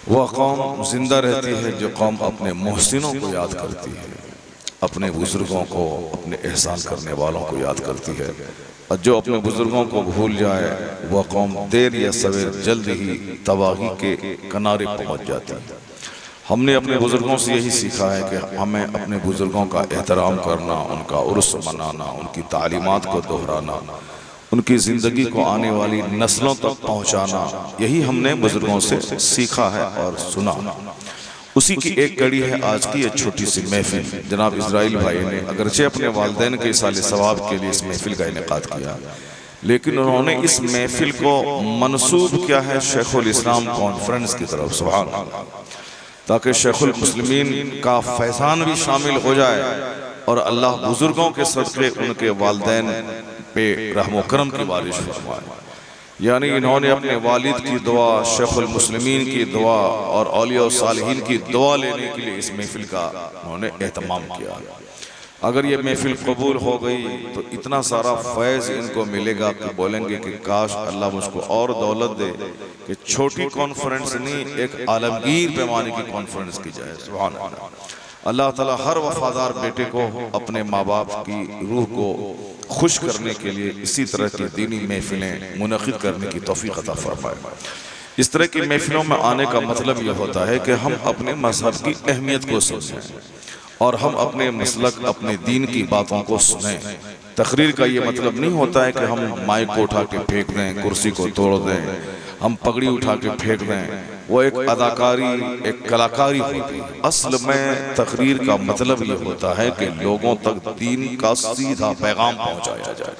वह कौम जिंदा रहती है जो कौम अपने मोहसिनों को याद करती है, अपने बुजुर्गों को, अपने एहसान करने वालों को याद करती है। और जो अपने बुजुर्गों को भूल जाए वह कौम देर या सवेर जल्द ही तबाही के किनारे पहुंच जाती है। हमने अपने बुजुर्गों से यही सीखा है कि हमें अपने बुजुर्गों का एहतराम करना, उनका उर्स मनाना, उनकी तालीमात को दोहराना, उनकी ज़िंदगी को आने वाली नस्लों तक पहुंचाना, यही हमने बुजुर्गों से सीखा है और सुना। उसी की एक कड़ी है आज की ये छोटी सी महफिल। जनाब इस्राइल भाई ने अगरचे अपने वालिदैन के साले सवाब के लिए इस महफिल का इनेकाद किया, लेकिन उन्होंने इस महफिल को मनसूब किया है शेखुल इस्लाम कॉन्फ्रेंस की तरफ, सुभान अल्लाह, ताकि शेखुल मुस्लिमीन का फैज़ान भी शामिल हो जाए और अल्लाह बुजुर्गों के सदक़े उनके वालिदैन पे रहमो करम की बारिश फरमाए। यानी इन्होंने अपने वालिद की दुआ, शेखुल मुस्लिमीन की दुआ और औलिया और सालिहीन की दुआ लेने के लिए इस महफिल का उन्होंने एहतमाम किया। अगर ये महफिल कबूल हो गई तो इतना सारा फैज़ इनको मिलेगा कि बोलेंगे कि काश अल्लाह मुझको और दौलत दे कि छोटी कॉन्फ्रेंस नहीं, एक आलमगीर पैमाने की कॉन्फ्रेंस की जाए। सुभान अल्लाह। अल्लाह ताला हर वफादार बेटे को अपने माँ बाप की रूह को खुश करने के लिए इसी तरह की दीनी महफिलें मुनक़िद करने की तौफ़ीक़ अता फरमाए। इस तरह की महफिलों में आने का मतलब यह होता है कि हम अपने मज़हब की अहमियत को समझें और हम अपने मसलक, अपने दीन की बातों को सुनें। तकरीर का ये मतलब नहीं होता है कि हम माइक को उठा के फेंक दें, कुर्सी को तोड़ दें, हम पगड़ी उठा के फेंक दें। वो एक अदाकारी, एक कलाकारी होती है। असल में तकरीर का मतलब ये होता है कि लोगों तक दीन का सीधा पैगाम पहुंचाया जाए।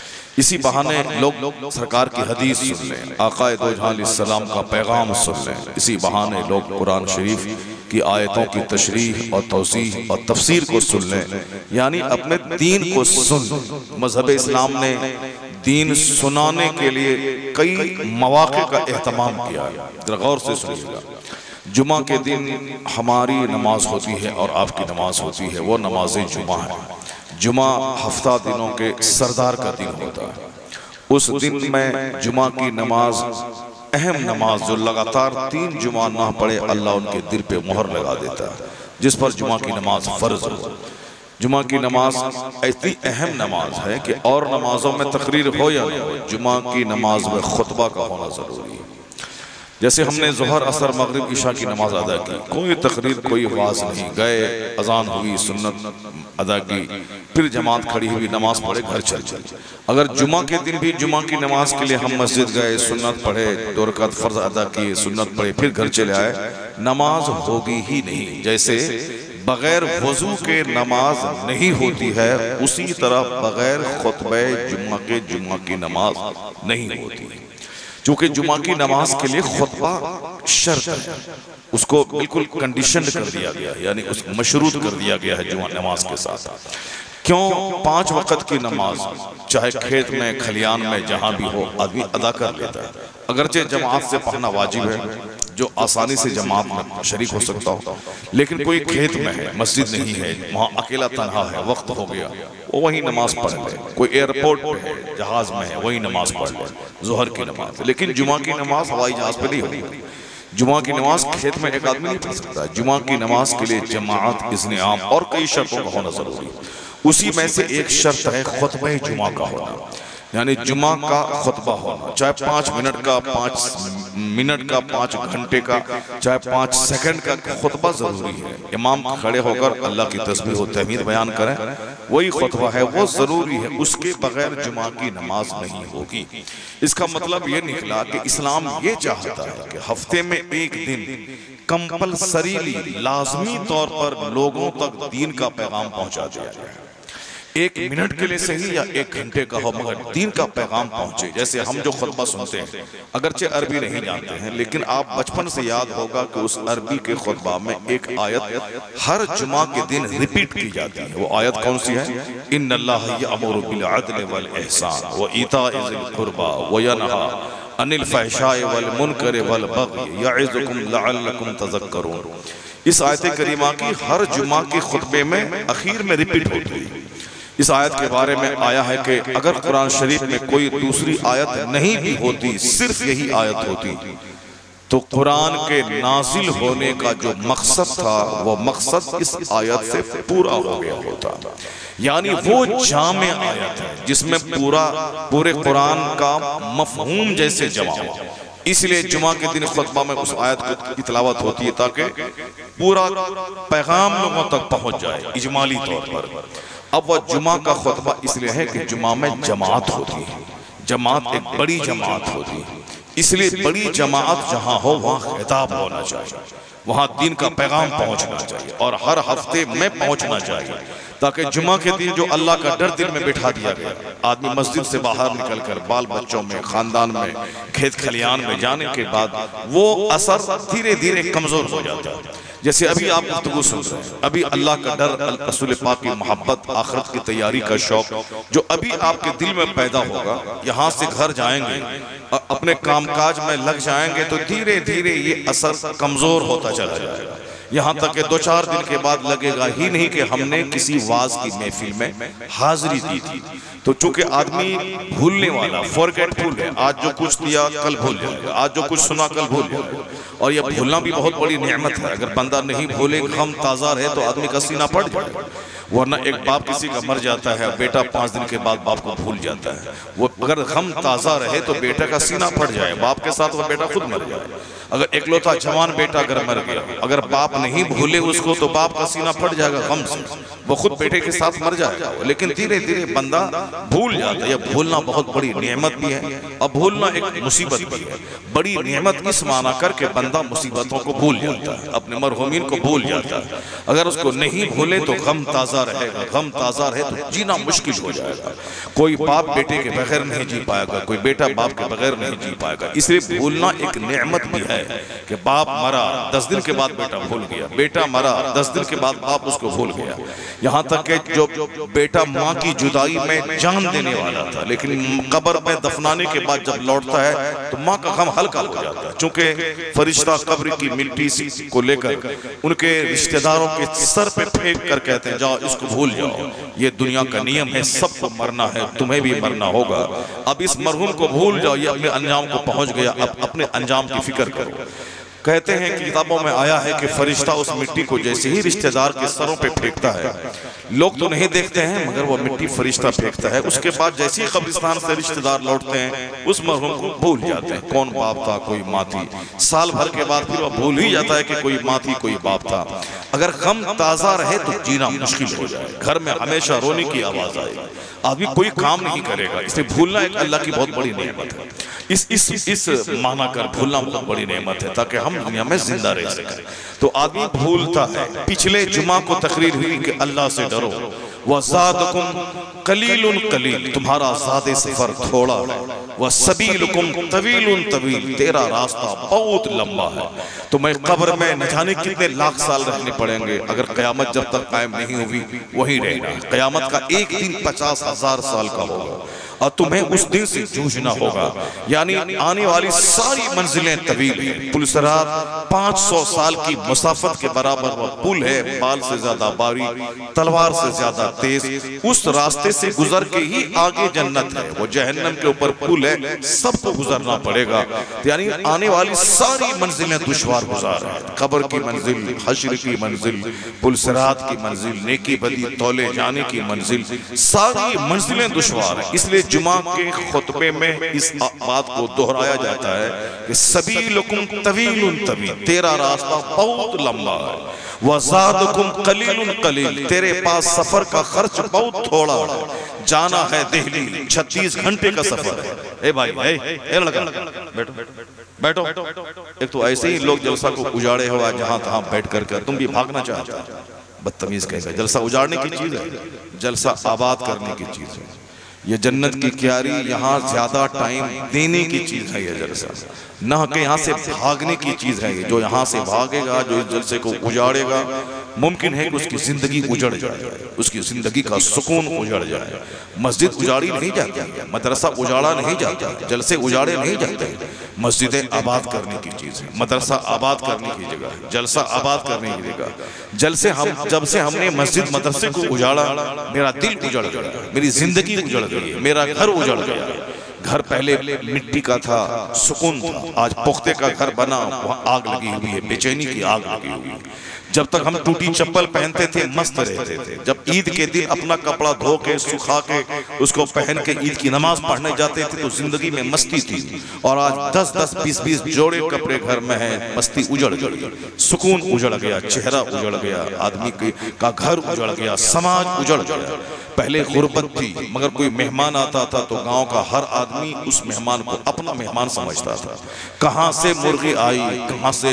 इसी बहाने लोग सरकार की हदीस सुन लें, आक़ाए दो जहां अलैहिस्सलाम का पैगाम सुन लें। इसी बहाने लोग कुरान शरीफ की आयतों की तशरीह और तौसीह और तफसीर को सुन लें, यानी अपने दीन को सुन। मज़हब इस्लाम ने दीन सुनाने के लिए कई मौक़े का एहतमाम किया है। जरा गौर से सुनिएगा। जुमा के दिन हमारी नमाज होती है और आपकी नमाज होती है, वो नमाज जुमा है। जुमा हफ्ता दिनों के सरदार का दिन होता है। उस दिन में जुमा की नमाज अहम नमाज, जो लगातार 3 जुमा ना पढ़े अल्लाह उनके दिल पे मोहर लगा देता है, जिस पर जुमा की नमाज फर्ज हो। जुमा की नमाज ऐसी अहम नमाज है कि और नमाजों में तकरीर हो या न हो, जुमा की नमाज में खुतबा का होना जरूरी है। जैसे हमने ज़ोहर, असर, मगरिब, इशा की नमाज अदा की, कोई तकरीर, कोई वाज नहीं, गए, अजान हुई, सुन्नत अदा की, फिर जमात खड़ी हुई, नमाज पढ़े, घर चल चले। अगर जुमा के दिन भी जुमा की नमाज के लिए हम मस्जिद गए, सुन्नत पढ़े, 2 रकात फ़र्ज अदा किए, सुन्नत पढ़े, फिर घर चले आए, नमाज होगी ही नहीं। जैसे बगैर वजू के नमाज नहीं होती है, उसी तरह बगैर खुतबे जुम्मा की नमाज नहीं होती है। क्योंकि जुमा की नमाज के लिए खुतबा शर्त है, उसको बिल्कुल कंडीशन कर दिया गया, यानी उसको मशरूत कर दिया गया है जुमा नमाज के साथ। क्यों? 5 वक़्त की नमाज चाहे खेत में, खलियान में, जहां भी हो, आदमी अदा कर लेता है। अगरचे जमात से पढ़ना वाजिब है, जो आसानी से जमात में शरीक हो सकता हो, लेकिन कोई खेत में है, मस्जिद नहीं है, वहाँ अकेला तन्हा है, वक्त हो गया, वो वही नमाज पढ़ ले। कोई एयरपोर्ट पे है, जहाज में है, वही नमाज पढ़ ले, ज़ोहर की नमाज। लेकिन जुमा की नमाज हवाई जहाज पे नहीं होगी। जुमा की नमाज खेत में एक आदमी नहीं पढ़ सकता। जुमा की नमाज के लिए जमात, इज़्न आम और कई शर्तों का होना जरूरी। उसी में से एक शर्त है खुतबा जुमा का होना, यानी जुमा का खुतबा होना, चाहे 5 मिनट का, 5 मिनट का, 5 घंटे का, चाहे 5 सेकंड का खुतबा जरूरी है। इमाम खड़े होकर अल्लाह की तस्बीह और तहमीद बयान करें, वही खुतबा है, वो जरूरी है। उसके बगैर जुमा की नमाज नहीं होगी। इसका मतलब ये निकला कि इस्लाम ये चाहता है कि हफ्ते में एक दिन कंपलसरीली, लाजमी तौर पर लोगों तक दीन का पैगाम पहुंचा दिया जाए। 1 मिनट के लिए सही या 1 घंटे का हो, मगर दीन का पैगाम पहुंचे। जैसे हम जो खुतबा सुनते हैं, अगरचे अरबी नहीं जानते हैं, लेकिन आप बचपन से याद होगा कि उस अरबी के खुतबा में एक आयत हर जुमा के दिन रिपीट की जाती है। वो आयत कौन सी है? इन्नल्लाह यअमुरु बिल अदल वल इहसान व इताइ ज़िल कुर्बा व यनहा अनिल फहशाए वल मुनकर वल बग़य यइज़ुकुम लअल्लकुम तज़क्करून। इस आयत करीमा की हर जुमा के खुतबे में आखिर में रिपीट होती है। इस आयत के बारे में आया है कि अगर कुरान शरीफ में कोई दूसरी आयत नहीं भी होती, सिर्फ यही आयत होती, तो कुरान के नाजिल होने का जो मकसद था वो मकसद इस आयत से पूरा हो गया होता, यानी वो जामे आयत है जिसमें पूरे कुरान का मफहूम जैसे जमा हो। इसलिए जुमा के दिन खुतबा में उस आयत की तिलावत होती है ताकि पूरा पैगाम लोगों तक पहुंच जाए इजमाली तौर पर। अब वह जुमा का खुतबा इसलिए है कि जुमा में जमात होती है, जमात एक बड़ी जमात होती है, इसलिए बड़ी जमात जहां हो वहां खिताब होना चाहिए, वहां दीन का पैगाम पहुंचना चाहिए और हर हफ्ते में पहुंचना चाहिए, ताकि जुमा के दिन जो अल्लाह का डर दिल में बिठा दिया गया, आदमी मस्जिद से बाहर निकलकर बाल बच्चों में, खानदान में, खेत खलियान में जाने के बाद वो असर धीरे धीरे कमजोर हो जाता है। जैसे अभी आप गुफ्तगू सुन रहे हैं, अभी अल्लाह का डर, रसूल पाक की मोहब्बत, आखिरत की तैयारी का शौक जो अभी आपके दिल में पैदा होगा, यहाँ से घर जाएंगे और अपने कामकाज में लग जाएंगे तो धीरे धीरे ये असर कमजोर होता चला जाएगा, यहाँ तक कि 2-4 दिन के बाद लगेगा ही नहीं कि हमने किसी वाज की महफिल में हाजिरी दी थी। तो चूंकि आदमी भूलने वाला, फॉरगेटफुल है, आज जो कुछ दिया कल भूल जाएगा, आज जो कुछ सुना कल भूल जाएगा, और यह भूलना भी बहुत बड़ी नेमत है। अगर बंदा नहीं भूले, गम ताज़ा रहे तो आदमी का सीना फट जाएगा। वरना एक बाप किसी का मर जाता है, बेटा 5 दिन के बाद बाप को भूल जाता है, वो अगर गम ताज़ा रहे तो बेटा का सीना फट जाए, बाप के साथ वह बेटा खुद मर जाए। अगर इकलौता जवान बेटा अगर मर गया, अगर बाप नहीं भूले उसको तो बाप का सीना फट जाएगा गम से, वो खुद बेटे के साथ मर जाएगा। लेकिन धीरे धीरे बंदा भूल जाता है। यह भूलना बहुत बड़ी नेमत भी है और भूलना एक मुसीबत भी है। बड़ी नेमत इस माना करके बंदा मुसीबतों को भूल जाता है, अपने मरहूमीन को भूल जाता है। अगर उसको नहीं भूले तो गम ताज़ा रहेगा, गम ताज़ा रहे तो जीना मुश्किल हो जाएगा। कोई बाप बेटे के बगैर नहीं जी पाएगा, कोई बेटा बाप के बगैर नहीं जी पाएगा। इसलिए भूलना एक नेमत भी है कि बाप मरा 10 दिन के बाद बेटा भूल गया, बेटा मरा 10 दिन के बाद बाप उसको भूल गया। यहाँ तक कि जो बेटा माँ की जुदाई में जान देने वाला था, लेकिन कब्र में दफनाने के बाद जब लौटता है तो माँ का गम हल्का हो जाता है, चूंकि फरिश्ता कब्र की मिट्टी को लेकर उनके रिश्तेदारों के सर पे फेंक कर कहते हैं जाओ इसको भूल जाओ, ये दुनिया का नियम है, सबको मरना है, तुम्हें भी मरना होगा, अब इस मरहूम को भूल जाओ, ये अपने अंजाम को पहुंच गया, अब अपने अंजाम की फिक्र करो। कहते हैं कि किताबों में आया है कि फरिश्ता उस मिट्टी को जैसे ही रिश्तेदार के सरों पे फेंकता है, लोग तो नहीं देखते हैं मगर वो मिट्टी फरिश्ता फेंकता है, उसके बाद जैसे ही कब्रिस्तान से रिश्तेदार लौटते हैं उस मरहूम को भूल जाते हैं, कौन बाप था कोई माँ थी। साल भर के बाद फिर वो भूल ही जाता है कि कोई माँ थी कोई बाप था। अगर गम ताज़ा रहे तो जीना मुश्किल हो जाए, घर में हमेशा रोने की आवाज आएगी, आदमी कोई काम नहीं करेगा। इसलिए भूलना एक अल्लाह की बहुत बड़ी नेमत है। इस माना कर भूलना बहुत बड़ी नेमत है ताकि हम दुनिया में जिंदा रह सकें। तो आदमी भूलता है। पिछले जुमा को तकरीर हुई कि अल्लाह से डरो, वज़ादकुम कलीलुन कलील, तुम्हारा ज़ादे सफर थोड़ा है, व सबीलुकुम तवीलुन तवील, तेरा रास्ता बहुत लंबा है। तुम्हें कब्र में न जाने कितने लाख साल रहने पड़ेंगे, अगर क़यामत जब तक कायम नहीं हुई वहीं रहना है। क़यामत का एक दिन 50,000 साल का होगा और तुम्हें उस दिन से जूझना होगा। यानी आने वाली सारी मंजिलें तवील हैं। पुल सिरात 500 साल की मुसाफत के बराबर वह पुल है, बाल से ज्यादा बारीक, तलवार से ज्यादा तेज। उस रास्ते से गुजर के ही आगे जन्नत है, वो जहन्नम के ऊपर पुल है, सबको गुजरना पड़ेगा। यानी आने वाली सारी मंजिलें दुश्वार गुजार है। कब्र की मंजिल, हश्र की मंजिल, पुल सिरात की मंजिल, नेकी बदी तौले जाने की मंजिल, सारी मंजिलें दुश्वार है। इसलिए जुमा के खुतबे में इस बात को दोहराया जाता है कि सबीलुकुम तवीलुन तवील, तेरा रास्ता बहुत लंबा है, वज़ादकुम कलीलुन कलील, तेरे पास सफर का खर्च बहुत थोड़ा है। जाना है दिल्ली, 36 घंटे का सफर है। ए भाई, ए लड़का, बैठो बैठो। एक तो ऐसे ही लोग जलसा को उजाड़े हुआ जहां तहां बैठ कर तुम भी भागना चाहते हो, बदतमीज कहेगा। जलसा उजाड़ने की चीज है, जलसा आबाद करने की चीज है। ये जन्नत की क्यारी, यहाँ ज्यादा टाइम देने की चीज है ये जलसा, न कि यहाँ से भागने की चीज है ये। जो यहाँ से भागेगा, जो इस जलसे को उजाड़ेगा, मुमकिन है कि उसकी जिंदगी उजड़ जाए, उसकी जिंदगी का सुकून उजड़ जाए। मस्जिद उजाड़ी नहीं जाती, मदरसा उजाड़ा नहीं जाता, जलसे उजाड़े नहीं जाते। मस्जिदें आबाद करने की चीज है, मदरसा आबाद करने की जगह, जलसा आबाद करने की जगह। जलसे हम जब से हमने मस्जिद मदरसे को उजाड़ा, मेरा दिल उजड़ गया, मेरी जिंदगी उजड़ गई, मेरा घर उजड़ गया। घर पहले मिट्टी का था, सुकून था, आज पुख्ते का घर बना, वहाँ आग लगी हुई है, बेचैनी की आग लगी हुई है। जब तक हम टूटी चप्पल पहनते थे मस्त रहते थे, जब ईद के दिन अपना कपड़ा धो के सुखा के उसको पहन के ईद की नमाज पढ़ने जाते थे तो जिंदगी में मस्ती थी। और आज 10-10, 20-20 जोड़े कपड़े घर में हैं, मस्ती उजड़ गई, सुकून उजड़ गया, चेहरा उजड़ गया, आदमी का घर उजड़ गया, समाज उजड़ गया। पहले गुर्बत थी, मगर कोई मेहमान आता था तो गांव का हर आदमी उस मेहमान को अपना मेहमान समझता था। कहां से मुर्गी आई, कहां से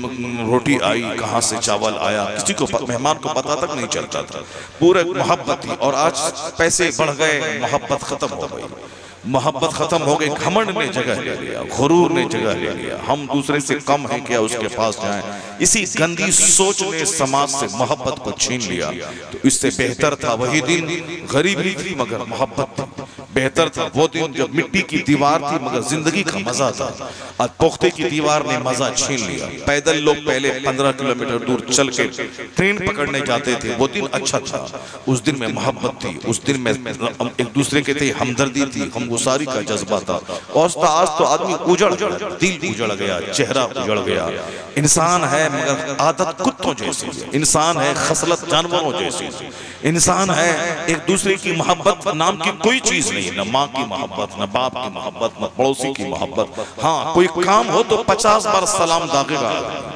रोटी आई, कहां से चावल आया, किसी को मेहमान को पता तक नहीं चलता था। पूरे मोहब्बत थी। और आज पैसे बढ़ गए, मोहब्बत खत्म हो गई, मोहब्बत खत्म हो गई, घमंड ने जगह ले लिया, गुरूर ने जगह ले लिया, हम दूसरे से कम हैं क्या उसके पास जाएं। इसी गंदी सोच ने समाज से मोहब्बत को छीन लिया। तो इससे बेहतर था वही दिन, गरीबी थी मगर मोहब्बत थी। बेहतर था वो दिन जब मिट्टी की दीवार थी मगर जिंदगी का मजा था। आज पुख्ते की दीवार ने मजा छीन लिया। पैदल लोग पहले 15 किलोमीटर दूर चल के ट्रेन पकड़ने जाते थे, वो दिन अच्छा था। उस दिन में मोहब्बत थी, उस दिन में एक दूसरे के थे हमदर्दी थी, हमगुसारी का जज्बा था। और आज तो आदमी उजड़ गया, दिल उजड़ गया, चेहरा उजड़ गया। इंसान है मगर आदत कुत्तों जैसी है, इंसान है खसलत जानवरों जैसी, इंसान है एक दूसरे की मोहब्बत नाम की कोई चीज नहीं, न माँ की मोहब्बत, न बाप की मोहब्बत, न पड़ोसी की मोहब्बत। हाँ, कोई काम हो तो 50 बार सलाम दागेगा,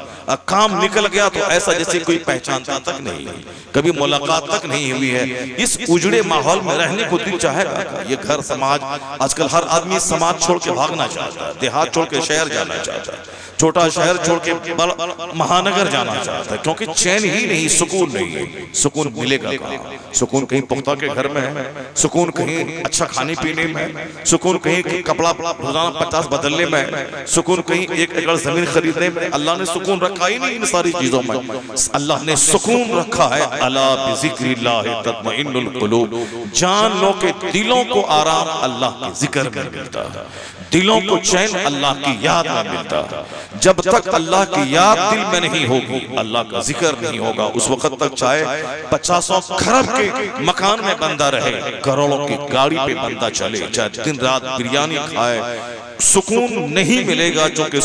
काम निकल गया तो ऐसा जैसे कोई पहचानता तक नहीं, कभी मुलाकात तक नहीं हुई है। इस उजड़े माहौल में रहने को दिल चाहेगा। ये घर समाज, आजकल हर आदमी समाज छोड़ के भागना चाहता है, देहात छोड़ के शहर जाना चाहता है, छोटा शहर छोड़ के महानगर जाना चाहता है, क्योंकि चैन ही नहीं, सुकून नहीं है। सुकून मिलेगा कहाँ? सुकून कहीं पुख्ता के घर में है, सुकून कहीं अच्छा खाने पीने में, सुकून कहीं कपड़ा रोजाना 50 बदलने में, सुकून कहीं 1 एकड़ जमीन खरीदने में। अल्लाह ने सुकून रखा ही नहीं इन सारी चीजों में। अल्लाह ने सुकून रखा है अला बिज़िक्रिल्लाह तत्मइन्नुल कुलूब। जान लो के दिलों को आराम अल्लाह के जिक्र में मिलता है, दिलों को चैन अल्लाह की याद में मिलता है। जब तक अल्लाह की याद दिल में नहीं होगी, अल्लाह का जिक्र नहीं होगा, उस वक्त तक चाहे 50 खरब के मकान में बंदा रहे, करोड़ों की गाड़ी पे बंदा चले, चाहे दिन रात बिरयानी खाए, सुकून नहीं मिलेगा। क्योंकि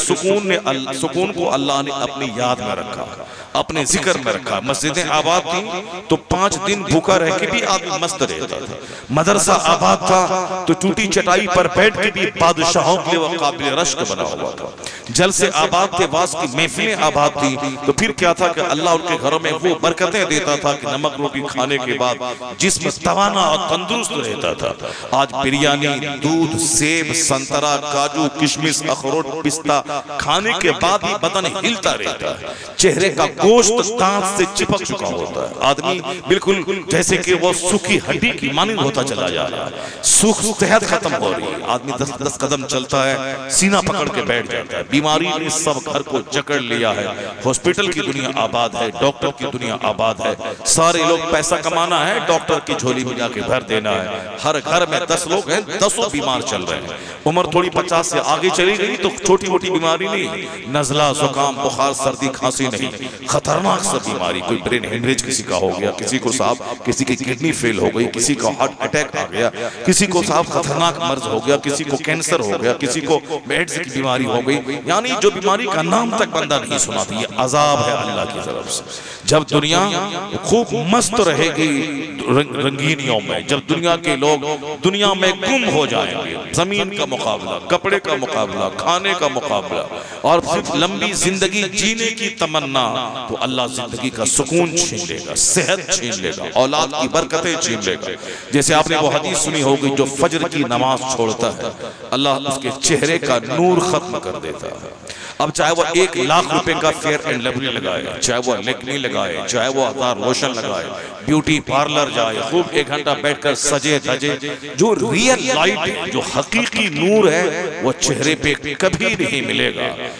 सुकून को अल्लाह ने अपनी याद में रखा, अपने जिक्र में रखा। मस्जिदें आबाद थी तो 5 दिन भूखा रह के भी आदमी मस्त रहता था। मदरसा आबाद था तो टूटी चटाई पर बैठ के भी बादशाहों के लिए वो काबिल रश्क बना हुआ था। जल से आबाद थे, वास की महफिलें आबाद थी तो फिर क्या था कि अल्लाह उनके घरों में वो बरकतें देता था कि नमक रोटी खाने के बाद जिस्म तवाना और तंदुरुस्त रहता था। आज बिरयानी, दूध, सेब, संतरा, काजू, किशमिश, अखरोट, पिस्ता खाने के बाद भी बदन हिलता रहता है, चेहरे का गोश्त दांत से चिपक चुका होता है, आदमी बिल्कुल जैसे कि वो सूखी हड्डी की मानिंद होता चला जा रहा है, सेहत खत्म हो रही है। आदमी 10 कदम चलता है सीना पकड़ के बैठ जाता है। बीमारी ने सब घर को जकड़ लिया है। हॉस्पिटल की दुनिया आबाद है, डॉक्टर की दुनिया आबाद है, सारे लोग पैसा कमाना है, डॉक्टर की झोली में जाके भर देना है। हर घर में 10 लोग हैं, 10 बीमार चल रहे हैं। उम्र थोड़ी 50 से आगे चली गई तो छोटी मोटी बीमारी नहीं, नजला, जुकाम, बुखार, सर्दी, खांसी नहीं, खतरनाक सा बीमारी। कोई ब्रेन हेमरेज किसी का हो गया, किसी को साहब किसी की किडनी फेल हो गई, किसी को हार्ट अटैक आ गया, किसी को साहब खतरनाक मर्ज हो गया, किसी को कैंसर हो गया, किसी को एड्स की बीमारी हो गई। यानी जो बीमारी का नाम तक बंदा नहीं सुना था, ये अजाब है अल्लाह की तरफ से। जब दुनिया खूब मस्त रहेगी रंगीनियों में, जब दुनिया के लोग दुनिया में गुम हो जाएंगे, जमीन का मुकाबला, कपड़े का मुकाबला, खाने का मुकाबला और सिर्फ लंबी जिंदगी जीने की तमन्ना, तो अल्लाह जिंदगी का सुकून छीन लेगा, सेहत छीन लेगा, औलाद की बरकतें छीन लेगा। जैसे आपने वो हदीस सुनी होगी, जो फजर की नमाज छोड़ता है अल्लाह उसके चेहरे का नूर खत्म कर देता है। अब चाहे वो 1 लाख रुपए का फेयर एंड लवली लगाए, चाहे वो लेकमी लगाए, चाहे वो 1000 लोशन लगाए, ब्यूटी पार्लर जाए, खूब 1 घंटा बैठकर सजे धजे, जो रियल लाइट है, जो हकीकी नूर है, वो चेहरे पे कभी नहीं मिलेगा।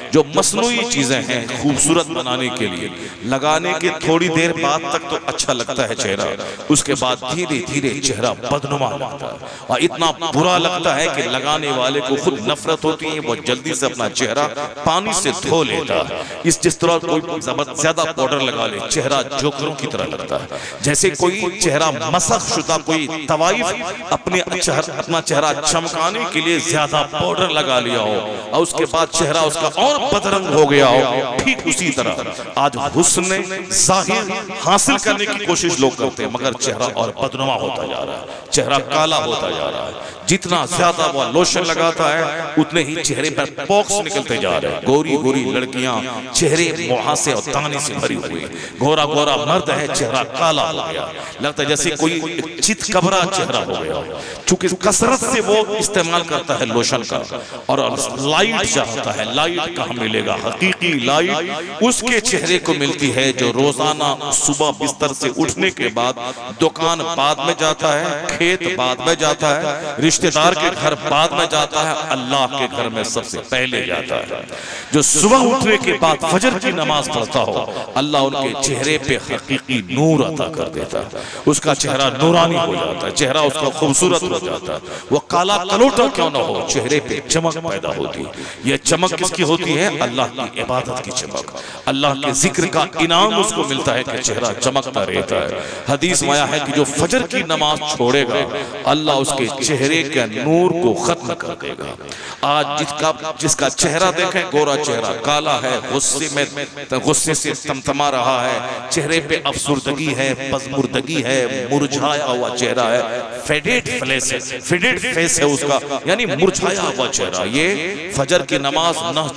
जो मसनूई चीजें हैं खूबसूरत बनाने के लिए, लगाने के थोड़ी देर बाद तक तो अच्छा लगता है चेहरा, उसके बाद धीरे धीरे चेहरा बदनुमा लगता है और इतना बुरा लगता है कि लगाने वाले को खुद नफरत होती है, वो जल्दी से अपना चेहरा पानी से धो लेता है। जिस तरह कोई ज्यादा पाउडर लगा ले चेहरा जोकरों की तरह लगता है, जैसे कोई चेहरा मसख शुदा कोई तवाइफ अपना चेहरा चमकाने के लिए ज्यादा पाउडर लगा लिया हो और उसके बाद चेहरा उसका और बदरंग हो गया हो। ठीक उसी तरह आज हुस्न जाहिर हासिल करने की कोशिश लोग करते हैं, मगर चेहरा और बदनुमा होता जा रहा है, चेहरा काला होता जा रहा है। जितना ज्यादा वो लोशन लगाता है उतने ही चेहरे पर पॉक्स निकलते जा रहे हैं। गोरी गोरी लड़कियां चेहरे मुहासे और दाने से भरी हुई, गोरा गोरा मर्द है चेहरा काला हो गया, लगता है जैसे कोई चितकबरा चेहरा हो गया, क्योंकि कसरत से वो इस्तेमाल करता है लोशन का। और लाइट चाहता है, लाइट कहाँ मिलेगा? हकीकी लाइट उसके चेहरे को मिलती है जो रोजाना सुबह बिस्तर से उठने के बाद दुकान बाद में जाता है, खेत बाद में जाता है, रिश्तेदार के घर बाद में जाता है, अल्लाह के घर में सबसे पहले जाता है। जो सुबह उठने के बाद फजर की नमाज पढ़ता हो, अल्लाह उनके चेहरे पे हकीकी नूर अता कर देता है, उसका चेहरा नूरानी हो जाता है, चेहरा उसका खूबसूरत हो जाता है। वो काला कलोटा क्यों ना हो, चेहरे पे चमक पैदा होती है। ये चमक किसकी होती है? अल्लाह की इबादत की चमक, अल्लाह के जिक्र का इनाम उसको मिलता है कि चेहरा चमकता रहता है। हदीस में आया है कि जो फजर की नमाज छोड़ेगा अल्लाह उसके चेहरे के नूर को खत्म कर देगा। आज जिसका चेहरा देखें गोरा चेहरा काला है, गुस्से से तमतमा रहा है, चेहरे पे अफसुर्दगी है, पज़मुर्दगी है, मुरझाया हुआ चेहरा है, फेडेड फेस है उसका, यानी मुरझाया हुआ चेहरा। ये फजर की नमाज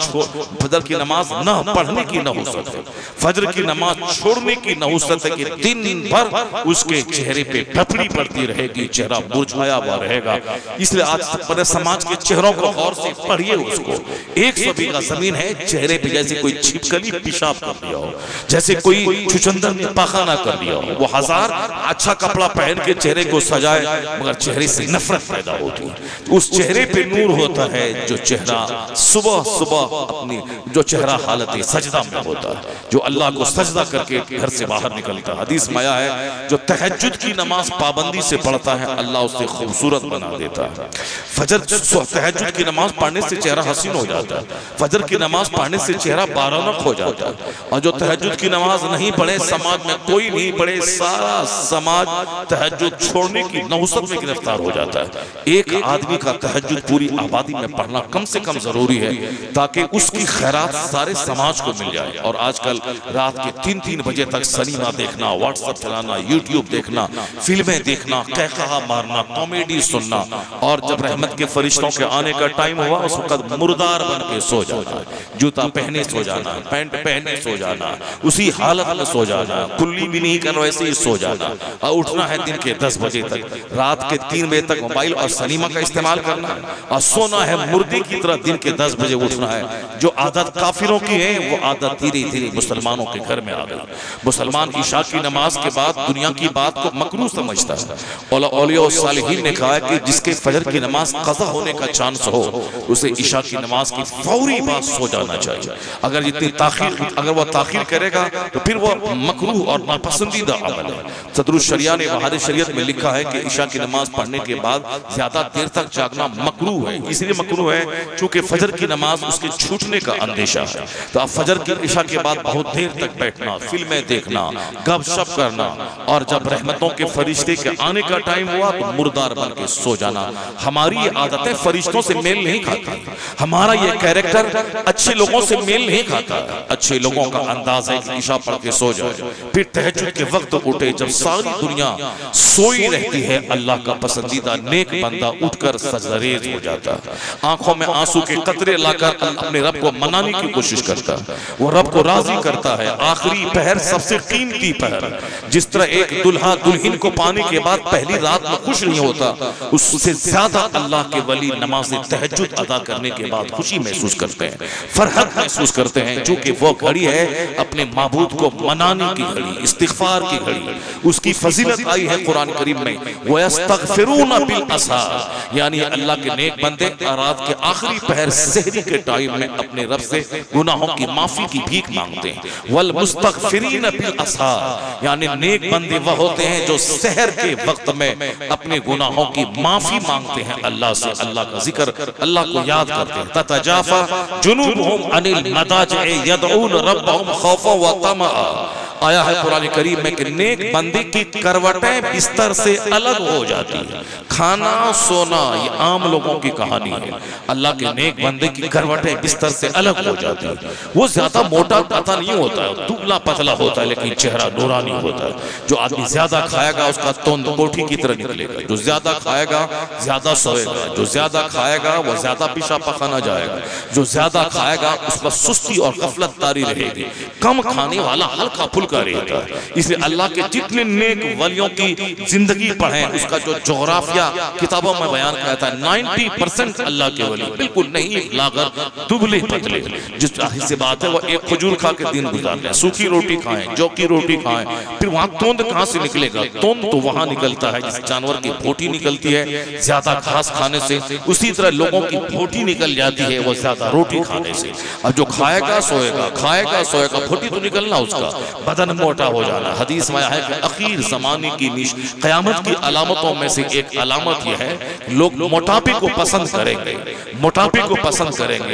न पढ़ने की नहुसत है, फजर की नमाज छोड़ने की नहुसत है कि दिन भर उसके चेहरे पे पपड़ी पड़ती रहेगी, चेहरा मुरझाया हुआ रहेगा। इसलिए आज पूरे समाज के चेहरों को गौर से पढ़िए। उसको 100 बीघा जमीन है, चेहरे पे जैसे कोई छिपकली पेशाब कर दिया हो, जैसे कोई चुचंदर ने पाखाना कर दिया हो। वो 1000 अच्छा कपड़ा पहन के चेहरे को सजाए, मगर चेहरे से नफरत पैदा होती है। उस चेहरे पे नूर होता है जो चेहरा सुबह सुबह अपनी जो चेहरा हालत सजदा में होता है, जो अल्लाह को सजदा करके घर से बाहर निकलता है। हदीस में आया है जो तहज्जुद की नमाज पाबंदी से पढ़ता है अल्लाह उसे खूबसूरत बना देता है। तहज्जुद की नमाज पढ़ने से चेहरा हसीन हो जाता है, फजर की नमाज पढ़ने से चेहरा बारौनक हो जाता है। और जो तहज्जुद की नमाज नहीं पढ़े, समाज में कोई नहीं पढ़े, सारा समाज तहज्जुद छोड़ने की नहुसत में गिरफ्तार हो जाता है। एक आदमी का तहज्जुद पूरी आबादी में पढ़ना कम से कम जरूरी है ताकि उसकी खैरात सारे समाज को मिल जाए। और आजकल रात के 3-3 बजे तक सिनेमा देखना, व्हाट्सएप चलाना, यूट्यूब देखना, फिल्में देखना, कहकहा मारना, कॉमेडी सुनना, और जब रहमत के फरिश्तों के आने का टाइम हुआ उस वक्त मुर्दार बन के सो जाना, जूता पहने सो जाना, पैंट पहने सो जाना, उसी हालत में सो जाना, कुल्ली भी नहीं कर वैसे ही सो जाना, और उठना है दिन के 10 बजे तक, रात के 3 बजे तक मोबाइल और सिनेमा का इस्तेमाल करना, और सोना है मुर्दे की तरह, दिन के 10 बजे उठना है। जो आदत काफिरों की है वो आदत धीरे धीरे मुसलमानों के घर में आ गई। मुसलमान ईशा की नमाज के बाद दुनिया की बात को मकरूह समझता है। औलिया और सालिहीन ने कहा है कि जिसके फजर की नमाज कज़ा होने का चांस हो उसे ईशा की नमाज की फौरी बाद सो जाना चाहिए। अगर वो ताखीर करेगा तो फिर वो मकरूह और नापसंदीदा अमल है। सदरुल शरिया ने बहार शरीयत में लिखा है कि ईशा की नमाज पढ़ने के बाद ज्यादा देर तक जागना मकरूह है। इसलिए मकरूह है क्योंकि फजर की नमाज उसके छूटने का अंदेशा है। तो आप फजर की ईशा के बाद बहुत देर तक बैठना, फिल्में देखना, गपशप करना, और जब रहमतों के फरिश्ते के आने का टाइम हुआ तो मुर्दार बन के सो जाना। हमारी ये आदतें फरिश्तों से मेल नहीं खाती, हमारा ये कैरेक्टर अच्छे लोगों से मेल नहीं खाता। अच्छे लोगों का अंदाज है कि ईशा पढ़ के सो जाए, फिर तहज्जुद के वक्त उठे, जब सारी दुनिया सोई रहती है अल्लाह का पसंदीदा नेक बंदा उठकर सजदरेज हो जाता है, आंखों में आंसू के कतरे लाकर अपने रब को मनाने की कोशिश करता है, वो रब को राजी करता है। आखिरी पहर सबसे कीमती पहर, जिस तरह एक दुल्हा दुल्हन को पाने के बाद पहली रात में खुश नहीं होता, उस उससे ज्यादा अल्लाह के वली नमाज तहज्जुद अदा करने के बाद खुशी महसूस करते हैं, फरहत महसूस करते हैं, चूंकि वो घड़ी है अपने माबूद को मनाने की घड़ी, इस्तिग़फ़ार की घड़ी। उसकी फजीलत आई है कुरान करीम में, वयस्तग़फ़िरूना बिल असहार, यानी अल्लाह के नेक बंदे रात के आखिरी पहर सहरी के टाइम में अपने रब से गुनाहों की माफी की भीख मांगते हैं। वल मुस्तग़फ़िरीन बिल असहार, यानी नेक बंदे वह होते हैं जो सहर के वक्त में अपने गुनाहों की माफी मांगते हैं अल्लाह से, अल्लाह का जिक्र, अल्लाह को याद करते हैं। ततजाफा जुनूबुहुम अनिल मदाजि'i यदऊन रब्बहुम खौफन व तमआ, आया है कुरान करीम में कि नेक बंदे की करवटें बिस्तर से अलग हो जाती है। खाना सोना ये आम लोगों की कहानी है, अल्लाह के नेक बंदे की करवटें बिस्तर से अलग हो जाती है। वो ज्यादा मोटा पता नहीं होता है, दुबला पतला होता है, लेकिन चेहरा नूरानी होता है। जो आदमी ज्यादा खाएगा उसका तोंद कोठी की तरह निकलेगा, जो ज्यादा खाएगा ज्यादा सोएगा, जो ज्यादा खाएगा वो ज्यादा पेशाब पखाना जाएगा, जो ज्यादा खाएगा उस पर सुस्ती और गफलत तारी रहेगी। कम खाने वाला हल्का फुल्का रहता है। इसलिए अल्लाह के जितने नेक वलियों की जिंदगी पढ़ें, उसका जो जोग्राफिया किताबों में बयान करता है, 90% अल्लाह के वली बिल्कुल नहीं लागर दुबले पतले, जिस जाहिर सी बात है वो एक खजूर खा के दिन गुजार लें, सूखी रोटी खाएं, जौ की रोटी खाएं, फिर वहां तोंद कहां से निकलेगा? तोंद तो वहां निकलता है जिस जानवर की बोटी निकलती है ज्यादा घास खाने से, उसी तरह लोगों की बोटी निकल जाती है वो ज्यादा रोटी खाने से। अब जो खाएगा सोएगा, खाएगा सोएगा, बोटी तो निकलना उसका, बदन मोटा हो जाना। हदीस में है कि आखिर ज़माने की क़यामत की अलामतों में से एक अलामत यह है लोग मोटापे को पसंद करेंगे, मोटापे को पसंद करेंगे,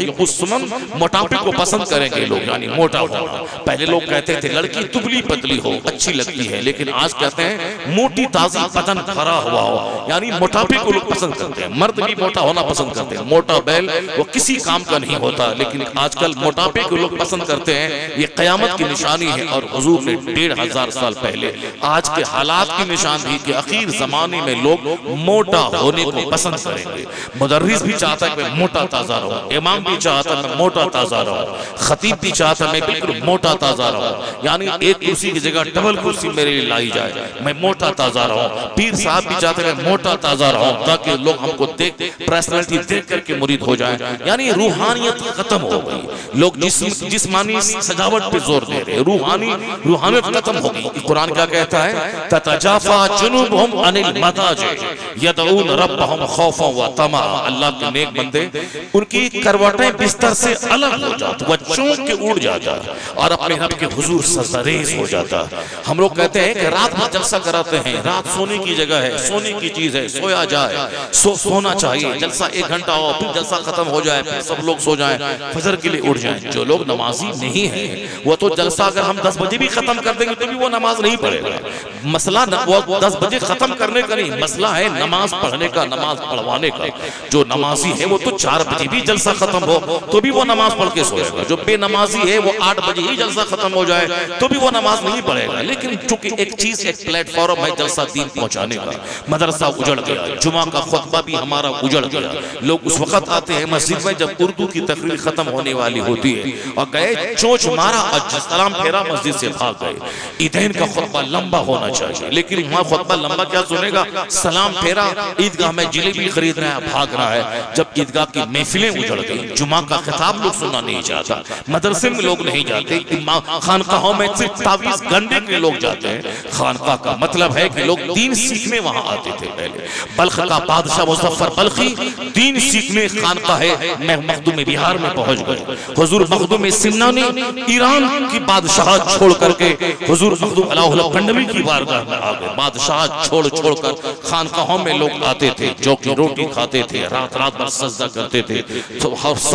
मोटापे को पसंद करेंगे लोग, यानी मोटा होना। पहले लोग कहते थे लड़की दुबली पतली हो अच्छी लगती है, लेकिन आज कहते हैं मोटी ताज़ा बदन भरा हुआ हो, यानी मोटापे को लोग पसंद करते हैं। मर्द भी मोटा होना पसंद करते हैं, मोटा बैल वो किसी काम का नहीं होता, लेकिन आजकल मोटापे को लोग पसंद करते हैं। ये क़यामत की निशानी है, और हुजूर ने 1500 साल पहले आज के हालात की निशान दी कि आखिर जमाने में लोग मोटा होने को पसंद करेंगे। मुदर्रिस भी चाहता है कि मैं मोटा ताजा रहूं, इमाम भी चाहता है मैं मोटा ताजा रहूं, खतीब भी चाहता है मैं बिल्कुल मोटा ताजा रहूं, यानी एक कुर्सी की जगह डबल कुर्सी मेरे लिए लाई जाए, मैं मोटा ताजा रहूं। पीर साहब भी चाहते हैं मैं मोटा ताजा रहूं, ताकि लोग हमको देख पर्सनैलिटी देख करके मुरीद हो जाए, यानी रूहानियत खत्म हो गई। लोग जिस्मानी सजावट पे जोर दे रहे, रूहानियत खत्म हो गई। कुरान क्या कहता है? ततजाफा जुनूबुहुम अनिल मदाजि'i यदऊन रब्बहुम खौफन व तमआ, अल्लाह के नेक बंदे उनकी करवटें बिस्तर से अलग हो जाती, वह चौंक के उड़ जाता और अपने रब के हुजूर सजरेज हो जाता। हम लोग कहते हैं कि रात भर जलसा कराते हैं, रात सोने की जगह है, सोने की चीज है, सोया जाए, सोना चाहिए, जलसा 1 घंटा हो, फिर जलसा खत्म हो जाए, फिर सब लोग सो जाएं, फजर के लिए उठ जाएं। जो लोग नमाजी नहीं है वो तो जलसा अगर हम 10 बजे भी खत्म कर देंगे तो भी वो नमाज नहीं पढ़ेगा। मसला वो 10 बजे खत्म करने का नहीं, मसला है नमाज पढ़ने का, नमाज पढ़वाने का। जो नमाजी है वो तो 4 बजे भी जलसा खत्म हो तो भी वो नमाज पढ़ के सोएगा, जो बेनमाजी है वो 8 बजे ही जलसा खत्म हो जाए तो भी वो नमाज नहीं पढ़ेगा। लेकिन चूंकि एक चीज, एक प्लेटफॉर्म है जलसा दीन पहुंचाने का, मदरसा उजड़ गया, जुमा का खुतबा भी हमारा उजड़ गया। लोग उस वक्त आते हैं मस्जिद में जब उर्दू की तकरीर खत्म होने वाली होती है और गए चोंच मारा और सलाम फेरा मस्जिद से भाग गए। ईदैन का खुतबा लंबा होना चाहिए, लेकिन वहाँ खुतबा लंबा क्या सुनेगा? सलाम फेरा, ईदगाह में जिलेबी खरीद रहा है, भाग रहा है। जब ईदगाह की महफिलें उजड़ गई, जुमा का खिताब लोग सुनना नहीं चाहता, मदरसे में लोग नहीं जाते, खानकाहों में सिर्फ तावीज़ गंडे के लोग जाते हैं। खानका का मतलब है कि लोग दीन सीखने वहां आते थे। पहले बल्ख का बादशाह मुज़फ्फर बल्खी दीन सीखने खानका है मखदूम बिहार में पहुंच गए। हुजूर मखदूम सिन्ना ने ईरान की बादशाह छोड़ करके हुजूर मखदूम अलाउल्लाह कंडवी की बारगाह में आ गए। बादशाह छोड़ कर खानकाहों में लोग आते थे, जौ की रोटी खाते थे, रात भर सजदा करते थे, तो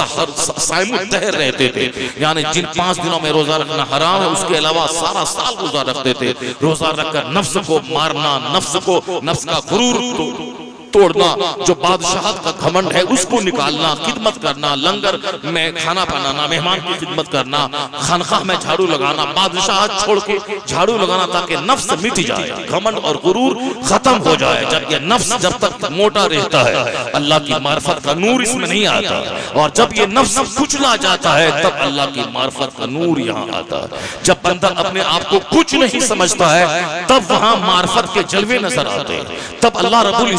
साइमुल तहर रहते थे, यानी जिन 5 दिनों में रोजा रखना हराम है उसके अलावा सारा साल रोजा रखते थे। रोजा रखकर नफ्स को मारना, नफ्स का गुरूर तोड़ना, जो बादशाहत का घमंड है उसको निकालना, खिदमत करना, लंगर में खाना बनाना, मेहमान की खिदमत करना, खानकाह में झाड़ू लगाना, बादशाह छोड़ के झाड़ू लगाना ताकि नफ्स मिट जाए, घमंड और गुरूर खत्म हो जाए। जब ये नफ्स जब तक मोटा रहता है अल्लाह की मार्फत का नूर इसमें नहीं आता, और जब ये नफ्स कुचला जाता है तब अल्लाह की मार्फत का नूर यहाँ आता है। जब बंदा अपने आप को कुछ नहीं समझता है तब वहां मार्फत के जलवे नजर आते हैं, तब अल्लाह रब्बुल इज्जत की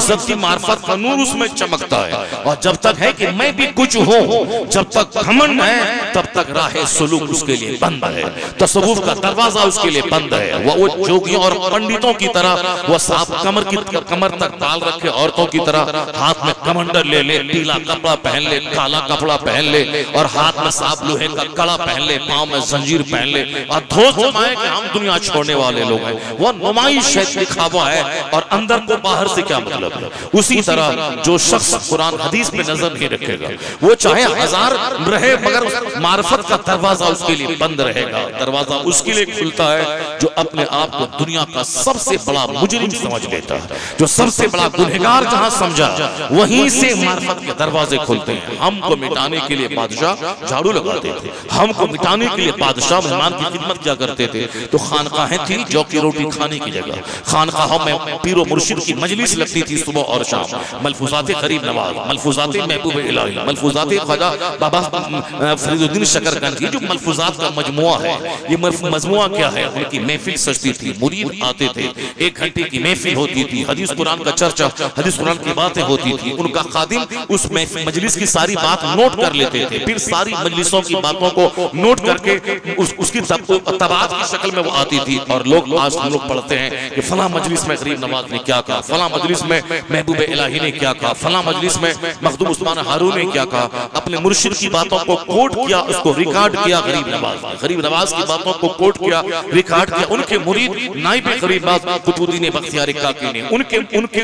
मार्फत का नूर उसमें चमकता है। और जब तक है कि मैं भी कुछ हूँ, जब तक घमंड है तब तक राह सुलूक उसके लिए बंद है, तसव्वुफ का दरवाजा उसके लिए बंद है। वो जोगियों और पंडितों की तरह वो साफ कमर तक बाल रखे औरतों की तरह हाथ में कमंडल ले ले, पीला कपड़ा पहन ले, काला कपड़ा पहन ले और हाथ में साफ लोहे का कड़ा पहन ले, पाँव में जंजीर पहन ले और धोस जमाए कि हम दुनिया छोड़ने वाले लोग हैं। वो नुमाइश है, दिखावा है, और अंदर को बाहर से क्या मतलब है। उसी तरह जो शख्स कुरान हदीस पे नजर नहीं रखेगा वो चाहे हजार रहे मगर मार्फत का दरवाजा उसके लिए बंद रहेगा। दरवाजा उसके लिए खुलता है जो अपने आप को दुनिया का सबसे बड़ा मुजरिम समझ लेता है, जो सबसे बड़ा गुनहगार जहां समझा वहीं से मार्फत के दरवाजे खुलते हैं। हमको मिटाने के लिए बादशाह झाड़ू लगाते थे, हमको मिटाने के लिए बादशाह मेहमान की खिदमत क्या करते थे। तो खानकाहें थी जौ की रोटी खाने की जगह, खानकाहों में पीरो मुर्शिद की मजलिस लगती थी सुबह और शाम। मलफूजाते गरीब नवाज, मलफूजाते महबूब इलाही, मलफूजाते ख्वाजा बाबा फरीदुद्दीन शकरगंज, जो मलफूजात का मजमुआ है। ये मजमुआ क्या है, उनकी महफिल सजती थी, मुरीद आते थे, 1 घंटे की महफिल होती थी, हदीस कुरान का चर्चा, हदीस कुरान की बातें होती थी। उनका खादिम उस मजलिस की सारी बात नोट कर लेते थे, फिर सारी मजलिसों की बातों को नोट करके उसकी तबात की शक्ल में वो आती थी। और लोग आज हम लोग पढ़ते हैं कि फला मजलिस में गरीब नवाज ने क्या कहा, फला मजलिस में महबूब इलाही ने क्या कहा, फला मजलिस में मखदूम उस्मान हारून ने क्या कहा। अपने मुर्शिद की बातों को कोट किया, उसको रिकॉर्ड किया गरीब नवाज ने, गरीब नवाज की बातों को कोट किया, रिकॉर्ड किया। उनके मुरीद नाइब गरीब नवाज कुतुबुद्दीन बख्तियार काकी ने उनके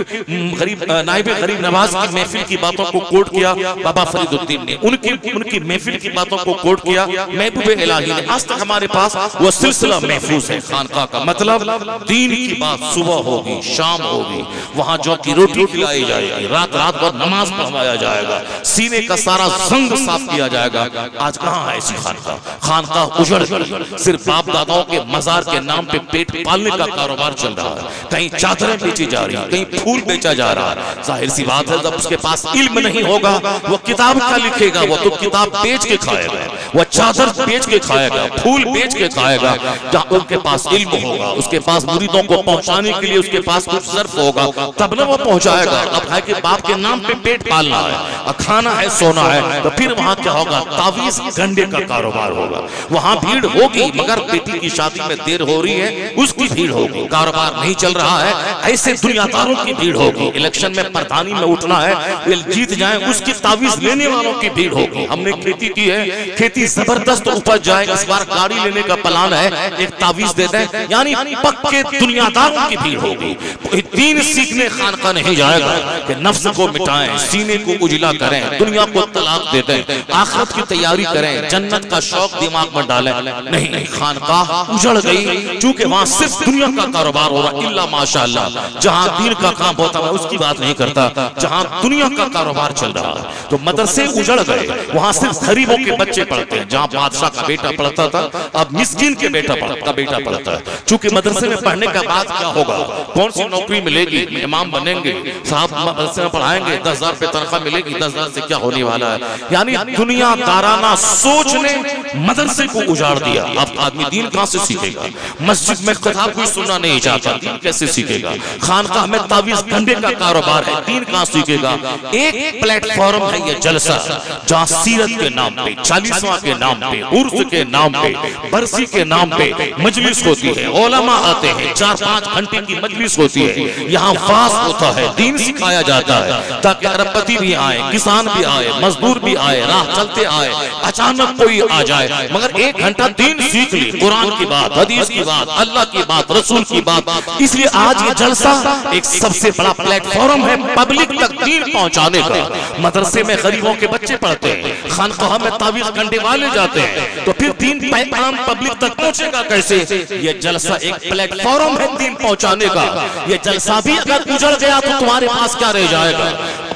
गरीब नाइब गरीब नवाज की महफिल की बातों को कोट किया बाबा फरीदुद्दीन ने, उनकी महफिल की बातों को कोट किया महबूब इलाही ने। आज तक हमारे पास वो सिलसिला महफूज है। खानका का मतलब दीन की बात सुबह होगी, शाम होगी, वहां जो की रोटी खिलाई जाएगी, रात भर नमाज पढ़वाया जाएगा, सीने का सारा जंग साफ किया जाएगा। आज कहाँ है ऐसी खानका? खानका उजड़ गई, सिर्फ बाप दादाओं के मजार के नाम पे पेट पालने का कारोबार चल रहा है। कहीं चादरें बेची जा रही, कहीं फूल बेचा जा रहा है। जाहिर सी बात है जब उसके पास इल्म नहीं होगा वो किताब क्या लिखेगा, वो तो किताब बेच के खाएगा, वो चादर बेच के खाएगा, फूल बेच के खाएगा। जहाँ उनके पास इल्म होगा, उसके पास मुरीदों को पहुंचाने के लिए उसके पास कुछ ज़र्फ होगा, तब ना वो पहुंचाएगा। अब है कि बाप के नाम पे पेट पालना है, खाना है, सोना है, तो फिर वहां क्या होगा? तावीज गंडे का कारोबार होगा। वहां भीड़ होगी मगर बेटी की शादी में देर हो रही है उसकी भीड़ होगी, कारोबार नहीं चल रहा है ऐसे दुनियादारों की भीड़ होगी। इलेक्शन में प्रधानी में उठना है, जीत जाए उसकी तावीज लेने वालों की भीड़ होगी। हमने खेती की है, खेती जबरदस्त उपज जाए, इस बार गाड़ी लेने का प्लान है, एक तावीज दे दें, यानी पक्के दुनियादारों की भीड़ होगी। कोई दीन सीखने खानका नहीं जाएगा कि नफ्स को मिटाएं, सीने को उजला करें, दुनिया को तलाक दे दें, आखिरत की तैयारी करें, जन्नत का शौक दिमाग में डालें। नहीं, खानकाह उजड़ गई चूंकि वहां सिर्फ दुनिया का कारोबार हो रहा। इल्ला माशाअल्लाह जहां दीन का काम होता है उसकी बात नहीं करता, जहां दुनिया का कारोबार चल रहा है। तो मदरसे उजड़ गए, वहां सिर्फ गरीबों के बच्चे पढ़ते हैं। जहां बादशाह का बेटा पढ़ता था अब मिस्कीन के बेटा पढ़ता है। चूंकि मदरसे में पढ़ने का बाद क्या होगा, कौन सी नौकरी मिलेगी, इमाम बनेंगे, साहब मदरसे में पढ़ाएंगे, 10,000 रुपये तनख्वाह मिलेगी, 10,000 से क्या होने वाला है। यानी दुनियादाराना सोच ने मदरसे को उजाड़ दिया। अब आदमी दीन कहां से सीखेगा? मस्जिद में खिताब कोई सुनना नहीं चाहता, दीन कैसे सीखेगा? खानकाह में तावीज गंडे का कारोबार है, दीन कहां सीखेगा? एक प्लेटफॉर्म है ये जलसा जहां सीरत के नाम पे, 40वां के नाम पे, उर्स के नाम पे, बरसी के नाम पे मजलिस होती है, उलमा आते हैं, 4-5 घंटे की मजलिस होती है। यहाँ वास होता है, दीन सिखाया जाता है ताकि अरबपति भी आए, किसान भी आए, मजदूर भी आए, राह चलते आए, अचानक कोई आ जाए मगर 1 घंटा दीन सीख ली, कुरान की बात, हदीस की बात, अल्लाह की बात, रसूल की बात। इसलिए आज ये जलसा एक सबसे बड़ा प्लेटफॉर्म है पब्लिक तक दीन पहुंचाने का। मदरसे में गरीबों के बच्चे पढ़ते हैं, खानकाह में तावीज गंडे वाले जाते हैं, तो फिर दीन पैगाम पब्लिक तक पहुंचेगा कैसे? ये जलसा एक प्लेटफॉर्म है दीन पहुंचाने का। ये जलसा भी अगर उजड़ गया तो तुम्हारे पास क्या रह जाएगा?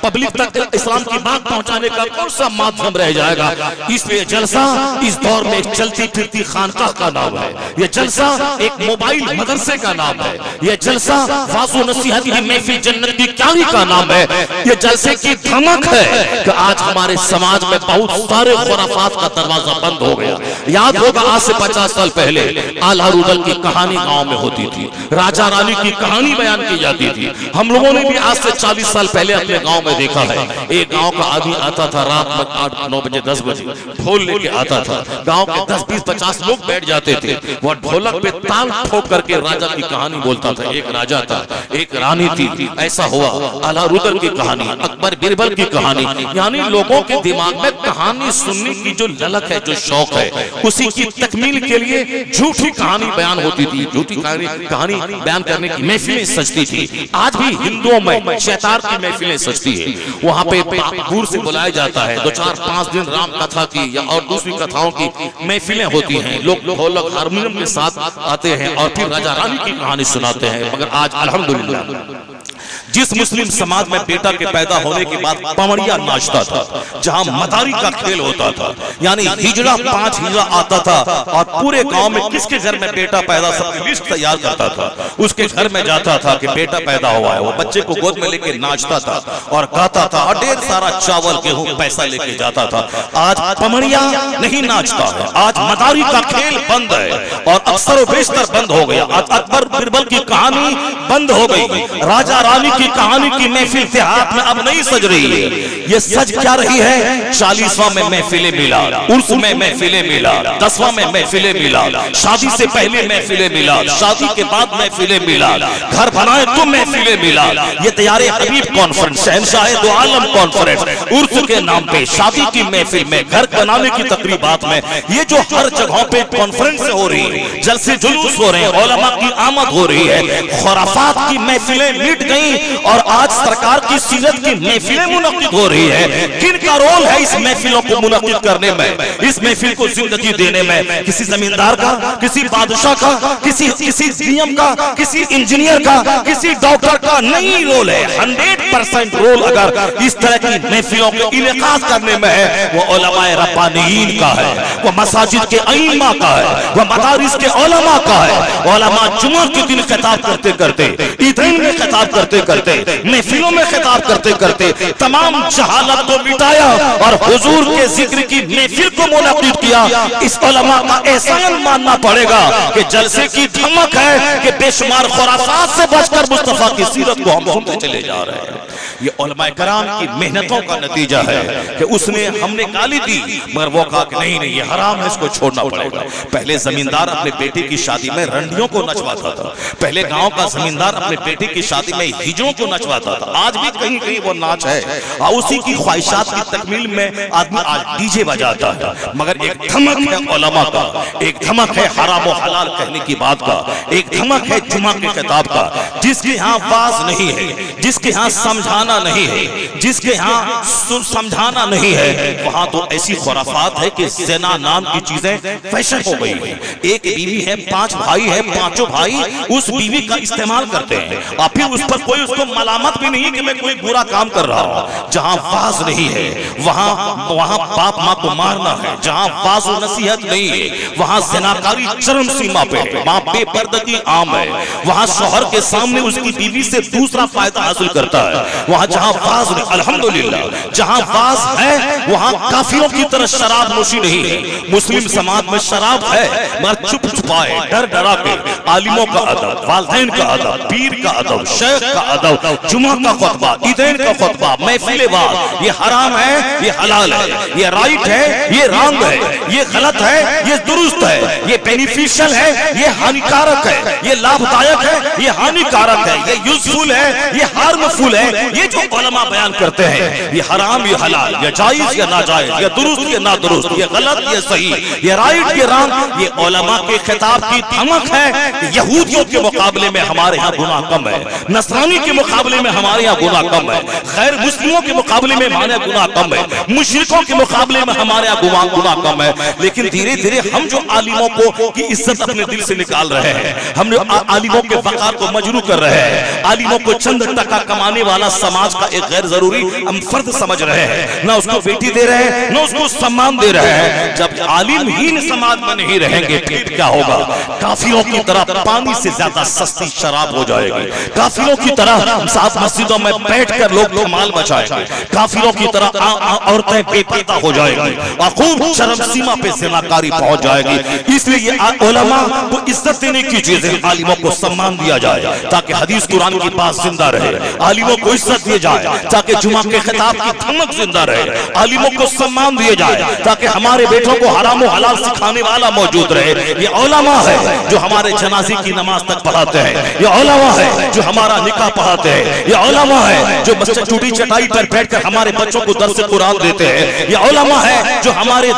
पब्लिक तक इस्लाम की बात पहुंचाने का कौन सा माध्यम रह जाएगा। इसलिए जलसा इस दौर में एक चलती फिरती खानकाह का नाम है, यह जलसा एक मोबाइल मदरसे का नाम है, यह जलसा वाज़ो नसीहत की महफिल जन्नत की क्यारी का नाम है। यह जलसे की धमक है कि आज हमारे समाज में बहुत सारे खुराफात का दरवाजा बंद हो गया। याद होगा आज से 50 साल पहले आला रुदल की कहानी गांव में होती थी, राजा रानी की कहानी बयान की जाती थी। हम लोगों ने भी आज से 40 साल पहले अपने गांव में देखा है, एक गांव का आदमी आता था रात में 8-9 बजे 10 बजे ढोल लेके आता था, गांव के 10-20-50 लोग बैठ जाते थे, वह ढोलक पे ताल ठोक करके राजा की कहानी बोलता था। एक राजा था, एक रानी थी, ऐसा हुआ। आला रुदल की कहानी, अकबर बिरबल की कहानी, यानी लोगों के दिमाग में कहानी सुनने की जो ललक है, जो शौक है, उसी की तकमील के लिए झूठी कहानी बयान होती थी, झूठी कहानी बयान करने की महफिलें सजती थी। आज भी हिंदुओं में शैतान की महफिलें सजती है, वहां पे दूर से बुलाया जाता है, 2-4-5 दिन राम कथा की या और दूसरी कथाओं की महफिलें होती हैं, लोग ढोलक हारमोनियम के साथ आते हैं और फिर राजा रानी की कहानी सुनाते हैं। मगर आज अल्हम्दुलिल्लाह जिस मुस्लिम समाज में बेटा के पैदा होने के बाद पवड़िया नाचता था, जहां मदारी का खेल होता था, यानी हिजड़ा 5 हिजड़ा आता था और पूरे गांव में किसके घर में बेटा पैदा, सबकी लिस्ट तैयार करता था, उसके घर में जाता था कि बेटा पैदा हुआ है, वो बच्चे को गोद में लेके नाचता था और गाता था और ढेर सारा चावल गेहूं पैसा लेके जाता था। आज पवड़िया नहीं नाचता है, आज मदारी का खेल बंद है और अक्सर बेशतर बंद हो गया। आज अकबर बिरबल की कहानी बंद हो गई, राजा रानी की कहानी की महफिल देहात में अब नहीं सज रही है। ये सज क्या रही है? 40वां में महफिले मिलाद, उर्स में महफिले मिलाद, 10वां में महफिले मिलाद, शादी से पहले महफिले मिलाद, शादी के बाद महफिले मिलाद, घर बनाए तो महफिले मिलाद। ये तैयारे हबीब कॉन्फ्रेंस, शहंशाह दो आलम कॉन्फ्रेंस, उर्स के नाम पे शादी की महफिल में, घर बनाने की तकरीबात में, ये जो हर जगहों पे कॉन्फ्रेंस हो रही है, जलसे जुलूस हो रहे हैं, उलमा की आमद हो रही है, खुराफात की महफिलें मिट गई और आज सरकार की सीरत की महफिलें मुनक्किद हो रही है। किनका रोल है इस महफिलों को मुनक्किद करने में, इस महफिल को जिंदगी देने में? किसी जमींदार का, किसी बादशाह का, किसी सीएम का, किसी इंजीनियर का, किसी डॉक्टर का नहीं रोल है। 100% रोल अगर इस तरह की महफिलों को इनेकाद करने में है, वो उलमाए रब्बानीयीन का है, वो मसाजिद के अइम्मा का है, वो मदारिस के उलमा का है। उलमा जुमा के दिन खिताब करते करते, ईदैन में खिताब करते करते, महफिलों में खिताब करते करते तमाम जहालत को मिटाया और हुजूर के जिक्र की महफिल को मुनक्किद किया। इस उलमा का एहसान मानना पड़ेगा कि जलसे की धमक है कि बेशुमार खुराफात से बचकर मुस्तफा की सीरत को हम सुनते चले जा रहे हैं। ये उलमाए कराम की मेहनतों का नतीजा है कि उसने हमने गाली दी मगर वो कहा कि नहीं नहीं ये हराम है, इसको छोड़ना पड़ेगा। पहले जमींदार अपने बेटे की शादी में रंडियों को नचवाता था, पहले गांव का जमींदार अपने बेटे की शादी में हिजड़ों को नचवाता था। आज भी कहीं कहीं वो नाच है और उसी की ख्वाहिशात की तकमील में आदमी आज डीजे बजाता है। मगर एक धमक है उलमा का, एक धमक है हराम और हलाल कहने की बात का, एक धमक है जुमा के खिताब का। जिसके यहाँ वाज नहीं है, जिसके यहाँ समझाना नहीं है, जिसके यहाँ समझाना नहीं है, वहां तो ऐसी खुराफात है कि ज़िना नाम की चीजें फैशन हो गई है। एक बीवी है, 5 भाई है, पांचों भाई उस बीवी का इस्तेमाल करते हैं और फिर उस पर कोई उसको मलामत भी नहीं कि मैं कोई बुरा काम कर रहा हूं। जहां वाज नहीं है वहां बाप मां को मारना है, जहां वाज और नसीहत नहीं है वहां ज़िनाकारी चरम सीमा पे है, मां बेपर्दगी आम है, वहां शौहर के सामने उसकी बीवी से दूसरा फायदा हासिल करता है। वहां जहां वाज नहीं, अल्हम्दुलिल्लाह जहां वाज है वहां काफिरों की तरह शराब नोशी नहीं है। मुस्लिम समाज में शराब है मगर चुप छुपाए, डर डरा के आलिमों का अदब, वालिदैन का अदब, पीर का अदब, शेख का अदब, जुमा का खुतबा, ईदैन का खुतबा, महफिल वाज, ये हराम है, ये हलाल है, ये राइट है, ये रॉन्ग है, ये गलत है, ये दुरुस्त है, ये बेनिफिशियल है, ये हानिकारक है, ये लाभदायक है, ये हानिकारक है, ये यूजफुल है, ये हार्मफुल है। ये जो उलमा बयान करते हैं ये हराम ये हलाल, ये जायज या नाजायज, ये दुरुस्त ये नादुरुस्त, ये गलत ये सही, ये राइट ये रॉन्ग, ये उलमा के खिताब की धमक है कि यहूदियों के मुकाबले में हमारे यहाँ गुनाह कम है, नसरानी के मुकाबले में हमारे यहाँ गुनाह कम है, गैर मुस्लिमों के मुकाबले में हमारे यहाँ गुनाह कम है, मुशरिकों के मुकाबले में हमारे यहाँ गुनाह कम है। लेकिन धीरे धीरे हम जो आलिमों को की इज्जत अपने दिल से निकाल रहे हैं, हम जो आलिमों के वकार को मजरू कर रहे हैं, आलिमों को चंद टका कमाने वाला समाज का एक गैर जरूरी हम फर्द समझ रहे हैं, ना उसको बेटी दे रहे हैं, ना उसको सम्मान दे रहे हैं। जब आलिमहीन समाज में नहीं रहेंगे फिर क्या होगा? काफिरों की तरह पानी से ज्यादा सस्ती शराब हो जाएगी, काफिरों की तरह साथ मस्जिदों में बैठकर लोग माल बचाएंगे, काफिरों की तरह औरतें बेपर्दा हो जाएगी और खूब शर्म सीमा पे ज़िनाकारी पहुंच जाएगी। इसलिए ये उलमा को इज्जत देने की चीज है, आलिमों को सम्मान दिया जाए ताकि हदीस कुरान की बात जिंदा रहे, आलिमों को इज्जत दी जाए ताकि जुमा के खिताब की धमक जिंदा रहे, आलिमों को सम्मान दिया जाए ताकि हमारे बेटों को हराम और हलाल सिखाने वाला मौजूद रहे। ये उलमा है जो हमारे जनाजे की नमाज तक पढ़ाते हैं, ये उलमा है जो हमारा निकाह पढ़ाते हैं, ये उलमा है जो बच्चे टूटी चटाई पर बैठकर हमारे बच्चों को दर्स कुरान देते हैं, ये उलमा है जो हमारे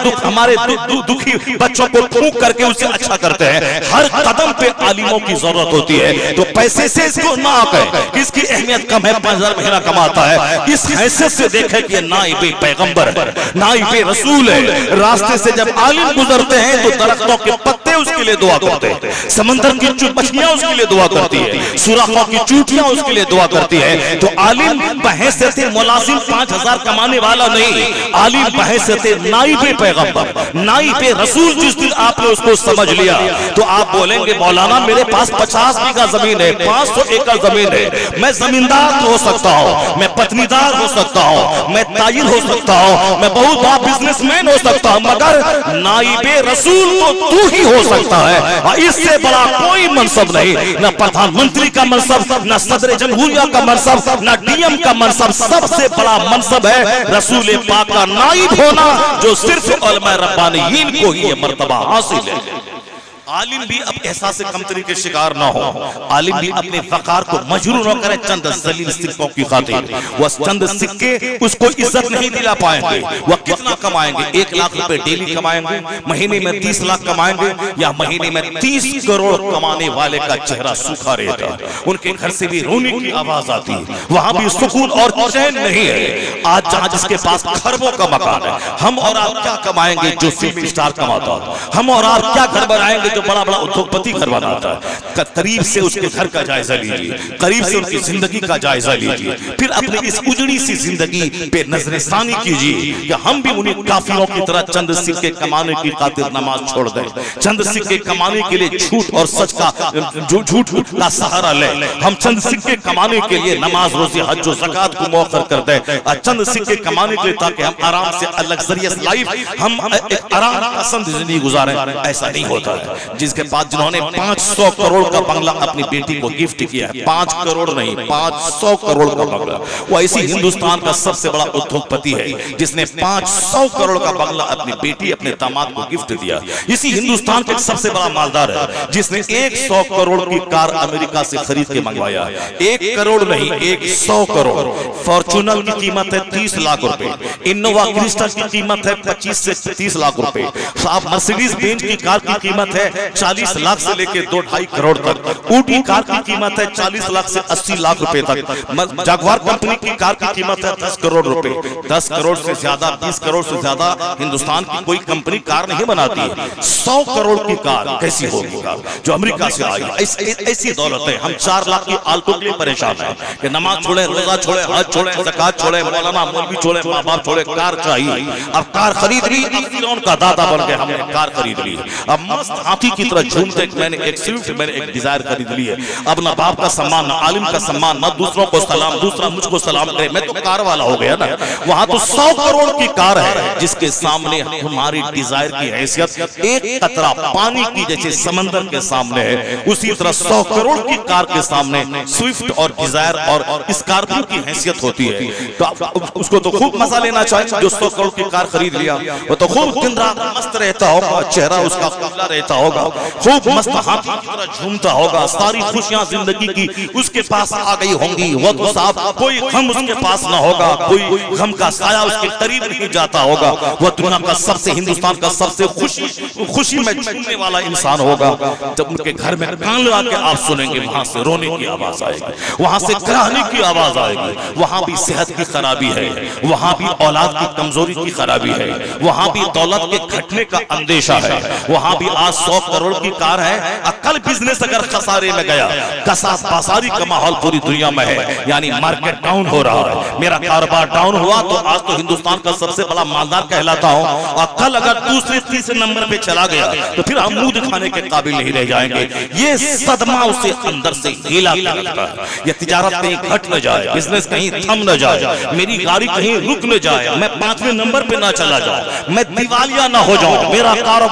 दुखी बच्चों को फूंक करके उसे अच्छा करते हैं। हर कदम पे आलिमों की जरूरत होती है। तो पैसे से इसको ना कहे कि इसकी अहमियत कम है, 5000 महीना कमाता है, इस हैसियत से देखे कि नाइबे पैगंबर है, नाइबे रसूल है। रास्ते से जब आलिम गुजरते हैं तो दरख्तों के पत्ते उसके लिए दुआ करते हैं, समंदर की मछलियां उसके लिए दुआ करती है, सुराखों की चूटियां उसके लिए दुआ करती है। तो आलिम बहैसियत मुलाजिम 5000 कमाने वाला नहीं, आलिम बहैसियत नाइबे पैगंबर, नाइबे रसूल। जिस दिन आपने उसको समझ लिया तो आप बोलेंगे मौलाना मेरे पास 50 बीघा जमीन है, 500 एकड़ जमीन है, मैं जमींदार हो सकता हूँ, मैं पत्नीदार हो सकता हूँ, मैं ताजिर हो सकता हूँ, मैं बहुत बड़ा बिजनेसमैन हो सकता हूँ, मगर नाइबे रसूल तो तू ही हो सकता है। और इससे बड़ा कोई मनसब नहीं, न प्रधानमंत्री का मनसब, न सदर जमहूरिया का मनसब, न डीएम का मनसब। सबसे बड़ा मनसब है रसूल पाक का नाइब होना, जो सिर्फ उलमा रब्बानीयीन को ही ये मर्तबा हासिल है। आलिम भी अब एहसास कमतरी के शिकार ना हो, आलिम भी अपने वकार को मजरूर न करे चंद जलील सिक्कों की खातिर। वह चंद सिक्के उसको इज्जत नहीं दिला पाएंगे। वह कितना कमाएंगे? 1 लाख रुपए डेली कमाएंगे, महीने में 30 लाख कमाएंगे, या महीने में 30 करोड़ कमाने वाले का चेहरा सूखा रहता है, उनके घर से भी रोने की आवाज आती है, वहां भी सुकून और चैन नहीं है। आज जहां जिसके पास खरबों का मकान है, हम और आप क्या कमाएंगे जो फिल्म स्टार कमाता है? हम और आप क्या घर बनाएंगे जो बड़ा बड़ा उद्योगपति घर बनाता है? करीब से उसके घर का जायजा लीजिए, करीब से उनकी जिंदगी का जायजा लीजिए, फिर अपनी इस उजड़ी सी जिंदगी पे नजरसानी कीजिए कि हम भी उन्हीं काफिरों की तरह चंद सिक्के कमाने की खातिर नमाज छोड़ दें, चंद सिक्के कमाने के लिए झूठ और सच का झूठ का सहारा लें। हम चंद सिक्के कमाने के लिए नमाज, रोजे, हज और ज़कात को मौखर कर दें, और चंद सिक्के कमाने के लिए ताकि हम आराम से लग्जरियस लाइफ, हम एक आराम पसंद जिंदगी गुजारें। ऐसा नहीं होता है। जिसके पास जिन्होंने 500 करोड़ का बंगला अपनी बेटी को गिफ्ट किया है, 5 करोड़ नहीं 500 करोड़ का बंगला, वो इसी हिंदुस्तान का सबसे बड़ा उद्योगपति है जिसने 500 करोड़ का बंगला अपनी बेटी, अपने दामाद को गिफ्ट दिया। इसी हिंदुस्तान के सबसे बड़ा मालदार है जिसने 100 करोड़ की कार अमेरिका से खरीद के मंगवाया। 1 करोड़ नहीं 100 करोड़। फॉर्च्यूनर की कीमत है 30 लाख रुपए, इनोवा क्रिस्टा की कीमत है 25 से 30 लाख रुपए, मर्सिडीज बेंज की कार की कीमत है 40 लाख से लेकर 2-2.5 करोड़ तक। ऊटी कार की कीमत है 40 लाख से 80 लाख रुपए तक। जगुआर कंपनी की कार की कीमत है 10 करोड़ रुपए। 10 करोड़ से ज्यादा, 20 करोड़ से ज्यादा हिंदुस्तान की कोई कंपनी कार नहीं बनाती है। 100 करोड़ की कार कैसी होगी कार जो अमेरिका से आई? ऐसी दौलत है। हम 4 लाख की आल्टो के लिए परेशान है कि नमाज छोड़े, रोजा छोड़े, हज छोड़े, ज़कात छोड़े, मौलाना मौलवी छोड़े, माँ बाप छोड़े, कार चाहिए। अब कार खरीद ली, अब फिरौन का दादा बन गए, हमने कार खरीद ली। अब मस्त हाथी की तरह झूमते, मैंने एक स्विफ्ट, मैंने एक डिजायर खरीद ली है। अब ना बाप का सम्मान, ना आलिम का सम्मान, ना दूसरों को सलाम, दूसरा मुझको सलाम करे, मैं तो कार वाला हो गया ना। वहां तो 100 करोड़ की कार है जिसके सामने हमारी डिजायर की हैसियत एक कतरा पानी की जैसे समंदर के सामने है, उसी तरह 100 करोड़ की कार के सामने स्विफ्ट और डिजायर और स्कॉर्पियो की हैसियत होती है। तो उसको तो खूब मजा लेना चाहिए जो 100 करोड़ की कार खरीद लिया। वो तो खूब दिन रात मस्त रहता होगा, चेहरा उसका खुला रहता होगा, खूब मस्त हाथी की तरह झूमता होगा, सारी खुशियां जिंदगी की उसके पास आ गई होंगी। वो तो साहब कोई गम उसके पास ना होगा, कोई गम का साया उसके करीब नहीं जाता होगा। वह दुनिया का सबसे, हिंदुस्तान का सबसे खुशी में झूमने वाला इंसान होगा। जब उनके घर में कान लगा के आप सुनेंगे, वहां से रोने की आवाज आएगी, वहां से कराहने की आवाज आएगी। वहां भी सेहत की खराबी है, वहां भी औलाद की कमजोरी की खराबी है, वहां भी दौलत के घटने का अंदेशा है, वहां भी आज 100 करोड़ की कार है, कल बिजनेस अगर खसारे में गया, कसास बाजारी का माहौल पूरी दुनिया में है, यानी मार्केट डाउन हो रहा है, मेरा कारोबार डाउन हुआ तो आज तो हिंदुस्तान का सबसे बड़ा मालदार कहलाता हूं, और कल अगर दूसरे तीसरे नंबर पे चला गया तो फिर हम मुंह दिखाने के काबिल नहीं रह जाएंगे। ये सदमा उसे अंदर से हिला के रखता है। ये तिजारत कहीं घट न जाए, बिजनेस कहीं थम न जाए, मेरी गाड़ी कहीं रुक न जाए, मैं 5वें नंबर पे ना चला जाऊं, मैं दिवालिया ना हो जाऊं, मेरा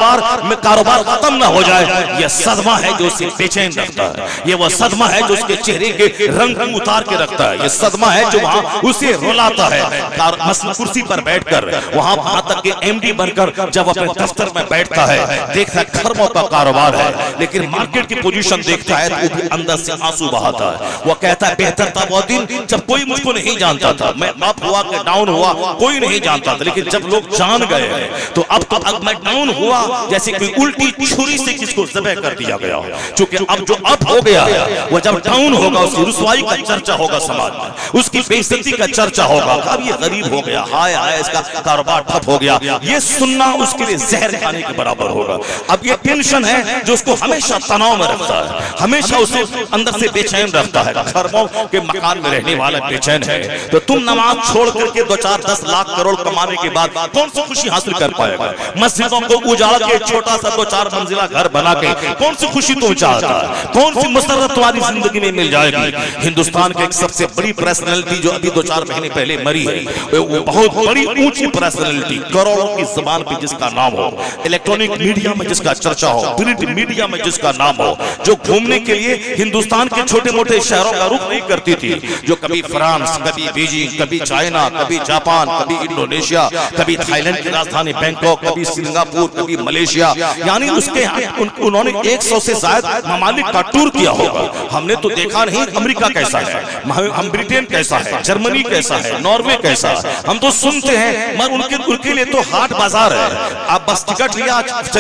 कारोबार खत्म ना हो जाए। ये सदमा है जो उसे बेचैन रखता है, ये वो सदमा है जो उसके चेहरे के रंग को उतार के रखता है, ये सदमा है जो वहां उसे रुलाता है। कुर्सी पर बैठकर वहां तक के एमडी बनकर जब अपने दफ्तर में बैठता है, देखता है खरबों का कारोबार है, लेकिन मार्केट की पोजीशन देखता है तो भी अंदर से आंसू बहाता है। वो कहता है बेहतर था वो दिन जब कोई मुझको नहीं जानता था, मैं अप हुआ कि डाउन हुआ कोई नहीं जानता था, लेकिन जब लोग जान गए तो अब मैं डाउन हुआ जैसे कोई उल्टी छुरी से किसको ज़बह कर दिया गया हो। क्योंकि अब जो अप हो गया वो जब डाउन होगा उसकी रुसवाई का चर्चा होगा समाज में, उसकी बेइज्जती का चर्चा होगा, अब ये गरीब हो गया, हाय हाय इसका कारोबार ठप हो गया, ये सुनना उसके लिए जहर खाने के बराबर होगा। अब ये टेंशन है जो उसको हमेशा तनाव में रखता है, हमेशा उसे अंदर से बेचैन रखता है। खरबों के मकान में रहने वाला बेचैन है, तो तुम नमाज छोड़ करके 2-4-10 लाख करोड़ कमाने के बाद कौन सी खुशी हासिल कर पाएगा? मस्जिदों को उजाड़ के छोटा सा 2-4 मंजिला घर बना के कौन सी खुशी तुम चाहता है? कौन सी मसरत तुम्हारी जिंदगी में मिल जाएगी? हिंदुस्तान की एक सबसे बड़ी पर्सनैलिटी जो अभी 2-4 महीने पहले मरी है, वो बहुत बड़ी ऊंची पर्सनैलिटी, करोड़ों की जुबान पे जिसका नाम हो, इलेक्ट्रॉनिक मीडिया में जिसका चर्चा हो, प्रिंट मीडिया में जिसका नाम हो, जो घूमने के लिए हिंदुस्तान के छोटे मोटे शहरों का रुख नहीं करती थी, जो कभी फ्रांस, कभी बीजिंग, कभी चाइना, कभी जापान, कभी इंडोनेशिया, कभी थाईलैंड की राजधानी बैंकॉक, कभी सिंगापुर, कभी मलेशिया, यानी उसके उन्होंने 100 से ज्यादा ममालिक का टूर किया होगा। हमने तो देखा नहीं अमेरिका कैसा है, हम ब्रिटेन कैसा है, जर्मनी कैसा है, नॉर्वे कैसा है, हम तो सुनते हैं, मगर उनके लिए तो हाट बाजार है। आप बस टिकट लिया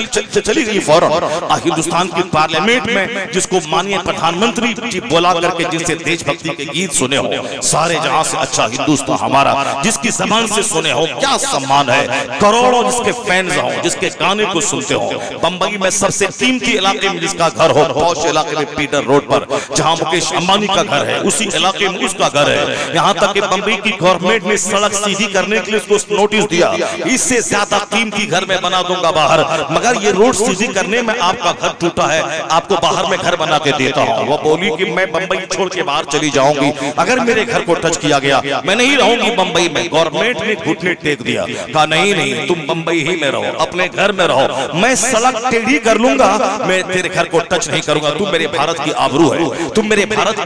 चली गई फौरन। हिंदुस्तान की पार्लियामेंट में जिसको माननीय प्रधानमंत्री जी बुला करके जिनसे देशभक्ति के गीत सुने हो, सारे जहां से अच्छा हिंदुस्तान हमारा, जिसकी जबान से सुने हो, क्या सम्मान है, करोड़ों जिसके फैंस हो, जिसके गाने को सुनते हो। बंबई में सबसे कीमती इलाके में जिसका घर हो, पौष इलाके में पीटर रोड पर जहां मुकेश अंबानी का घर है, उसी इलाके में उसका घर है। यहाँ तक कि बंबई की गवर्नमेंट ने सड़क सीधी करने के लिए उसको नोटिस दिया, इससे ज्यादा कीमती घर में बना दूंगा बाहर, मगर ये रोड सीधी करने में आपका घर टूटा है, आपको बाहर में घर बना के देता हूँ। वो बोली कि मैं बंबई छोड़ के बाहर चली जाऊंगी अगर मेरे घर को टच किया गया, मैं नहीं रहूंगी बंबई में। गवर्नमेंट ने घुटने टेक दिया, कहा नहीं नहीं तुम बंबई ही में रहो, अपने घर में रहो, मैं सड़क टेढ़ी कर लूंगा, मैं तेरे घर को टच नहीं करूंगा। तुम मेरे भारत की आबरू है, तुम मेरे भारत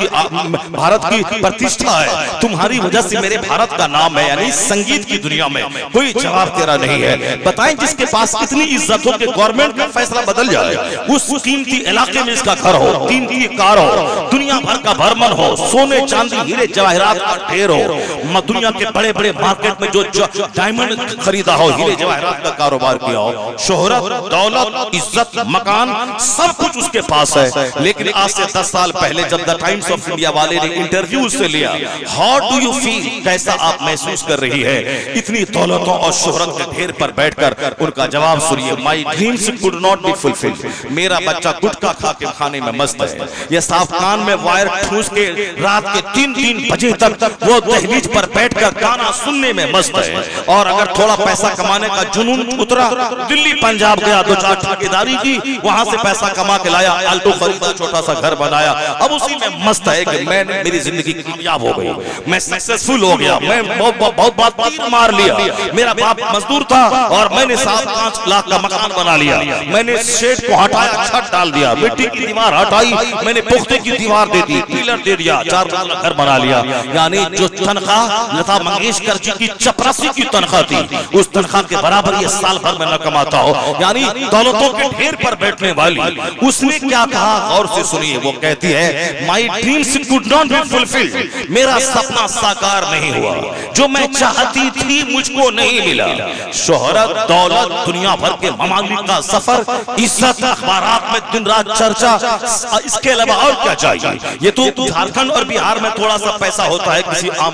की प्रतिष्ठा है, तुम्हारी वजह से मेरे भारत का नाम है, यानी संगीत की दुनिया में कोई जवाब तेरा नहीं है। बताएं जिसके पास इतनी इज्जत हो कि गवर्नमेंट का फैसला बदल जाए, उस कीमती इलाके में इसका घर हो, कीमती कार हो, दुनिया भर का भरमन हो, सोने चांदी हीरे जवाहरात का ढेर हो, दुनिया के बड़े बड़े मार्केट में जो डायमंड खरीदा हो, हीरे जवाहरात का कारोबार किया हो, शोहरत, दौलत, इज्जत, मकान, सब कुछ उसके पास है। लेकिन आज से 10 साल पहले जब द टाइम्स ऑफ इंडिया वाले ने इंटरव्यू उससे लिया, हाउ डू यू फील, कैसा आप महसूस कर रही है इतनी दौलतों और शोहरत के ढेर पर बैठकर? उनका जवाब सुनिए, my dreams could not be fulfilled, मेरा बच्चा गुटखा खा के खाने में मस्त है, ये साफ कान में वायर ठूस के रात के 3-3 बजे तक वो दहलीज पर बैठकर गाना सुनने में मस्त है। और अगर थोड़ा पैसा कमाने का जुनून उतरा, दिल्ली पंजाब गया, 2-4 ठेकेदारी की, वहां से पैसा कमा के लाया, आल्टो खरीदा, छोटा सा घर बनाया, अब उसी में मस्त है कि मैंने मेरी जिंदगी कामयाब हो गई, मैं सक्सेसफुल हो गया, मैं बहुत बात तीर मार लिया, मेरा बाप मजदूर था और मैंने 7-5 लाख का मकान बना लिया, मैंने शेड को हटाया, छत डाल दिया, मिट्टी की दीवार हटाई, मैंने पुख्ते की दीवार दे दी, पिलर दे दिया, 4 मंजिला घर बना लिया। यानी जो तनख्वाह लता मंगेशकर जी की चपरासी की तनख्वाह थी, उस तनख्वाह के बराबर ये साल भर में न कमाता हो, यानी दौलतों के ढेर पर बैठने वाली। उसने क्या कहा और से सुनिए, वो कहती है my dreams could not be fulfilled, मेरा सपना साकार नहीं हुआ, जो मैं चाहती थी मुझको नहीं मिला। शोहरत, दौलत, दुनिया भर के ममालिक का सफर, इज्जत, अखबारात में दिन रात चर्चा, इसके अलावा और क्या चाहिए? ये तो झारखंड और बिहार में थोड़ा सा पैसा होता है किसी आम आदमी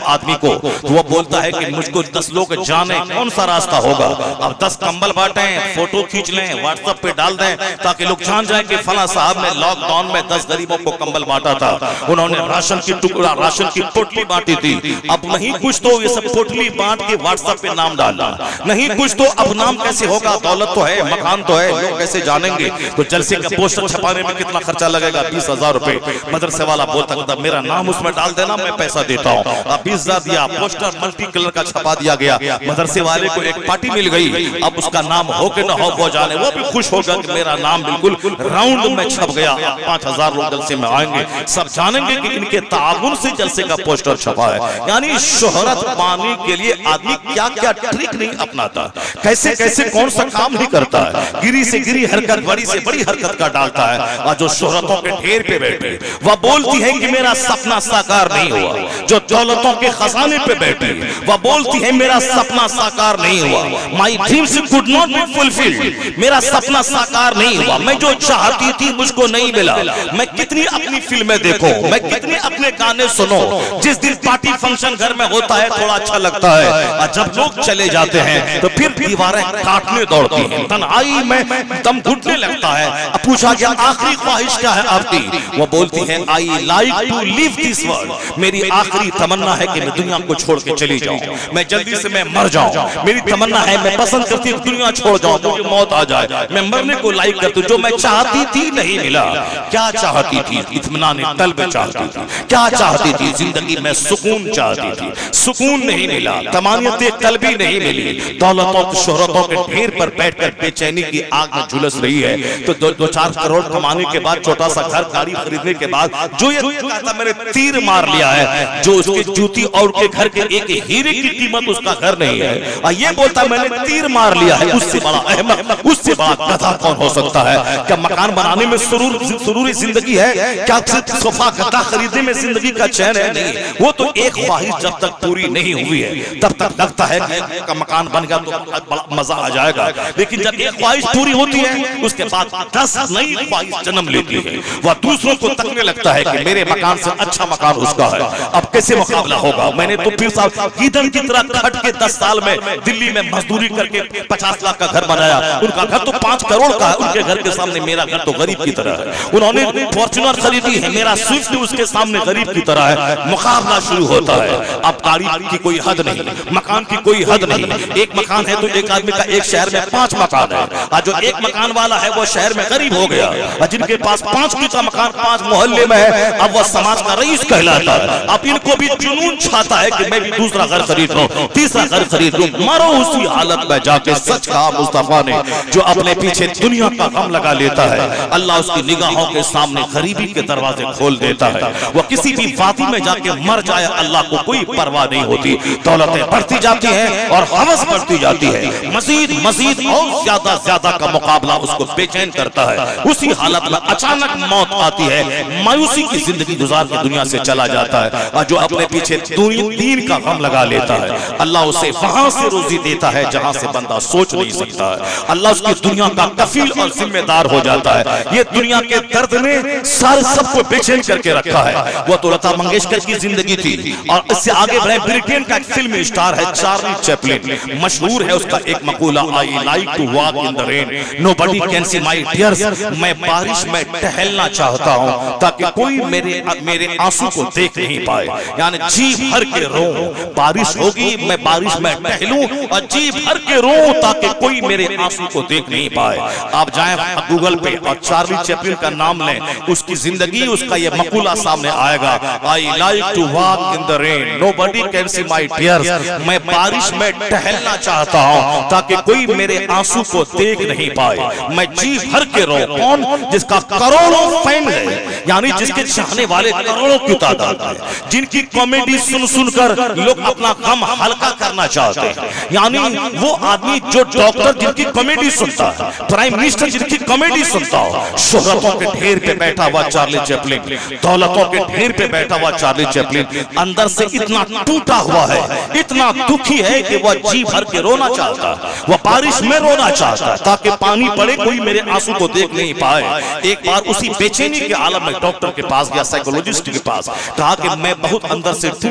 को, तो वो बोलता है कि मुझको 10 लोग जाने कौन सा रास्ता होगा। अब 10 कंबल बांटे, फोटो खींच लें, व्हाट्सएप पे डाल दें ताकि लोग जान जाए कि फला साहब ने लॉकडाउन में 10 गरीबों को कंबल बांटा था, उन्होंने राशन की टुकड़ा, राशन की पोटली बांटी थी। अब नहीं कुछ तो ये सब पोटली बांट के व्हाट्सएप पे नाम डालना, नहीं कुछ तो अब नाम कैसे होगा, दौलत तो है, मकान तो है, लोग कैसे जानेंगे। तो जलसे का पोस्टर छपाने में कितना खर्चा लगेगा, 20,000 रुपए। मदरसे वाला बोलता था मेरा नाम उसमें डाल देना, मैं पैसा देता हूँ। अब 20,000 दिया, पोस्टर मल्टी कलर का छपा दिया गया। मदरसे वाले को एक पार्टी मिल गई, अब उसका नाम हो के ना हो वो जाने, वो भी खुश होगा कि मेरा नाम बिल्कुल राउंड में छप गया। 5,000 लोग जलसे में आएंगे, सब जानेंगे कि इनके ताउन से जलसे का पोस्टर छपा है। यानी शोहरत पाने के लिए आदमी क्या क्या ट्रिक नहीं अपनाता, कैसे कैसे कौन सा काम नहीं करता है, गिरी से गिरी हरकत, बड़ी से बड़ी हरकत का डालता है। और जो शोहरतों के ढेर पे बैठे वह बोलती है कि मेरा सपना साकार नहीं हुआ। जो दौलतों के खजाने पे बैठी वह बोलती है मेरा सपना साकार नहीं हुआ। My dreams could not be fulfilled, मेरा सपना साकार नहीं हुआ। मैं जो चाहती थी मुझको नहीं मिला। मैं कितनी अपनी फिल्में देखूं, मैं कितने अपने गाने सुनो, जिस दिन पार्टी फंक्शन घर में होता है थोड़ा अच्छा लगता है, और जब लोग चले जाते हैं तो फिर दीवारें काटने दौड़ती हैं, तन्हाई में दम घुटने लगता है। अब पूछा गया आखिरी ख्वाहिश क्या है आपकी, वो बोलती है I like to live this world, मेरी आखिरी तमन्ना है कि मैं दुनिया को छोड़ के चली जाऊं, मैं जल्दी से मैं मर जाऊं। मेरी तमन्ना है, मैं पसंद करती हूं दुनिया छोड़ जाऊं, मुझे मौत आ जाए, मैं मरने को लाइक करती हूं। जो मैं चाहती थी नहीं मिला। क्या चाहती थी? इत्मीनान कल्ब चाहती थी। क्या चाहती थी? जिंदगी में सुकून चाहती थी, सुकून नहीं मिला, तमानियत कल्बी नहीं मिली। दौलतों शोहरतों के ढेर पर बैठकर बेचैनी की आग में झुलस रही है। तो 2-4 करोड़ कमाने के बाद, छोटा सा घर गाड़ी खरीदने के बाद जो ये कहता मैंने तीर मार लिया है, जो उसके जूती और के घर के एक हीरे की कीमत उसका घर नहीं है, और ये बोलता मैंने तीर मार लिया है, उससे बड़ा अहमक, उससे बड़ा गधा कौन हो सकता है? क्या मकान बनाने में सुरूरी जिंदगी है? क्या सोफा गद्दा खरीदने में जिंदगी का चैन है? नहीं, वो तो एक ख्वाहिश जब तक पूरी नहीं हुई है तब तक लगता है कि मकान बन गया तो बड़ा मजा आ जाएगा। लेकिन जब एक ख्वाहिश पूरी होती है उसके बाद 10 नई ख्वाहिश जन्म लेती है। वह दूसरों को तकने लगता है कि मेरे मकान से अच्छा मकान उसका है, अब कैसे मुकाबला होगा? मैंने तो फिर साहब ईंधन की तरह खट के 10 साल में दिल्ली में मजदूरी करके 50 लाख का घर बनाया। उनका घर तो 5 करोड़ का है, उनके घर के सामने मेरा घर तो गरीब की तरह है। उन्होंने फॉर्च्यूनर खरीदी है, मेरा स्विफ्ट उसके सामने गरीब की तरह है। मुकाबला शुरू होता है। अब गाड़ी की कोई हद नहीं, मकान की कोई हद नहीं। एक मकान है तो एक आदमी का एक शहर में 5 मकान है, और जो एक मकान वाला है वो शहर में गरीब हो गया। और जिनके पास 5 का मकान 5 मोहल्ले में है, अब वह समाज का रईस कहलाता है। अब इनको भी जुनून छाता है कि मैं भी दूसरा घर खरीद लूं, तीसरा घर खरीद लूं। मरो उसी हालत में जाके। सच कहा मुस्तफा ने, जो अपने पीछे दुनिया का गम लगा लेता है, अल्लाह उसकी निगाहों के सामने गरीबी के दरवाजे खोल देता है। वह किसी भी वादी में जाके मर जाए, अल्लाह को कोई परवाह नहीं होती। दौलतें बढ़ती जाती हैं और हवस बढ़ती जाती है, मजीद मजीद और ज्यादा का मुकाबला उसको बेचैन करता है। उसी हालत में अचानक मौत आती है, मायूसी की जिंदगी गुजार के दुनिया से चला जाता है। और जो अपने पीछे दीन का गम लगा लेता है, अल्लाह उसे वहां से रोजी देता है जहां से बंदा सोच नहीं सकता है। अल्लाह उसकी दुनिया का कफील और जिम्मेदार हो जाता है। ये दुनिया के दर्द ने सारे सबको बेचैन करके रखा है। वो तो लता मंगेशकर की जिंदगी थी। और इससे आगे बढ़े, ब्रिटेन का एक फिल्म स्टार है चार्ली चैपलिन, मशहूर है उसका एक मकूला, I like to walk in the rain, nobody can see my tears, मैं बारिश में टहलना चाहता हूं ताकि कोई मेरे आंसू को देख नहीं पाए। यानी जी भर के रो, बारिश होगी मैं बारिश में टहलूं और जी भर के रो ताकि कोई मेरे आंसू को देख नहीं पाए। आप जाएं गूगल पे और चार्ली चैपलिन का नाम लें, उसकी जिंदगी, उसका ये मकूला सामने आएगा, I like to walk in the rain, nobody can see my tears, मैं बारिश में टहलना चाहता हूं ताकि कोई मेरे आंसू को देख नहीं पाए, मैं जी भर के रो। कौन? जिसका करोड़ों फैन है, यानी जिसके चाहने वाले करोड़ों की तादाद है, जिनकी कॉमेडी सुन सुनकर लोग अपना गम हल्का करना चाहते हैं। यानी वो आदमी जो डॉक्टर जिनकी कॉमेडी सुनता है, प्राइम मिनिस्टर जिनकी कॉमेडी सुनता हो, शोहरतों के ढेर पे बैठा हुआ चार्ली चैपलिन, दौलतों के ढेर पे बैठा हुआ चार्ली चैपलिन अंदर से इतना टूटा हुआ है, इतना दुखी है कि वह जी भर के रोना चाहता है, वह बारिश में रोना चाहता है ताकि पानी पड़े, कोई मेरे आंसू को देख नहीं पाए। एक बार उसी बेचैनी के आलम में डॉक्टर के पास गया, साइकोलॉजिस्ट के पास, कहा कि मैं बहुत अंदर से टूटा हुआ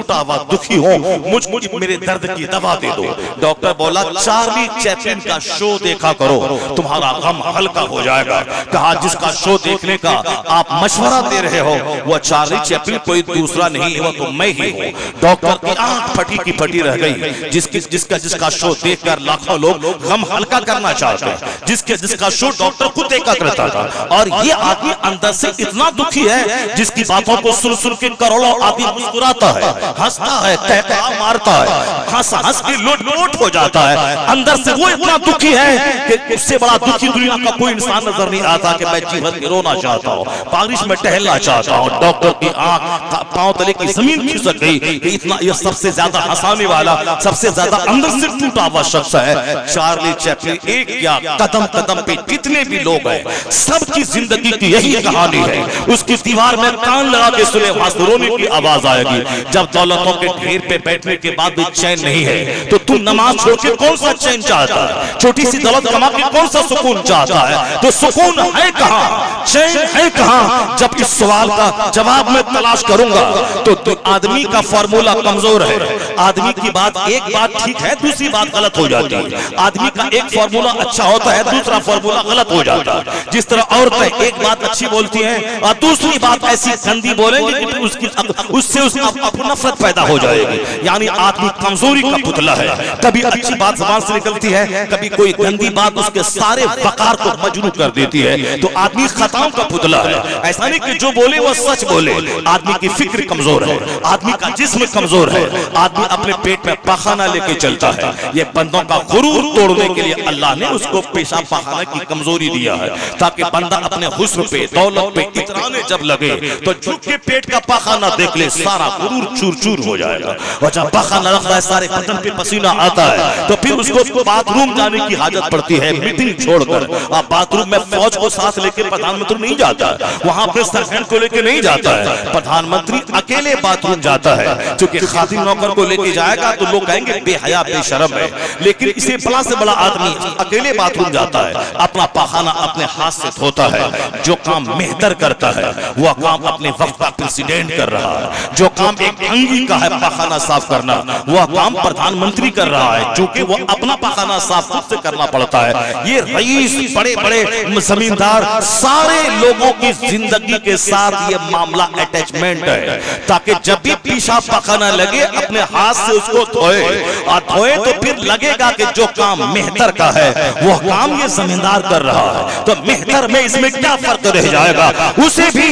वक्त दुखी हो, मुझ मेरे दर्द की दवा दे दो। डॉक्टर बोला चार्ली चैपलिन का शो देखा करो, तुम्हारा गम हल्का हो जाएगा। कहा जिसका शो देखने का आप मशवरा दे रहे हो वो चार्ली चैपलिन कोई दूसरा नहीं है, वो तो मैं ही हूँ। डॉक्टर की आंख फटी की फटी रह गई। जिसका शो देखकर लाखों लोग गम हल्का करना चाहते हैं, जिसका शो डॉक्टर खुद देखा करता था। और ये आदमी अंदर से इतना दुखी है जिसकी बातों को सुन सुन के करोड़ों आदमी मुस्कुराता है, हंसता है, तहका मारता है, हंस हंस के लोट हो जाता है। अंदर से वो इतना दुखी है कि उससे बड़ा दुखी दुनिया का कोई इंसान नजर नहीं आता कि मैं जी भर के रोना चाहता हूँ, बारिश में टहलना चाहता हूँ। डॉक्टर की आंख पांव तले की जमीन खिसक गई कि इतना ये सबसे ज्यादा हंसाने वाला, सबसे ज्यादा अंदर से टूटा हुआ शख्स है चार्ली चैपलिन। एक क्या कदम कदम पे जितने भी लोग हैं सबकी जिंदगी की यही कहानी है। उसकी दीवार में कान लगा के सुने वहां से रोने की आवाज आएगी। जब दौलतों के ढेर पे बैठने के बाद भी चैन नहीं है तो तू नमाज छोड़ के कौन सा चैन चाहता है? छोटी सी दौलत कमा के कौन सा सुकून चाहता है? तो सुकून है कहां, चैन है कहां? जब इस सवाल का जवाब मैं तलाश करूंगा तो आदमी का फॉर्मूला कमजोर है। आदमी की बात एक बात ठीक है, दूसरी बात गलत हो जाती है। आदमी का एक फॉर्मूला अच्छा होता है, दूसरा फॉर्मूला गलत हो जाता है। जिस तरह औरतें एक बात अच्छी बोलती हैं और दूसरी बात ऐसी गंदी बोलेंगे कि उससे आपको नफरत पैदा हो जाएगी। यानी आदमी कमजोरी का पुतला है। कभी अच्छी बात जबान से निकलती है, कभी कोई गंदी बात उसके सारे वकार को मजरू कर देती है। तो आदमी खताओं का पुतला है। ऐसा नहीं कि जो बोले वो सच बोले। आदमी की फिक्र कमजोर है, आदमी का जिस्म कमजोर है। आदमी अपने पेट में पाखाना लेके चलता है। ये बंदों का गुरूर तोड़ने के लिए अल्लाह ने उसको पेशाब पाखाना की कमजोरी दिया है, ताकि बंदा अपने हुस्न पे, दौलत पे इतराने जब लगे तो झुक के पेट का पाखाना देख ले, सारा गुरूर चूर चूर हो जाएगा। और जब पाखाना लगता है, सारे बदन पे पसीना आता है, तो फिर उसको बाथरूम जाने की हाजत पड़ती है। मीटिंग छोड़कर आप बाथरूम में फौज को साथ लेके प्रधानमंत्री नहीं जाता, वहां अपने सरहद को लेके नहीं जाता है। प्रधानमंत्री अकेले बाथरूम जाता है। क्योंकि खातिन नौकर को लेके जाएगा तो लोग कहेंगे बेहया बेशरम है, लेकिन इसे बड़ा से बड़ा आदमी अकेले बाथरूम जाता है, अपना पाखाना अपने हाथ से धोता है। जो काम मेहतर करता है वह काम अपने वक्त का प्रेसिडेंट कर रहा है। जो काम एक अंगी का है पाखाना साफ करना, वह काम प्रधानमंत्री कर रहा है, जो कि वो अपना पाखाना साफ खुद से करना पड़ता है। ये रईस, बड़े बड़े जमींदार, सारे लोगों की जिंदगी के साथ ये मामला अटैचमेंट है, ताकि जब भी पेशाब पाखाना लगे अपने हाथ से उसको धोए, और धोए तो फिर लगेगा कि जो काम मेहतर का है वह काम ये जमींदार कर रहा है। तो मेहतर में इसमें क्या फर्क रह जाएगा? उसे भी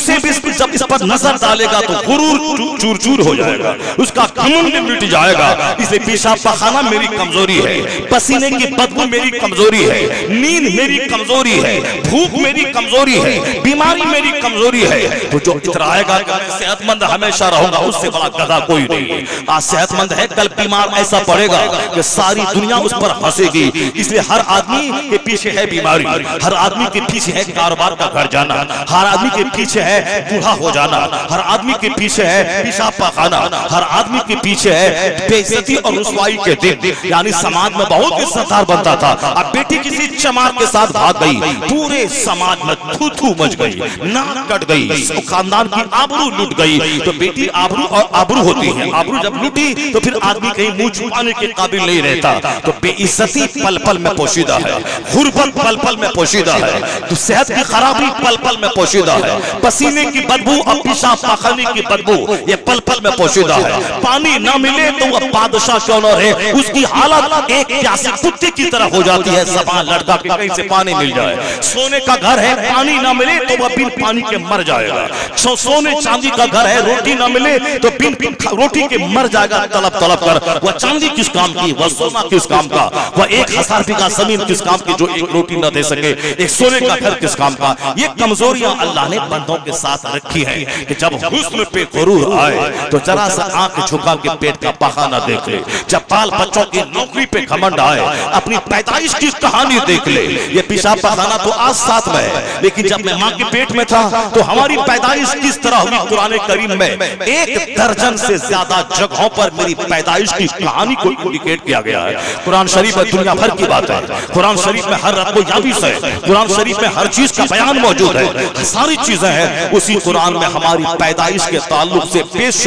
जब इस पर नजर डालेगा तो गुरूर चूर चूर हो जाएगा, उसका घमंड मिट जाएगा। इसलिए पेशाब पाखाना मेरी कमजोरी है, पसीने की बदबू मेरी कमजोरी है, नींद मेरी कमजोरी है, भूख मेरी कमजोरी है, बीमारी मेरी कमजोरी है। तो जो इतराएगा कि मैं सेहतमंद हमेशा रहूंगा, उससे बड़ा गधा कोई नहीं। आज सेहतमंद है, कल बीमार ऐसा पड़ेगा कि सारी दुनिया उस पर हंसेगी। इसलिए हर आदमी के पीछे है बीमारी, हर आदमी के पीछे है कारोबार का घर जाना, हर आदमी के पीछे है बूढ़ा हो जाना, हर आदमी के पीछे है पेशाब पाखाना, हर आदमी के पीछे है बेइज्जती और रुसवाई के दिन। यानी समाज में बहुत इज्जतदार बनता था, अब बेटी किसी चमार के साथ भाग गई, पूरे समाज में थू थू मच गई, नाक कट गई, खानदान की आबरू लुट गई। तो बेटी आबरू और आबरू होती है, आबरू जब लुटी तो फिर आदमी कहीं मुंह छुपाने के काबिल नहीं रहता। तो बेइज्जती पल पल में पोशीदा है, गुर्बत पल पल में पोशीदा है, तो सेहत की खराबी पल पल में पोशीदा है, पसीने की बदबू और पेशाब पाखाने की बदबू ये पल पल में पोशीदा है। पानी ना मिले तो वह बादशाह क्यों न रहे, उसकी हालत एक प्यासे कुत्ते की तरह हो जाती है, ज़बान लड़का के कहीं से पानी मिल जाए। सोने का घर है, पानी ना मिले तो वह बिन पानी के मर जाएगा। सोने चांदी का घर है, रोटी ना मिले तो बिन रोटी के मर जाएगा तलब तलब कर। वह चांदी किस काम की, वह सोना किस काम का, वह 1000 बीघा जमीन किस काम की जो एक रोटी न दे सके, एक सोने का घर किस काम का। ये कमजोरियां अल्लाह ने बंदों के साथ रखी हैं कि जब हुस्न पे गुरूर आए तो जरा सा आंख झुका के पेट का पाखाना देख ले, जब बाल बच्चों की नौकरी पे घमंड आए, अपनी पैदाइश की कहानी देख ले। ये पेशाब पाखाना तो आज साथ में है, लेकिन जब मैं माँ के पेट में था तो हमारी पैदाइश किस तरह हुई, कुरान करीम में 1 दर्जन से ज्यादा जगहों पर मेरी पैदाइश की कहानी को इंडिकेट किया गया है। कुरान शरीफ में दुनिया भर की बात है, कुरान शरीफ में हर रब याबिस है, कुरान शरीफ में हर चीज का बयान मौजूद है, सारी चीजें हैं उसी कुरान में। हमारी पैदाइश के ताल्लुक से बेशुमार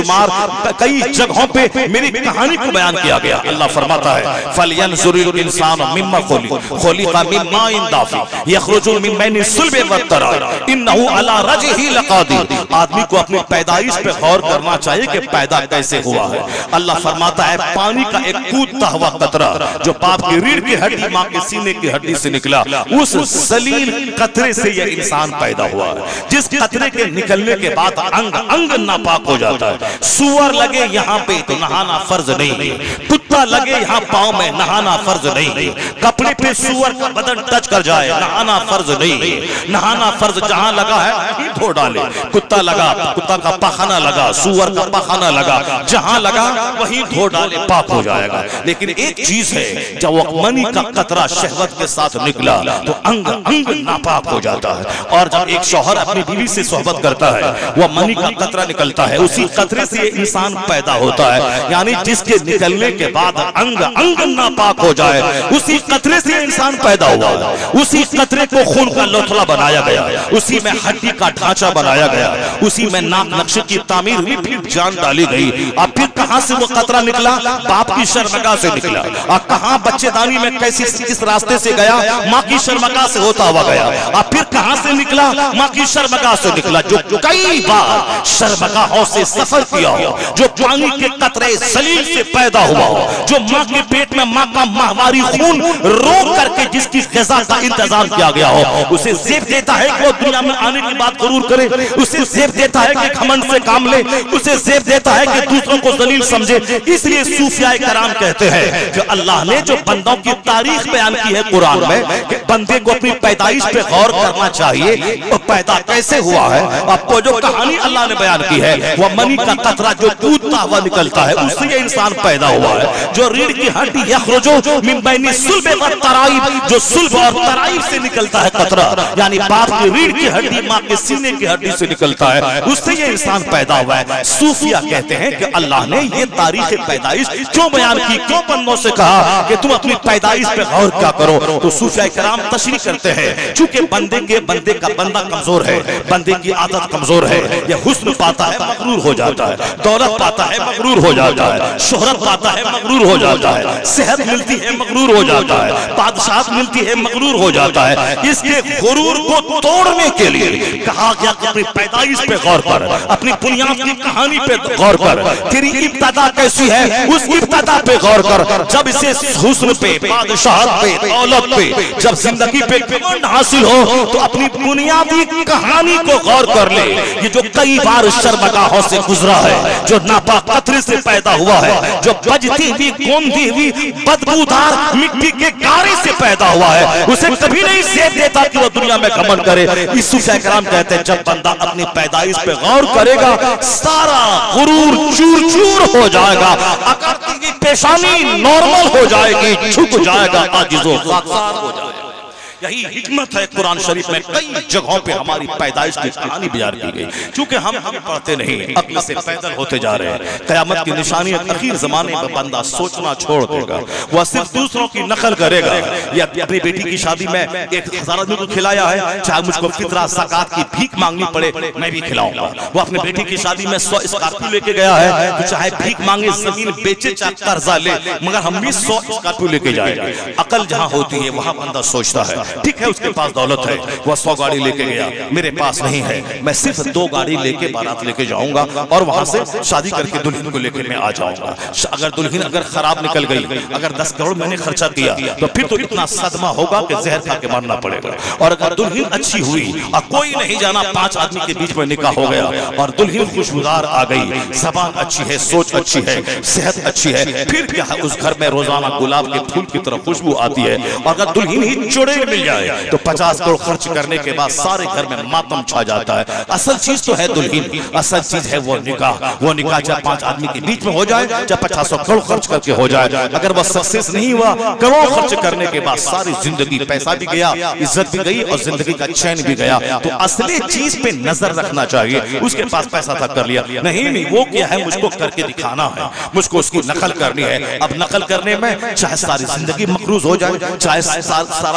कई जगहों पे मेरी कहानी को बयान किया गया। अल्लाह फरमाता है फलयंजुरिल इंसान मिम्मा खुलिका मिन माइन दाफी यखरुजु मिन बैनि सुल्बि वत्तराई इन्नहु अला रजही लकादिर। आदमी को अपनी पैदाइश पे गौर करना चाहिए कि पैदा कैसे हुआ है। अल्लाह फरमाता है पानी का एक कूदता हुआ कतरा जो बाप की रीढ़ की हड्डी माँ के सीने की हड्डी से निकला, उस सलील कतरे से यह इंसान पैदा हुआ है, जिस कतरे के निकलने के बाद अंग अंग नापाक हो जाता है। सुअर लगे यहाँ पे तो नहाना फर्ज नहीं है, कुत्ता लगे यहाँ पाँव में नहाना फर्ज नहीं है, कपड़े पे सुअर का बदन टच कर जाए नहाना फर्ज नहीं है। नहाना फर्ज जहाँ लगा है वहीं धो डाले। कुत्ता लगा, कुत्ता का पखाना लगा, सुअर का पखाना लगा, जहाँ लगा वहीं धो डाले, पाक हो जाएगा। लेकिन एक चीज है, जब वो मनी का कतरा शहवत के साथ निकला तो अंग अंग नापाक हो जाता है। और जब एक शौहर अपनी बीवी से सोहबत करता है, वह मनी का कतरा निकलता है, उसी कतरे से इंसान पैदा होता है। यानी जिसके निकलने के बाद अंग अंग नापाक हो जाए, उसी कतरे से इंसान पैदा हुआ है। उसी कतरे को खून का लोथड़ा बनाया गया, उसी में हड्डी का ढांचा बनाया गया, उसी में नाक नक्शे की तामीर हुई, फिर जान डाली गई। अब फिर कहां से वो कतरा निकला? बाप की शर्मगाह से निकला। और कहां बच्चेदानी में कैसे किस रास्ते से गया? माँ की शर्मगाह से होता हुआ गया। और फिर कहां से निकला? माँ की शर्मगाह से निकला, जो कई बार शर्मगाहों से सफर किया हो, जो पानी के कतरे सलील से पैदा हुआ हो, जो माँ के पेट में माँ का माहवारी खून रोक करके जिसकी ग़िज़ा का इंतजाम किया गया हो, उसे ज़ेब देता है कि वो दुनिया में आने की बात जरूर करे, उसे ज़ेब देता है कि घमंड से काम ले, उसे ज़ेब देता है कि दूसरों को जलील समझे। इसलिए सूफियाए कराम कहते हैं कि अल्लाह ने जो बंदों की तारीख बयान की है कुरान में, कि बंदे को अपनी पैदाइश पे गौर करना चाहिए, वो पैदा कैसे हुआ है। आपको जो कहानी अल्लाह ने बयान की है, वह मनी का कतरा जो कूदता हुआ निकलता है, उससे ये इंसान पैदा हुआ है। जो रीढ़ की हड्डी यखरुजु मिन बैनि सुल्बि वत्तराइब, जो सुल्ब और तराइब से निकलता है कतरा, यानी बाप की रीढ़ की हड्डी माँ के सीने की हड्डी से निकलता है, उससे ये इंसान पैदा हुआ है। सूफिया कहते हैं कि अल्लाह ने ये तारीख पैदाइश क्यों बयान की, क्यों बंदों से कहा कि तुम अपनी पैदाइश पे गौर क्या करो। तो सूफिया कराम तशरीह करते हैं, चूंकि बंदे का बंदा कमजोर है, बंदे की आदत कमजोर है, ये हुस्न पाता है मगरूर हो जाता है, दौलत पाता है मगरूर हो जाता है, शोहरत पाता है मगरूर हो जाता है, सेहत मिलती है मगरूर हो जाता है, बादशाहत मिलती है मगरूर हो जाता है। इसके गुरूर को तोड़ने के लिए कहा गया कि अपनी पैदाइश पे गौर कर, अपनी बुनियाद की कहानी पे गौर कर, तेरी इब्तदा कैसी है उस इब्तदा पे गौर कर। जब इसे हुस्न पे, बादशाहत पे, दौलत पे, जब जिंदगी पे घमंड हासिल हो तो अपनी बुनियादी कहानी को गौर कर ले। ये जो कई बार शर्मगाहों से गुजरा है, जो नापाक कतरे से पैदा हुआ है, जो बजती हुई गोंदी हुई बदबूदार मिट्टी के गारे से पैदा हुआ है, उसे कभी नहीं सेब देता कि वो दुनिया में घमंड करे। इस सूफिया कराम कहते हैं जब बंदा अपनी पैदाइश पे गौर करेगा, सारा गुरूर चूर चूर हो जाएगा, अकड़ की पेशानी नॉर्मल हो जाएगी, झुक जाएगा, आजिज़ो खाकसार हो जाएगा। यही हिकमत है कुरान शरीफ में कई जगहों पे हमारी पैदाइश की कहानी बयान की गई। क्योंकि हम पढ़ते नहीं, अक्ल से पैदल होते जा रहे हैं। क़यामत की निशानी आखिर जमाने में बंदा सोचना छोड़ देगा, वह सिर्फ दूसरों की नकल करेगा। या अपनी बेटी की शादी में 1000 आदमी को खिलाया है, चाहे मुझको फितरा ज़कात की भीख मांगनी पड़े मैं भी खिलाऊंगा। वो अपनी बेटी की शादी में 100 स्कॉर्पियो लेके गया है, तो चाहे भीख मांगे, जमीन बेचे, चाहे कर्जा ले, मगर हम भी 100 स्कॉर्पियो लेके जाएंगे। अकल जहाँ होती है वहाँ बंदा सोचता है। ठीक है, उसके पास दौलत है, वह 100 गाड़ी लेके गया, मेरे पास नहीं है, मैं सिर्फ 2 गाड़ी लेके बारात लेके जाऊंगा और वहां से शादी करके दुल्हन को लेके मैं आ जाऊंगा। अगर दुल्हन अगर खराब निकल गई, अगर 10 करोड़ मैंने खर्चा किया, तो फिर तो इतना सदमा होगा कि जहर खा के मरना पड़ेगा। और अगर दुल्हन अच्छी हुई और कोई नहीं जाना, 5 आदमी के बीच में निकाह हो गया और दुल्हन खुशबूदार आ गई, जबान अच्छी है, सोच अच्छी है, सेहत अच्छी है, फिर क्या है, उस घर में रोजाना गुलाब के फूल की तरह खुशबू आती है। और अगर दुल्हन ही चुड़ैल मिल जाए तो 50 करोड़ खर्च करने के बाद सारे घर में मातम छा जाता है। असल चीज तो है दुल्हन, असल चीज है वो निकाह। वो निकाह चाहे 5 आदमी के बीच में हो जाए, चाहे 50 करोड़ खर्च करके हो जाए, अगर वह सक्सेस नहीं हुआ, करोड़ खर्च करने के बाद सारी जिंदगी, पैसा भी गया, इज्जत भी गई और जिंदगी का चैन भी गया। तो असली चीज पे नजर रखना चाहिए। उसके पास पैसा था, कर लिया, नहीं वो क्या है, मुझको करके दिखाना है, मुझको उसकी नकल करनी है। अब नकल करने में चाहे सारी जिंदगी मकरूज हो जाए, चाहे सारा गाँव वाला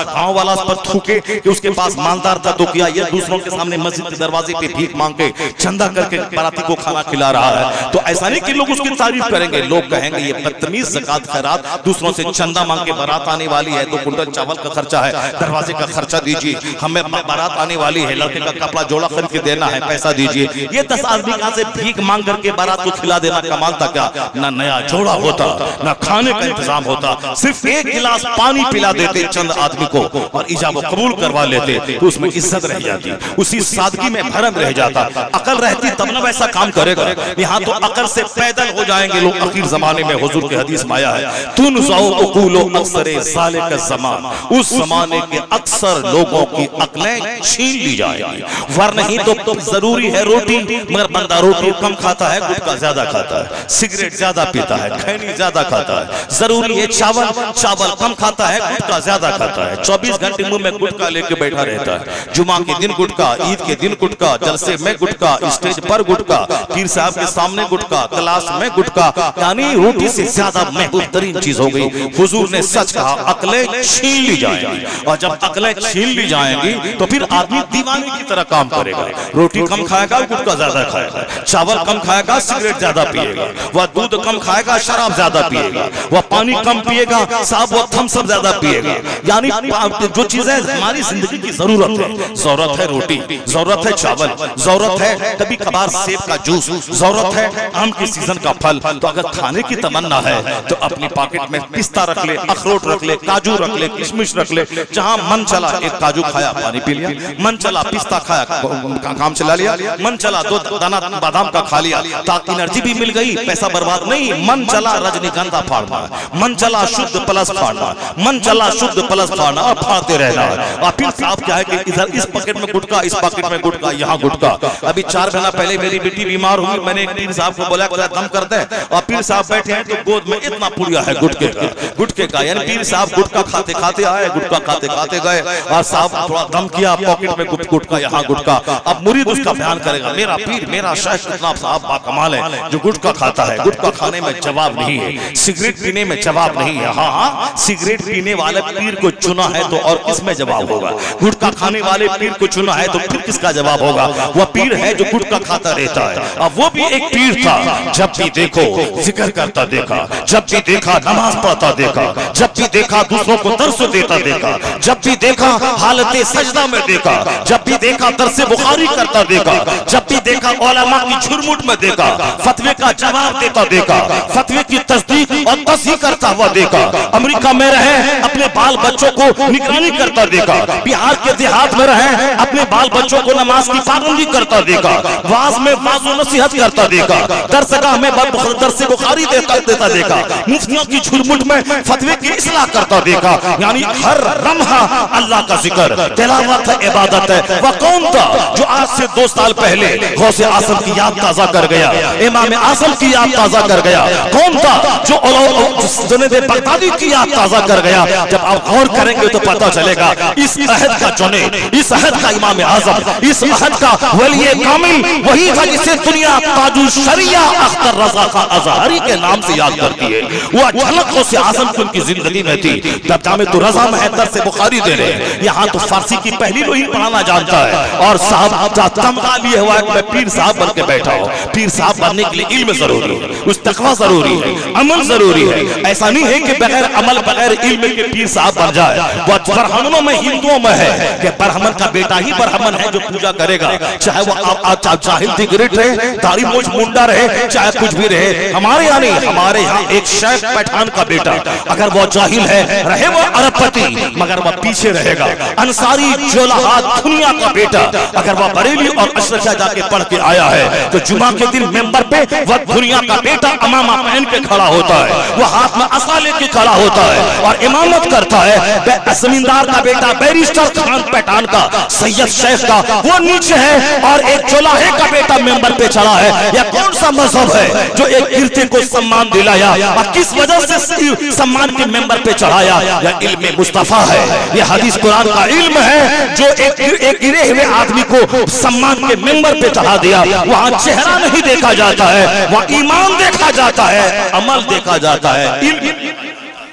वाला पर थूके कि उसके पास मालदार था तो किया, ये दूसरों के सामने मस्जिद के दरवाजे पे भीख मांग के चंदा करके बाराती को खाना खिला रहा है। तो ऐसा नहीं कि लोग उसकी तारीफ करेंगे, लोग कहेंगे ये बदतमीज ज़कात खैरात, दूसरों से चंदा मांग के बारात आने वाली है, 2 कुंटल चावल का खर्चा है, दरवाजे का खर्चा दीजिए, हमें बारात आने वाली है, लड़के का कपड़ा जोड़ा खरीद के देना है, पैसा दीजिए। ये 10 आदमी कहां से भीख मांग करके बारात को खिला देना कमाल था क्या? ना नया जोड़ा होता, ना खाने का इंतजाम होता, सिर्फ 1 गिलास पानी पिला देते चंद आदमी को और इजाबत कबूल करवा लेते, तो उसमें इज्जत रह जाती, उसी सादगी में भरम रह जाता। अकल रहती तब ना वैसा काम करेगा। यहाँ तो अकल से पैदल हो जाएंगे लोग। आखिर जमाने में हुजूर के हदीस में आया है, तुन जाओ उकूलो अक्सरे ज़ालिक ज़मान, उस जमाने के अक्सर लोगों की अकलें छीन ली जाएंगी। वरना ही तो जरूरी है रोटी, मगर बंदा रोटी कम खाता है, गुटखा ज्यादा खाता है, सिगरेट ज्यादा पीता है, खैनी ज्यादा खाता है। जरूरी है चावल, चावल कम खाता है, गुटखा ज्यादा खाता है। 24 घंटे मुंह में गुटखा लेके बैठा रहता है। जुमा के दिन गुटखा, ईद के दिन गुटखा, जलसे में गुटखा, स्टेज पर गुटखा, पीर साहब के सामने गुटखा, क्लास में गुटखा, यानी रोटी से ज्यादा महबूब तरीन चीज हो गई। हुजूर ने सच कहा, अकलें छीन ली जाएंगी, और जब अकलें छीन ली जाएंगी तो फिर आदमी दीवाने की तरह काम करेगा। रोटी कम खाएगा, गुटखा ज्यादा खाएगा, चावल कम खाएगा, सिगरेट ज्यादा पिएगा, वह दूध कम खाएगा, शराब ज्यादा पिएगा, वह पानी कम पिएगा, साहब वह थम्स अप ज्यादा पिएगा। यानी जो चीजें हमारी जिंदगी की जरूरत है, जरूरत है रोटी, जरूरत है चावल, जरूरत है कभी कभार सेब का जूस, जरूरत है आम के सीजन का फल। तो अगर खाने की तमन्ना है तो अपनी पॉकेट में पिस्ता रख ले, अखरोट रख ले, काजू रख ले, किशमिश रख ले, जहां मन चला एक काजू खाया, पानी पी लिया, मन चला पिस्ता खाया, काम चला लिया, मन चला 2 दाना बादाम का खा लिया, ताकि एनर्जी भी मिल गई, पैसा बर्बाद नहीं। मन चला रजनीगंधा फाड़ना, मन चला शुद्ध प्लस फाड़ना, मन चला शुद्ध प्लस फाड़ना और फाड़ते रहना। और फिर साहब क्या है कि इधर इस पॉकेट में गुटखा, इस पॉकेट में गुटखा, यहाँ गुटखा। अभी 4 महीना पहले मेरी बेटी बीमार हुई, मैंने एक पीर साहब को बोला दम कर दे, और पीर साहब बैठे हैं तो गोद में इतना पुड़िया है गुटखे का, यानी पीर साहब गुटखा खाते खाते आए, गुटखा खाते खाते गए, और साहब थोड़ा दम किया, पॉकेट में गुटखा, यहाँ गुटखा। अब मुरीद उसका बयान करेगा, मेरा पीर, मेरा शेख इतना साहब बाकमाल है जो गुटखा खाता है। गुटखा खाने में जवाब नहीं है, सिगरेट पीने में जवाब नहीं है। हाँ हाँ, सिगरेट पीने वाले पीर को चुना है तो और किसमें जवाब होगा? गुटखा खाने वाले पीर को चुना है तो फिर किसका जवाब होगा? वह पीर है जो गुटखा खाता रहता है। अब वो भी एक पीर था, जब भी देखो जिक्र करता देखा, जब भी देखा नमाज पढ़ता देखा, जब भी देखा दूसरों को दर्स देता देखा, जब भी देखा हालत सजदा में देखा, जब भी देखा दर्स बुखारी करता देखा, जब भी देखा उलमा की झुरमुट में देखा, फतवे का जवाब देता देखा, फतवे की तस्दीक और तस्हीह करता हुआ देखा। अमेरिका में रहे, अपने बाल बच्चों को निगरानी करता देखा, बिहार के देहात में रहे, अपने बाल बच्चों को नमाज की पाबंदी करता देखा, वाज में वाज़ो नसीहत करता देखा, दरसगाह में दर्स बुखारी देता देखा, मुफ्तियों की झुरमुट में फतवे की इस्लाह करता देखा। यानी हर लम्हा अल्लाह का जिक्र, तिलावत है, इबादत है। वह कौन था जो आज से 2 साल पहले गौसे आज़म की याद ताजा कर गया, इमाम आज़म की याद ताजा कर गया? कौन था जो जुनैद बगदादी की याद ताजा कर गया? जब आप गौर करेंगे तो पता चलेगा इस अहद का जुनैद, इस अहद का इमाम आज़म, इस अहद का वली कामिल वही था जिसे दुनिया ताजुल शरिया अख्तर रज़ा का अज़हरी के नाम से याद करती है। वो झलक गौसे आज़म की उनकी जिंदगी में थी। तब जामे तो रज़ा में है, दर्स बुखारी दे रहे हैं, यहाँ तो फारसी की पहली लोही पढ़ाना जानता है, और साहब तमगा लिए हुआ है मैं पीर साहब बन के बैठा हूँ। पीर साहब बनने के लिए इल्म जरूरी है, उस तकवा जरूरी है, अमल जरूरी है। ऐसा नहीं है कि बगैर अमल बगैर इल्म के पीर साहब बन जाए। वो ब्राह्मणों में हिंदुओं में है कि ब्राह्मण का बेटा ही ब्राह्मण है जो पूजा करेगा, चाहे वो जाहिल दिगरेट रहे, दाढ़ी मूंछ मुंडा रहे, चाहे कुछ भी रहे। हमारे यहाँ नहीं, हमारे यहाँ एक शेख पठान का बेटा अगर वो जाहिल है, रहे वो अरबपति, मगर वह पीछे रहेगा। अंसारी जोलाहात दुनिया का बेटा अगर वह बरेली और अशरफिया जाके पढ़ के आया है तो जुमा के दिन मेंबर पे वह दुनिया का बेटा अमामा पहन के खड़ा होता है, वह हाथ में असा लेके खड़ा होता है और इमामत करता है। जमींदार का बेटा बैरिस्टर खान पठान का, सैयद शेख का, वो नीचे है और एक जोलाहे का बेटा मेंबर पे चढ़ा है। यह कौन सा मजहब है जो एक गिरते को सम्मान दिलाया और किस वजह से सम्मान के मेंबर पे चढ़ाया? यह इल्म मुस्तफा है, यह हदीस कुरान का इल्म है जो एक गिरे हुए आदमी को सम्मान के मेंबर पे चढ़ा दिया। वहां चेहरा नहीं देखा जाता है, वहां ईमान देखा जाता है, अमल देखा जाता है।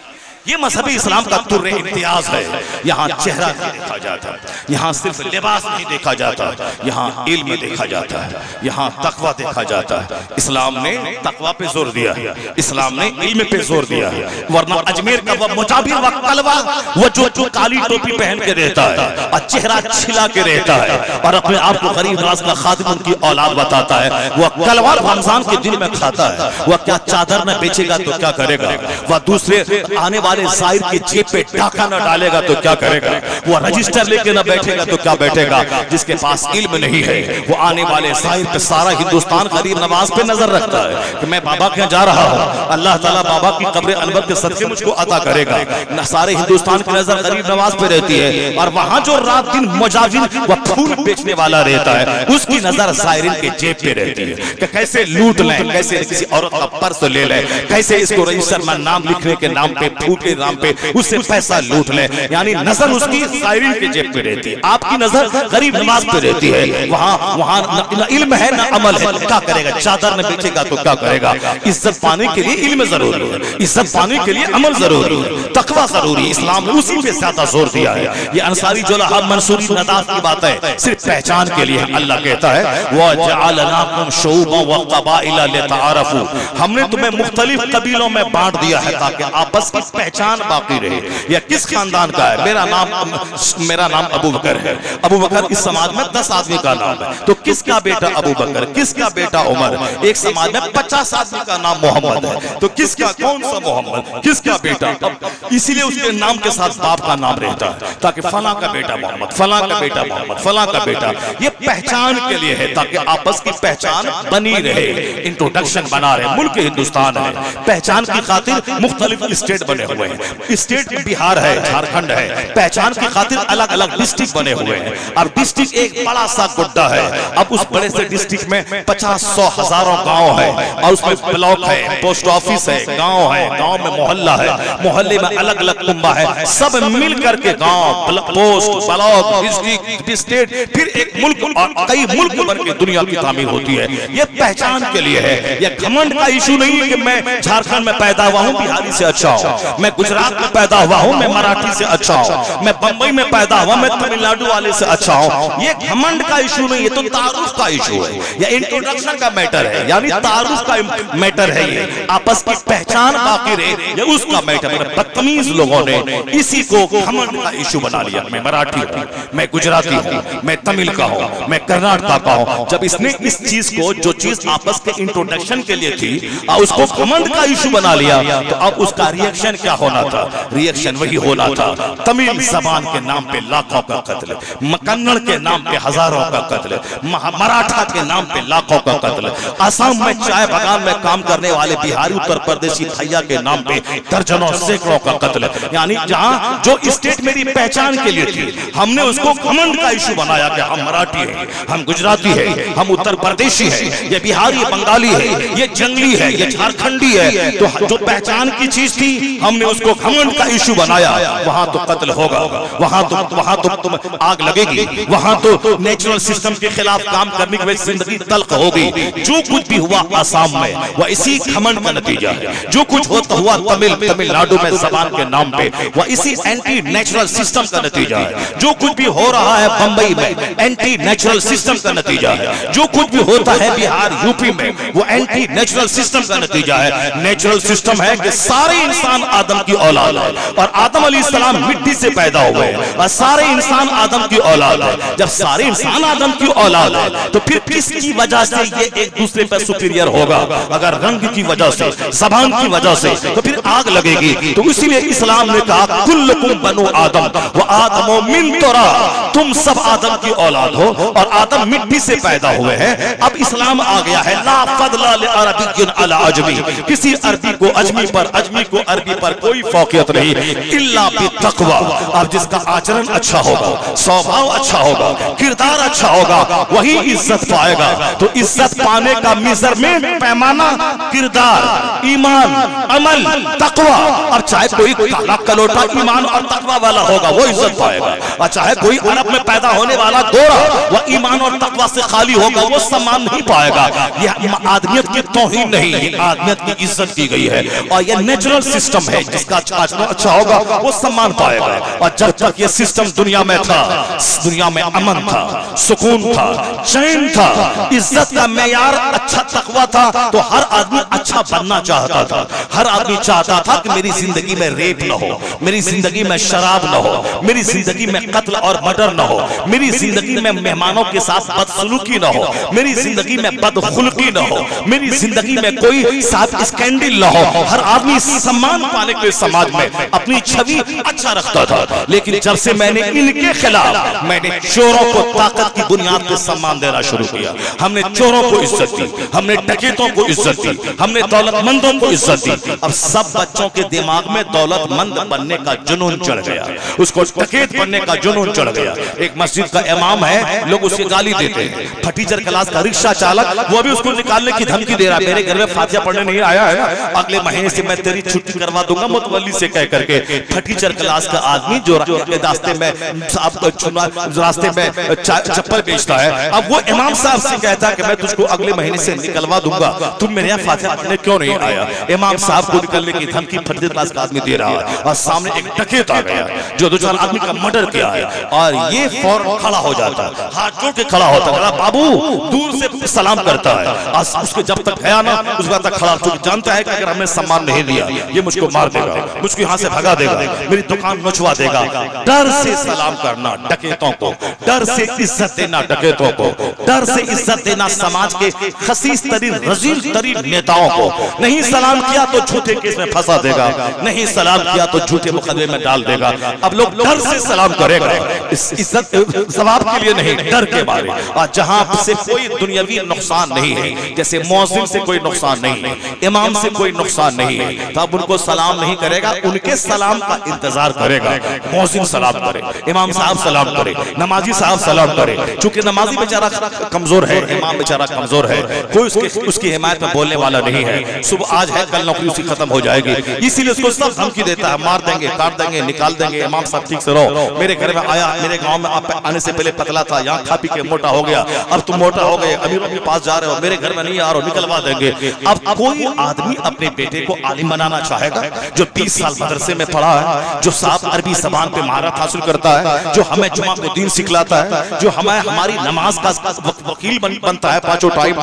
ये मजहबी इस्लाम का तुर्रे इम्तियाज है। यहाँ चेहरा नहीं देखा जाता, यहाँ सिर्फ लिबास नहीं देखा जाता, यहाँ इल्म देखा जाता है, यहाँ तकवा देखा जाता है। इस्लाम ने तकवा पे जोर दिया है, इस्लाम ने इल्म पे जोर दिया है। वरना अजमेर का वह मुजाबिर व कलवा, वो जो काली टोपी पहन के रहता है और चेहरा छिला के रहता है और अपने आप को गरीब नवाज का खादिम उनकी औलाद बताता है, वह कलवा रमजान के दिन में खाता है, वह क्या चादर न बेचेगा तो क्या करेगा, वह दूसरे आने वाले जाहिर की जेब पे डाका न डालेगा तो क्या करेगा, वो रजिस्टर लेके न बैठेगा तो क्या बैठेगा। जिसके पास इल्म नहीं है वो आने वाले जाहिर पे सारा हिंदुस्तान गरीब नवाज पे नजर रखता है कि मैं बाबा के यहाँ जा रहा हूँ, अल्लाह ताला बाबा की कब्र अनवर के सदके मुझको अता करेगा। न सारे हिंदुस्तान की नजर गरीब नवाज पे रहती है और वहाँ जो रात दिन मुजाविर व फूल बेचने वाला रहता है उसकी नजर जाहिरीन के जेब पे रहती है कि कैसे लूट लें, कैसे किसी औरत का पर्स ले लें, कैसे इसको रजिस्टर में नाम लिखने के नाम पे फूल के नाम पे उससे पैसा लूट ले। यानी नजर उसकी जाहिरीन के जेब पे रहती है, आपकी नजर गरीब नवाज पे रहती है। वहाँ न इल्म है न अमल है, क्या करेगा, चादर न बेचेगा तो क्या करेगा। इज्जत पाने के लिए इल्म जरूरी है, इज्जत पाने के लिए अमल जरूरी है, तकवा जरूरी है। इस्लाम ने उसी पे ज्यादा जोर दिया है। ये अंसारी जुलहा मंसूरी नदाफ की बात है, सिर्फ पहचान के लिए। अल्लाह कहता है व जअलनाकुम शुऊबा व क़बाइला लितआरफू, हमने तुम्हें मुख्तलिफ कबीलों में बांट दिया है ताकि आपस की पहचान बाकी रहे। यह किस खानदान का है, मेरा नाम अबू बकर है। अबू बकर इस समाज में 10 आदमी का नाम है, तो किसका बेटा अबू बकर, किसका बेटा उमर। एक समाज में 50 आदमी का नाम मोहम्मद है, तो किसका, कौन सा मोहम्मद, किसका बेटा। इसीलिए उसके नाम के साथ बाप का नाम रहता है ताकि फला का बेटा मोहम्मद, फला का बेटा मोहम्मद, फला का बेटा। ये पहचान के लिए है ताकि आपस की पहचान बनी रहे, इंट्रोडक्शन बना रहे। मुल्क हिंदुस्तान है, पहचान की खातिर मुख्तलिफ स्टेट बने हुए हैं। स्टेट बिहार है, झारखंड है, पहचान की खातिर अलग अलग डिस्ट्रिक्ट बने हुए हैं। अब डिस्ट्रिक्ट एक बड़ा सा गुड्डा है, अब उस बड़े से डिस्ट्रिक्ट में 50-100 हजारों गांव है और उसमें ब्लॉक है, पोस्ट ऑफिस है, गांव है, गांव में मोहल्ला है, मोहल्ले में अलग अलग कुंबा है, सब मिल करके गांव, पोस्ट, ब्लॉक, डिस्ट्रिक्ट, स्टेट, फिर एक मुल्क और कई मुल्क बन के दुनिया की तामीर होती है। ये पहचान के लिए है। ये घमंड का इशू नहीं है कि मैं झारखंड में पैदा हुआ हूँ, बिहारी से अच्छा हूँ, मैं गुजरात में पैदा हुआ हूँ, मैं मराठी से अच्छा हूँ, मैं बंबई में पैदा हुआ, मैं तमिलनाडु वाले से अच्छा हूँ। ये घमंड का इशू नहीं है, तो तारुफ का इशू है, या इंट्रोडक्शन का मैटर है, यानी तारुफ का मैटर है। ये आपस की पहचान बाकी रहे, ये उसका मैटर। बदतमीज लोगों ने इसी को घमंड का इशू बना लिया। मैं मराठी हूँ, मैं गुजराती हूँ, मैं तमिल का हूँ, मैं कर्नाटक का हूँ। जब इसने इस चीज को, जो चीज आपस के इंट्रोडक्शन के लिए थी, उसको घमंड का इशू बना लिया, तो अब उसका रिएक्शन क्या होना था? रिएक्शन वही होना था, तमिल जबान के नाम पे लाखों का कत्ल, कन्नड़ के नाम पे हजारों का कत्ल, मराठा के नाम पे लाखों का कत्ल, असम में चाय बागान में काम करने वाले बिहारी उत्तर प्रदेशी भैया के नाम पे दर्जनों सैकड़ों का कत्ल। यानी जहां जो स्टेट मेरी पहचान के लिए थी, हमने उसको घमंड का इशू बनाया कि हम मराठी हैं, हम गुजराती हैं, हम उत्तर प्रदेशी हैं, ये बिहारी, बंगाली है, ये जंगली है, ये झारखंडी है। तो जो पहचान की चीज थी, हमने उसको घमंड का इशू बनाया। वहां तो कत्ल होगा, वहां तो तुम आग लगेगी, वहां तो नेचुरल सिस्टम के खिलाफ काम करने की वजह से जिंदगी तल्ख होगी। जो कुछ भी हुआ आसाम में, वह इसी घमंड का नतीजा है। जो कुछ होता हुआ तमिलनाडु में जबान के नाम पे, वह इसी एंटी नेचुरल सिस्टम का नतीजा है। जो कुछ भी हो रहा है बंबई में, एंटी नेचुरल सिस्टम का नतीजा है। जो कुछ भी होता है बिहार, यूपी में, वो एंटी नेचुरल सिस्टम का नतीजा है। नेचुरल सिस्टम है कि सारे इंसान आदम की औलाद है और आदम अलैहिस्सलाम मिट्टी से पैदा हुए और सारे इंसान आदम की औलाद है। जब सारे इंसान आदम की औलाद है, तो फिर किसकी वजह से ये एक दूसरे पर सुपीरियर होगा? अगर रंग की वजह से, जबान की वजह से, तो फिर आग लगेगी। तो इसीलिए इस्लाम ने कहा कुल्लुकुम बनु आदम व आदमो मिन तुरा, तुम सब आदम की औलाद हो और आदम मिट्टी से पैदा हुए हैं। अब इस्लाम आ गया है, ला फदला लिअरबिय्यिन अला अजमी, किसी अरबी को अजमी पर, अजमी को अरबी पर कोई फौकियत नहीं, इल्ला बित्तक़वा। अब जिसका आचरण अच्छा होगा, स्वभाव अच्छा होगा, किरदार अच्छा होगा, वही इज्जत पाएगा। तो इज्जत पाने का मेजरमेंट, पैमाना, किरदार, ईमान, अमल, तकवा। अब चाहे कोई काला कलोटा ईमान और तकवा वाला होगा, वो इज्जत पाएगा, और चाहे कोई अरब में पैदा होने वाला गोरा, वह ईमान और तकवा से खाली होगा, वो सम्मान नहीं पाएगा। यह आदमियत की तौहीन नहीं, आदमियत की इज्जत की गई है। और यह नेचुरल सिस्टम है, जिसका अच्छा होगा वो सम्मान पाएगा। और जब तक ये सिस्टम दुनिया में था, दुनिया में अमन था, सुकून था, चैन था, इज्जत का मेयार अच्छा तकवा था, तो हर आदमी अच्छा बनना चाहता था। हर आदमी चाहता था कि मेरी जिंदगी में रेप न हो, मेरी जिंदगी में शराब न हो, मेरी जिंदगी में कत्ल और मर्डर न हो, मेरी जिंदगी में मेहमानों के साथ बदसलूकी न हो, मेरी जिंदगी में बदखुल्की न हो, मेरी जिंदगी में कोई साथ स्कैंडल न हो। हर आदमी सम्मान पाने के समाज में अपनी छवि अच्छा रखता था। लेकिन जब से मैंने इनके खिलाफ, मैंने चोरों को ताकत की बुनियाद पर सम्मान देना शुरू किया। हमने चोरों को इज्जत दी, हमने डकैतों को इज्जत दी, हमने दौलतमंदों को इज्जत दी। अब सब बच्चों के दिमाग में दौलतमंद बनने का जुनून चढ़ गया, उसको डकैत बनने का जुनून चढ़ गया। एक मस्जिद का इमाम है, लोग उसे गाली देते हैं। फटीचर क्लास का रिक्शा चालक, वो भी उसको निकालने की धमकी दे रहा है, मेरे घर में फातिहा पढ़ने नहीं आया है ना, अगले महीने से मैं तेरी छुट्टी करवा दूंगा मुतवल्ली से कह करके। फटीचर क्लास का आदमी जो रास्ते में चप्पल बेचता है, अब वो इमाम साहब से कहता है कि मैं तुझको अगले महीने से निकलवा दूंगा, तुम मेरे यहाँ फातिहा पढ़ने क्यों नहीं आया। इमाम साहब को निकलने की धमकी फटीचर क्लास का आदमी दे रहा है, और सामने एक डकैत आ गया जो 2-4 आदमी का मर्डर किया है, और ये फौरन खड़ा हो जाता है, हाथ जोड़ के खड़ा होता है, बाबू दूर से सलाम करता है। उसके जब तक गया ना, उस बात तक खड़ा, क्योंकि जानता है कि अगर हमने सम्मान नहीं दिया ये मुझको मार देगा, मुझको यहाँ से भगा देगा, मेरी दुकान नचवा देगा। डर से सलाम करना डकैतों को, डर से इज्जत देना डकैतों को, डर से इज्जत देना समाज के खसीस तरीन रजील तरीन नेताओं को। नहीं सलाम किया तो झूठे केस में फंसा देगा, नहीं सलाम किया तो झूठे मुकदमे में डाल देगा। अब लोग डर से सलाम करेगा, इज्जत सवाब के लिए नहीं, डर के बारे। और जहां से कोई दुनियावी नुकसान नहीं है, जैसे मौजिन से कोई नुकसान नहीं है, इमाम से कोई नुकसान नहीं है, तब उनको सलाम नहीं करेगा, उनके सलाम का इंतजार करेगा। मौजिन सलाम करे, इमाम साहब सलाम करे, नमाजी साहब सलाम करे। चूंकि नमाजी बेचारा कमजोर है, इमाम बेचारा कमजोर है, कोई उसकी हिमायत में बोलने वाला नहीं है। सुबह आज है, कल नौकरी उसकी खत्म हो जाएगी, इसीलिए उसको सब धमकी देता है, मार देंगे, काट देंगे, निकाल देंगे। इमाम साहब ठीक से रहो, मेरे घर में आया, मेरे गांव में आप आने से पहले पतला था, यहाँ खा पी के मोटा हो गया, अब तुम मोटा हो गए, अमीरों के पास जा रहे हो, मेरे घर में नहीं आ रहे हो, निकलवा देंगे। अब कोई आदमी अपने बेटे को आलिम बनाना चाहेगा जो 20 साल मदरसे में पढ़ा है, जो साफ अरबी जबान पे महारत हासिल करता है, जो हमें जुमा को दीन सिखलाता है, जो हमारी नमाज का वकील बनता है 5 टाइम,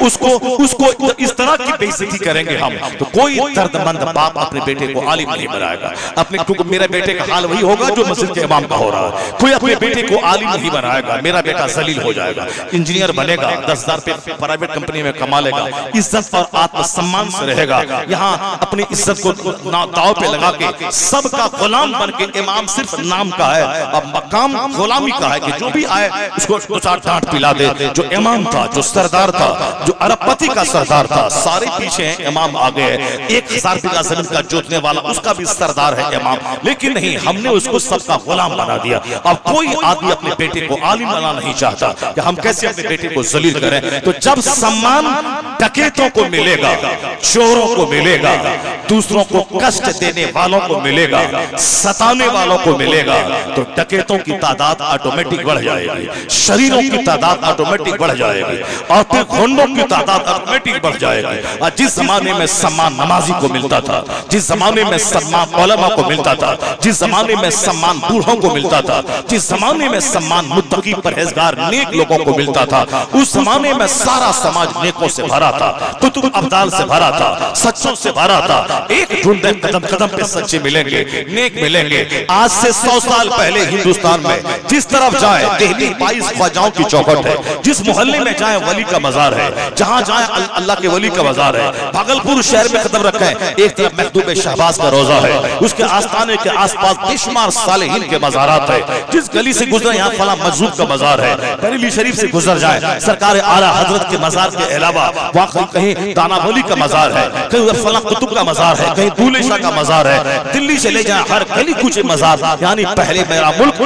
उसको इस तरह की बेइज्जती करेंगे हम, तो कोई दर्दमंद बाप अपने बेटे को आलिम नहीं बनाएगा। अपने, क्योंकि मेरे बेटे का हाल वही होगा जो मस्जिद के इमाम का हो रहा है। कोई अपने बेटे को आलिम नहीं बनाएगा, मेरा बेटा जलील हो जाएगा, इंजीनियर बनेगा, 10,000 रुपए प्राइवेट कंपनी में कमा लेगा, इज्जत और आत्मसम्मान से रहेगा। यहाँ अपनी इज्जत को दांव पे लगा के सबका गुलाम बन के, इमाम सिर्फ नाम का है, अब मकाम गुलामी का है कि जो भी आए उसको 2-4 डांट पिला दे। जो इमाम था, जो सरदार था, जो अरबपति का सरदार था, सारे पीछे हैं, इमाम आगे है। 1000 बीघा जमीन का जोतने वाला, उसका भी सरदार है इमाम। लेकिन नहीं, हमने उसको सबका गुलाम बना दिया। अब कोई आदमी अपने बेटे को आलिम बनाना नहीं चाहता कि हम कैसे अपने बेटे को जलील करें। तो जब सम्मान डकैतों को मिलेगा, चोरों को मिलेगा, दूसरों को कष्ट देने वालों को मिलेगा, सताने वालों को मिलेगा, तो डकैतों की तादाद ऑटोमेटिक बढ़ जाएगी, शरीरों की तादाद ऑटोमेटिक बढ़ जाएगी, और फिर गुंडों की तादाद ऑटोमेटिक बढ़ जाएगी। और जिस जमाने में सम्मान नमाजी को मिलता था, जिस जमाने में सम्मान उलमा को मिलता था, जिस जमाने में सम्मान बूढ़ों को मिलता था, जिस जमाने में सम्मान मुत्तकी परहेजगार नेक लोगों को मिलता था, उस जमाने में सारा समाज नेकों से भरा था, कुतुब अब्दाल से भरा था, सच्चों से भरा था। एक ढूंढे कदम कदम पे सच्चे मिलेंगे, नेक मिलेंगे। आज से 100 साल पहले हिंदुस्तान में जिस तरफ जाए, दिल्ली 22 ख्वाजाओं की चौखट है, जिस मोहल्ले में जाए वली का मजार है, जहां जाए अल्लाह के वली का मजार है। भागलपुर शहर में कदम रखें, एक तरफ महदूब शहबाज का रोजा है, उसके आस्थाने के आसपास बेशुमार सालेहीन के मजारात है। जिस गली से गुजरे यहाँ फला मजदूर का मजार है, बरेली शरीफ से गुजर जाए, सरकार आला हजरत के मजार के अलावा वहाँ कहीं दाना वली का मजार है, कहीं फला कुतुब का मजार है, कहीं दूल्हे शाह का मजार है। दिल्ली से ले जाए हर गली कुछ मजार, यानी पहले मेरा मुल्क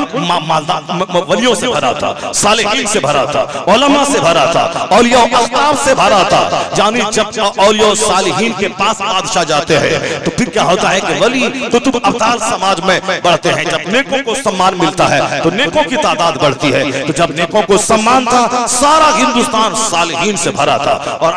वलियों से भरा था, सालेहीन से भरा था, उलमा से भरा था, औलिया अल्ताफ से भरा था। यानी जब औलिया सालेहीन के पास बादशाह जाते हैं तो फिर क्या होता है कि वली कुतुब अब्दाल समाज में बढ़ते हैं। जब नेकों को सम्मान मिलता है तो नेकों की तादाद बढ़ती है। तो जब नेकों को सम्मान था, सारा हिंदुस्तान सालेहीन से भरा था, और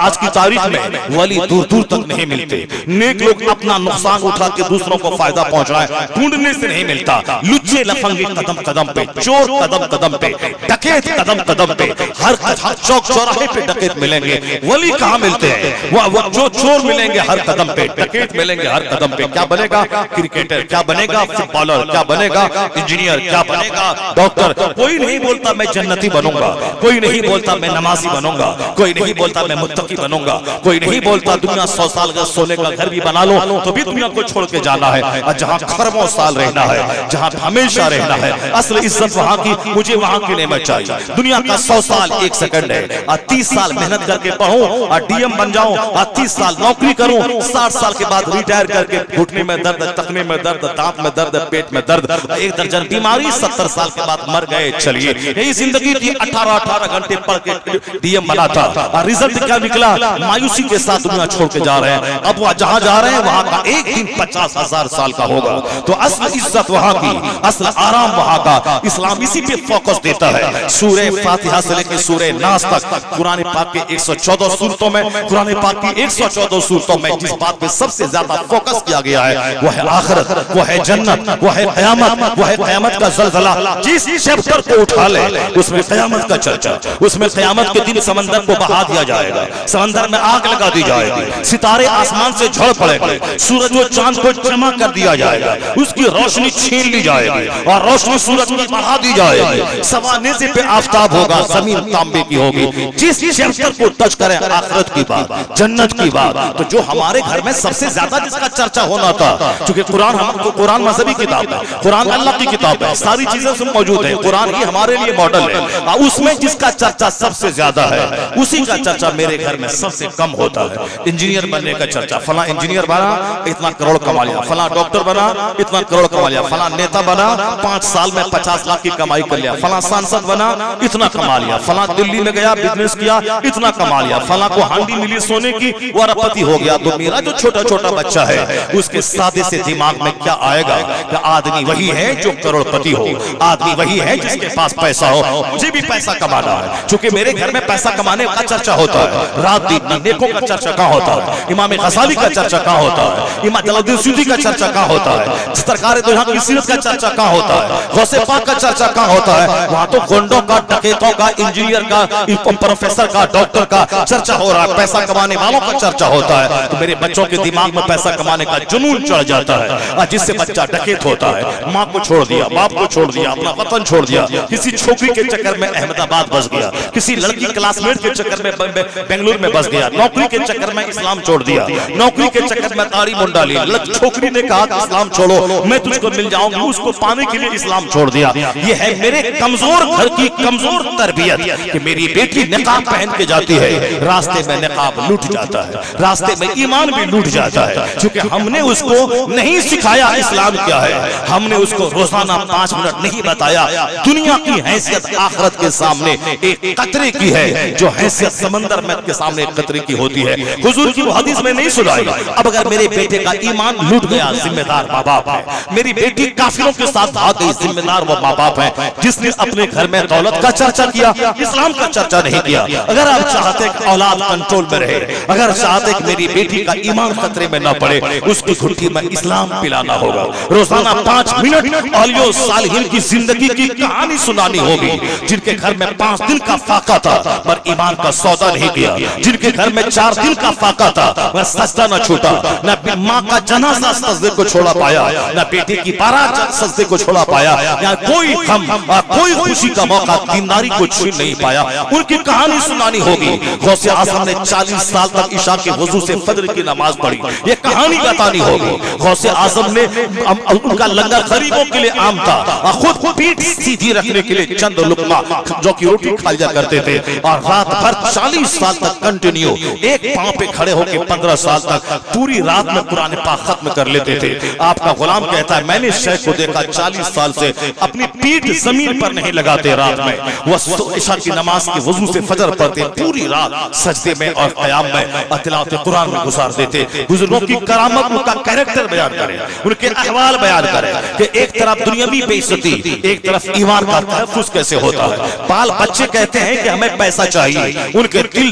आज की तारीख में वली दूर दूर तक नहीं मिलते। नेक लोग अपना नुकसान उठा के दूसरों को फायदा पहुंचाए ढूंढने से नहीं मिलता। लुच्चे लफंगे कदम कदम पे, चोर कदम कदम पे, डकैत कदम कदम पे, हर चौक चौराहे पे डकैत मिलेंगे। वली कहाँ मिलते हैं? वो जो चोर मिलेंगे हर कदम पे, डकैत मिलेंगे हर कदम पे। क्या बनेगा? क्रिकेटर, क्या बनेगा? फुटबॉलर, क्या बनेगा? इंजीनियर, क्या बनेगा? डॉक्टर। कोई नहीं बोलता मैं जन्नती बनूंगा, कोई नहीं बोलता मैं नमाजी बनूंगा, कोई नहीं बोलता मैं मुत्तकी बनूंगा, कोई नहीं बोलता दुनिया 100 साल का सोने का घर भी बना लो तो भी दुनिया को छोड़ के जाना है। और जहां खरबों साल रहना है, जहां हमेशा रहना है, असल इज्जत वहां की, मुझे वहां की नेमत चाहिए। दुनिया का 100 साल 1 सेकंड है। और 30 साल मेहनत करके पढ़ूं और डीएम बन जाऊं और 30 साल नौकरी करूं, 60 साल के बाद रिटायर करके घुटने में दर्द, टखने में दर्द, दांत में दर्द, पेट में दर्द, एक दर्जन बीमारी, 70 साल के बाद मर गए। चलिए यही जिंदगी थी। 18 घंटे पढ़ के डीएम बना था और रिजल्ट क्या निकला? मायूसी के साथ दुनिया छोड़ के जा रहे हैं। अब वह जहां जा रहे हैं वहां का एक दिन 50,000 साल का होगा। तो असल इज्जत वहां की, असल आराम वहां का। इस्लाम इसी पे फोकस देता है। सूरह फातिहा से लेकर सूरह नास तक कुरान पाक के 114 सूरतों में, कुरान पाक की 114 सूरतों में जिस बात पे सबसे ज्यादा फोकस किया गया है वो है आखिरत, वो है जन्नत, वो है क़यामत, वो है क़यामत का ज़लज़ला। जिस चैप्टर को उठा ले उसमें क़यामत का चर्चा, उसमें क़यामत के दिन समंदर को बहा दिया जाएगा, समंदर में आग लगा दी जाएगी, सितारे आसमान से झड़ पड़ेंगे, सूरज और चांद को जमा कर दिया जाएगा, उसकी रोशनी छीन ली जाएगी और रोशनी सूरज की बढ़ा दी जाएगी। सवाने से पे आफताब होगा, जमीन तांबे की होगी। जिस चैप्टर को टच करें आखिरत की बात, जन्नत की बात, तो जो हमारे घर में सबसे ज्यादा जिसका चर्चा होना था, क्योंकि कुरान मजहबी किताब है, कुरान अल्लाह की किताब है, सारी चीजें उसमें मौजूद है, कुरान ही हमारे लिए मॉडल है। उसमें जिसका चर्चा सबसे ज्यादा है उसी का चर्चा मेरे घर में सबसे कम होता है। इंजीनियर बनने का चर्चा, फला इंजीनियर बना इतना करोड़ कमा लिया, फला डॉक्टर बना इतना करोड़ कमा लिया, फला नेता बना 5 साल में 50 लाख की कमाई कर लिया, फला सांसद बना इतना कमा लिया, फला दिल्ली में गया बिजनेस किया इतना कमा लिया, फला को हांडी मिली सोने की वो अरबपति हो गया। तो मेरा जो छोटा छोटा बच्चा है उसके सादे से दिमाग में क्या आएगा कि आदमी वही है जो करोड़पति हो, आदमी वही है जिसके पास पैसा हो, मुझे भी पैसा कमाना है। चूंकि मेरे घर में पैसा कमाने का चर्चा होता है, रात दिन नेकों का चर्चा कहाँ होता है, इमाम गज़ाली का चर्चा कहाँ होता है, इमाम जलालुद्दीन सूदी का चर्चा कहाँ होता है, सरकार दो जहां की सीरत का चर्चा कहाँ होता है, गौसे पाक का चर्चा कहाँ होता है। वहां तो गुंडों का, डकैतों का, इंजीनियर का, प्रोफेसर का, डॉक्टर का चर्चा हो रहा है, पैसा कमाने वालों का चर्चा होता है। तो मेरे बच्चों के दिमाग में पैसा कमाने का जुनून चढ़ जाता है, जिससे बच्चा डकैत होता है, माँ को छोड़ दिया, बाप को छोड़ दिया, अपना वतन छोड़ दिया, किसी छोकरी के चक्कर में अहमदाबाद बस गया, किसी लड़की क्लासमेट के चक्कर में बेंगलुरु में बस गया, नौकरी के चक्कर में इस्लाम छोड़ दिया, नौकरी के चक्कर में दाढ़ी मुंडा ली, छोकरी ने कहा कि इस्लाम छोड़ो मैं तुझको मिल जाऊंगी, उसको पाने के लिए इस्लाम छोड़ दिया। ये है मेरे कमजोर घर की कमजोर तरबियत कि मेरी बेटी निकाब पहन के जाती है, रास्ते में निकाब लूट जाता है, रास्ते में ईमान भी लूट जाता है, क्योंकि हमने उसको नहीं सिखाया इस्लाम क्या है, हमने उसको रोजाना 5 मिनट नहीं बताया दुनिया की हैसियत आखिरत के सामने एक कतरे की है जो हैसियत समंदर में के सामने एक कतरे की होती है। हुजूर की वो हदीस में नहीं सुनाई। अब अगर मेरे बेटे का ईमान लूट गया, जिम्मेदार माँ बाप है, मेरी बेटी काफिरों के साथ भाग गई, जिम्मेदार वो माँ बाप है जिसने अपने घर में दौलत का चर्चा किया, इस्लाम का चर्चा नहीं किया। अगर आप चाहते कि औलाद कंट्रोल में रहे, अगर चाहते कि मेरी बेटी का ईमान खतरे में न पड़े, उसकी घुट्टी में इस्लाम पिलाना होगा। रोजाना 5 मिनट औलियो सालिहीन की जिंदगी की कहानी सुनानी होगी, जिनके घर में 5 दिन का फाका था पर ईमान का सौदा नहीं किया, जिनके घर में 4 दिन का फाका था वह सजदा न छूटा, न माँ का जनाजा सजदे को छोड़ा पाया, न बेटे की बारात सजदे को छोड़ा पाया, या कोई गम कोई खुशी का मौका दीनदारी को छीन नहीं पाया। उनकी कहानी सुनानी होगी। गौसे आज़म ने 40 साल तक इशा के वजू से फजर की नमाज पढ़ी, ये कहानी बतानी होगी। गौसे आज़म ने उनका लंगर गरीबों के लिए आम था और खुद पीठ सीधी रखने के लिए चंद लुकमा जो की रोटी खा लिया करते थे, और रात भर 40 साल तक कंटिन्यू एक पांव पे खड़े होकर 15 साल तक पूरी रात में कुरान पाक खत्म कर लेते थे। आपका गुलाम कहता है मैंने शेख को देखा 40 साल से अपनी पीठ जमीन पर नहीं लगाते, रात में वह इशा की नमाज के वजू से फजर पढ़ते, पूरी रात सजदे में और क़याम में तिलावत कुरान में गुजार देते। बुजुर्गों की करामत, उनका कैरेक्टर बयान करें, उनके अहवाल बयान करें कि एक तरफ दुनियावी बेइज्जती, एक तरफ ईमान का तहफ्फुज़ कैसे होता है। बाल बच्चे कहते हैं कि हमें पैसा चाहिए, उनके दिल दिमाग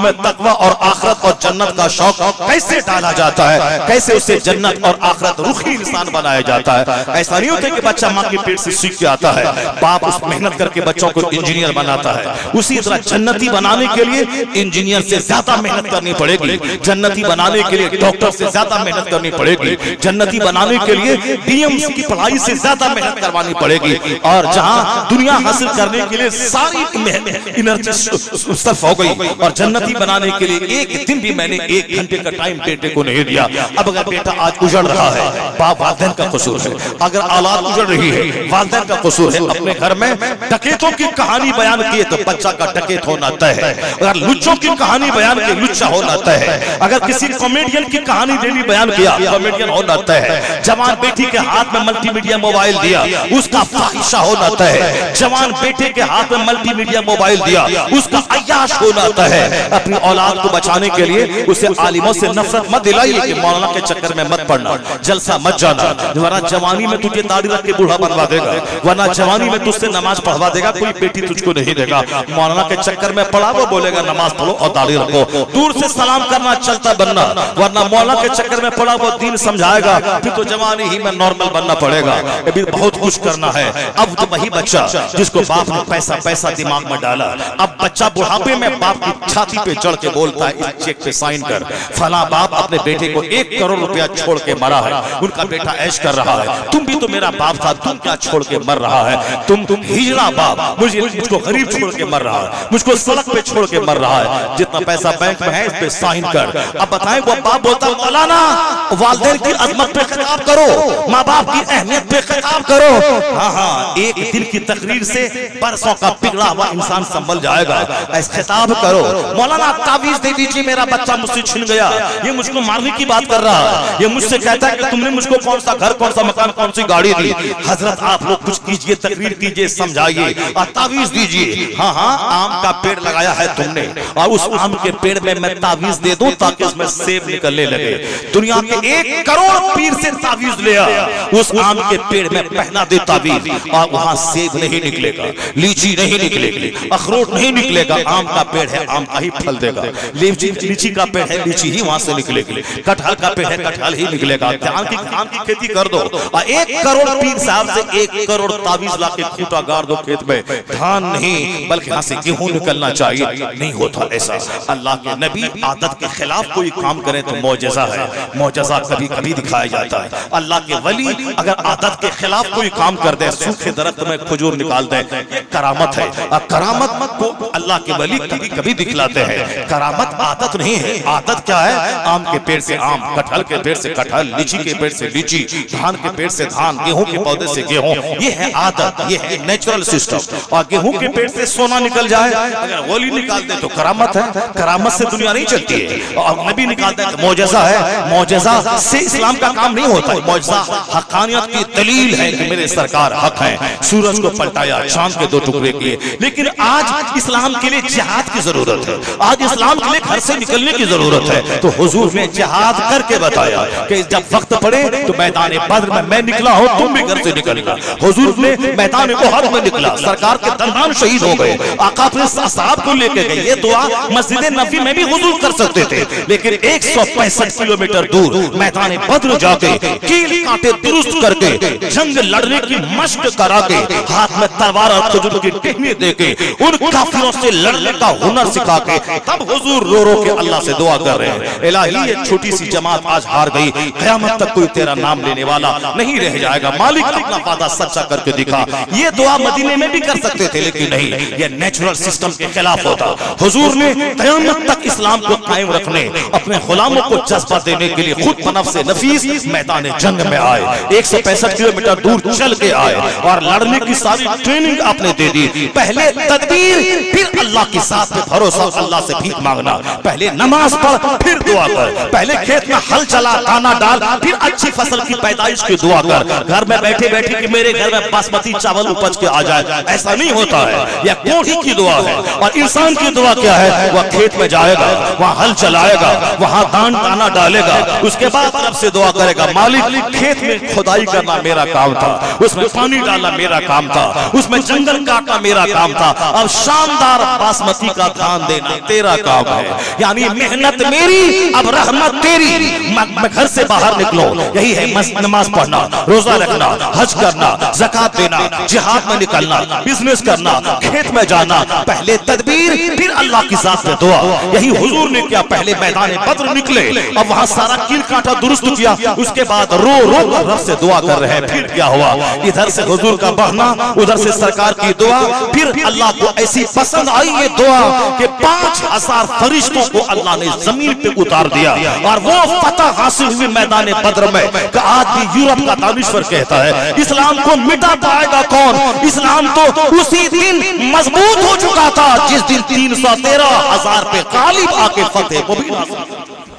में तकवा और आखिरत और जन्नत का शौक कैसे डाला जाता है, कैसे उसे जन्नत और आखिरत रुखी इंसान बनाया जाता है। ऐसा नहीं होता कि बच्चा माँ के पेट से सीख के आता है, बाप उस मेहनत करके बच्चों को इंजीनियर बनाता है। उसी तरह जन्नती बनाने के लिए इंजीनियर से ज्यादा मेहनत करनी पड़ेगी, जन्नती बनाने के लिए डॉक्टर से ज्यादा मेहनत करनी पड़ेगी, जन्नती बनाने के लिए डीएम की पढ़ाई से ज्यादा मेहनत करवानी पड़ेगी। और जहां दुनिया हासिल करने के लिए सारी एनर्जी सर्फ हो गई और जन्नती बनाने के लिए एक दिन भी मैंने 1 घंटे का टाइम बेटे को नहीं दिया। अब अगर बेटा आज उजड़ रहा है, बाप वालिदैन का कसूर है। अगर औलाद उजड़ रही है, वालिदैन का कसूर है। अपने घर में डकैतों की कहानी बयान की तो बच्चा का डकैत होना तय है। अगर लुच्चों की कहानी बयान की, लुच्चा होना तय है। अगर किसी कॉमेडियन की कहानी डेली बयान किया, कॉमेडियन होना तय है। जवान बेटी के हाथ में मल्टीमीडिया मोबाइल दिया, उसका फाहिशा होना तय है। जवान बेटे के हाथ में मल्टीमीडिया मोबाइल दिया, उसका अय्याश होना तय है। अपनी औलाद को बचाने के लिए उसे आलिमों से नफरत मत दिलाइए कि मौलाना के चक्कर में मत पड़ना, जलसा मत जाना, वरना जवानी में तुझे दाढ़ी रख के बूढ़ा बनवा देगा, वरना जवानी में तुझसे नमाज पढ़वा देगा, कोई बेटी तुझको नहीं देगा। मौलाना के चक्कर में पड़ा, वो बोलेगा नमाज पढ़ो और दाढ़ी रखो, दूर से सलाम करना चलता बनना, वरना मौलाना के चक्कर में पड़ा, वो दीन समझाएगा, फिर तो जवानी ही में नॉर्मल बनना पड़ेगा। अभी बहुत कुछ करना है। अब तो वही बच्चा जिसको बाप ने पैसा पैसा दिमाग में डाला, अब बच्चा बुढ़ापे में बाप की छाती पे चढ़ के बोलता है इस चेक पे साइन कर। फला बाप अपने बेटे को 1 करोड़ रुपया छोड़ के मरा है, उनका बेटा ऐश कर रहा है। तुम भी तो मेरा बाप था, तुम क्या छोड़ के मर रहा है? तुम हिजड़ा बाप मुझको गरीब छोड़ के मर रहा है, मुझको सड़क पे छोड़ के मर रहा है। जितना पैसा बैंक में है इस पे साइन कर। अब बताएं, वो बाप बोलता है मौलाना वालिदैन की अजमत पे खिताब करो, माँ बाप की अहमियत पे खिताब करो। हाँ, एक दिन की तकरीर से परसों का पिघला हुआ इंसान संभल जाएगा। ऐसा खिताब करो। मौलाना तावीज दे दीजिए, मेरा बच्चा मुझसे छिन गया, ये मुझको मारने की बात कर रहा है, ये मुझसे कहता है कि तुमने मुझको कौन सा घर, कौन सा मकान, कौन सी गाड़ी दी। हजरत आप लोग कुछ कीजिए, तकरीर कीजिए, समझाइए और तावीज दीजिए। हाँ, आम का पेड़ लगाया है तुमने और उस आम के पेड़ में मैं तावीज दे दूं ताकि उसमें सेब निकलने लगे। दुनिया के 1 करोड़ पीर से तावीज ले आ, उस आम के पेड़ में पहना दे तावीज और वहां सेब नहीं निकलेगा, लीची नहीं निकलेगी, अखरोट नहीं निकलेगा। आम का पेड़ है, आम का ही फल देगा। लीची का पेड़ है, लीची ही वहां से निकलेगी। कटहल का पेड़ है, कटहल ही निकलेगा। धान की खेती कर दो और 1 करोड़ पीर साहब से 1 करोड़ तावीज ला के खूंटा गाड़ दो खेत में, धान नहीं बल्कि यहाँ से गेहूं निकलना चाहिए। नहीं होता ऐसा। अल्लाह के नबी आदत के खिलाफ कोई काम करे तो मौजज़ा है, मौजज़ा कभी कभी दिखाया जाता है। अल्लाह के वली अगर आदत के खिलाफ कोई काम कर दे, सूखे दरख्त में खजूर निकाल दे, ये करामत है। और करामत को अल्लाह के वली कभी कभी दिखलाते हैं। करामत आदत नहीं है। आदत क्या है? आम के पेड़ से आम, कटहल के पेड़ से कटहल, लीची के पेड़ से लीची, धान के पेड़ से धान, गेहूं के पौधे से गेहूं। ये है आदत, ये है नेचुरल सिस्टम। और गेहूं के पेड़ से सोना निकल जाए, अगर गोली निकाल दे तो करामत है। करामत से दुनिया नहीं चलती है। और नबी निकाल दे तो मौजज़ा है। मौजज़ा से इस्लाम का काम नहीं होता है। मौजज़ा हक़ानियत की दलील है कि मेरे सरकार हक है। सूरज को पलटाया, चांद के 2 टुकड़े किए। लेकिन आज इस्लाम के लिए जिहाद की जरूरत है। आज इस्लाम के लिए घर से निकलने की जरूरत है। तो हुजूर ने जिहाद करके बताया कि जब वक्त पड़े तो मैदान बद्र में मैं निकला हूं, तुम भी घर से निकलना। हुजूर ने मैदान उहद में निकला, सरकार के दरमियान शहीद हो गए। आका अपने साहब को लेके गए। ये दुआ मस्जिद नबी में भी हुजूर कर सकते थे, लेकिन 165 किलोमीटर दूर मैदान बद्र जाके कील कांटे दुरुस्त करके जंग लड़ने की मशक करा के, हाथ में तलवार और खजूर की टहनी देके उन काफिरों से लड़ने का हुनर सिखा के तब हुजूर रो रो के अल्लाह से दुआ कर रहे हैं, इलाही ये छोटी सी जमात आज हार गई, क़यामत तक कोई तेरा नाम लेने वाला नहीं रह जाएगा। मालिक अपना वादा सच्चा करके दिखा। ये दुआ मदीने में भी कर सकते थे, लेकिन नहीं, ये नेचुरल सिस्टम के खिलाफ होता। हुजूर ने क़यामत तक इस्लाम को कायम रखने, अपने गुलामों को जज्बा देने के लिए खुद बनफ से नफीस मैदान जंग में आए। 165 किलोमीटर दूर चल के आए और लड़ने की सारी ट्रेनिंग आपने दे दी। पहले तदबीर, फिर अल्लाह की साथ में भरोसा, अल्लाह से भीख मांगना। पहले नमाज पढ़, फिर दुआ कर। पहले खेत में हल चला, दाना डाल, फिर अच्छी फसल की पैदाइश की दुआ कर। घर में बैठे बैठे कि मेरे घर में बासमती चावल उपज के आ जाए, ऐसा नहीं होता है। यह कोढ़ी की दुआ है। और इंसान की दुआ क्या है? वह खेत में जाएगा, वहां हल चलाएगा, वहां दाना डालेगा, उसके बाद रब से दुआ करेगा, मालिक खेत में खुदाई करना मेरा काम था, उसमें पानी डालना मेरा काम था, उसमें जंगल काटना मेरा काम था, अब शानदार बासमती का धान देना तेरा काम है, यानी मेहनत मेरी अब रहमत तेरी। मैं घर से बाहर निकलो, यही है नमाज पढ़ना, रोजा रखना, हज करना, ज़कात देना, जिहाद में निकलना, बिजनेस करना, खेत में जाना, पहले तदबीर फिर अल्लाह की जात से दुआ। यही हुजूर ने किया, पहले मैदान बद्र निकले और वहां सारा कील कांटा दुरुस्त किया, उसके बाद रो रो कर रब से दुआ कर रहे हैं। फिर क्या हुआ, इधर से हुजूर का बहना, उधर से सरकार की दुआ, फिर अल्लाह को ऐसी पसंद आई ये दुआ कि 5000 फरिश्तों को अल्लाह ने जमीन पे उतार दिया और वो फतह हासिल हुई मैदान बद्र में। आज भी यूरोप का दानिश्वर कहता है इस्लाम को मिटा पाएगा कौन? इस्लाम तो उसी दिन मजबूत हो चुका था जिस दिन 313,000 पे गालिब आके फतेह को भी,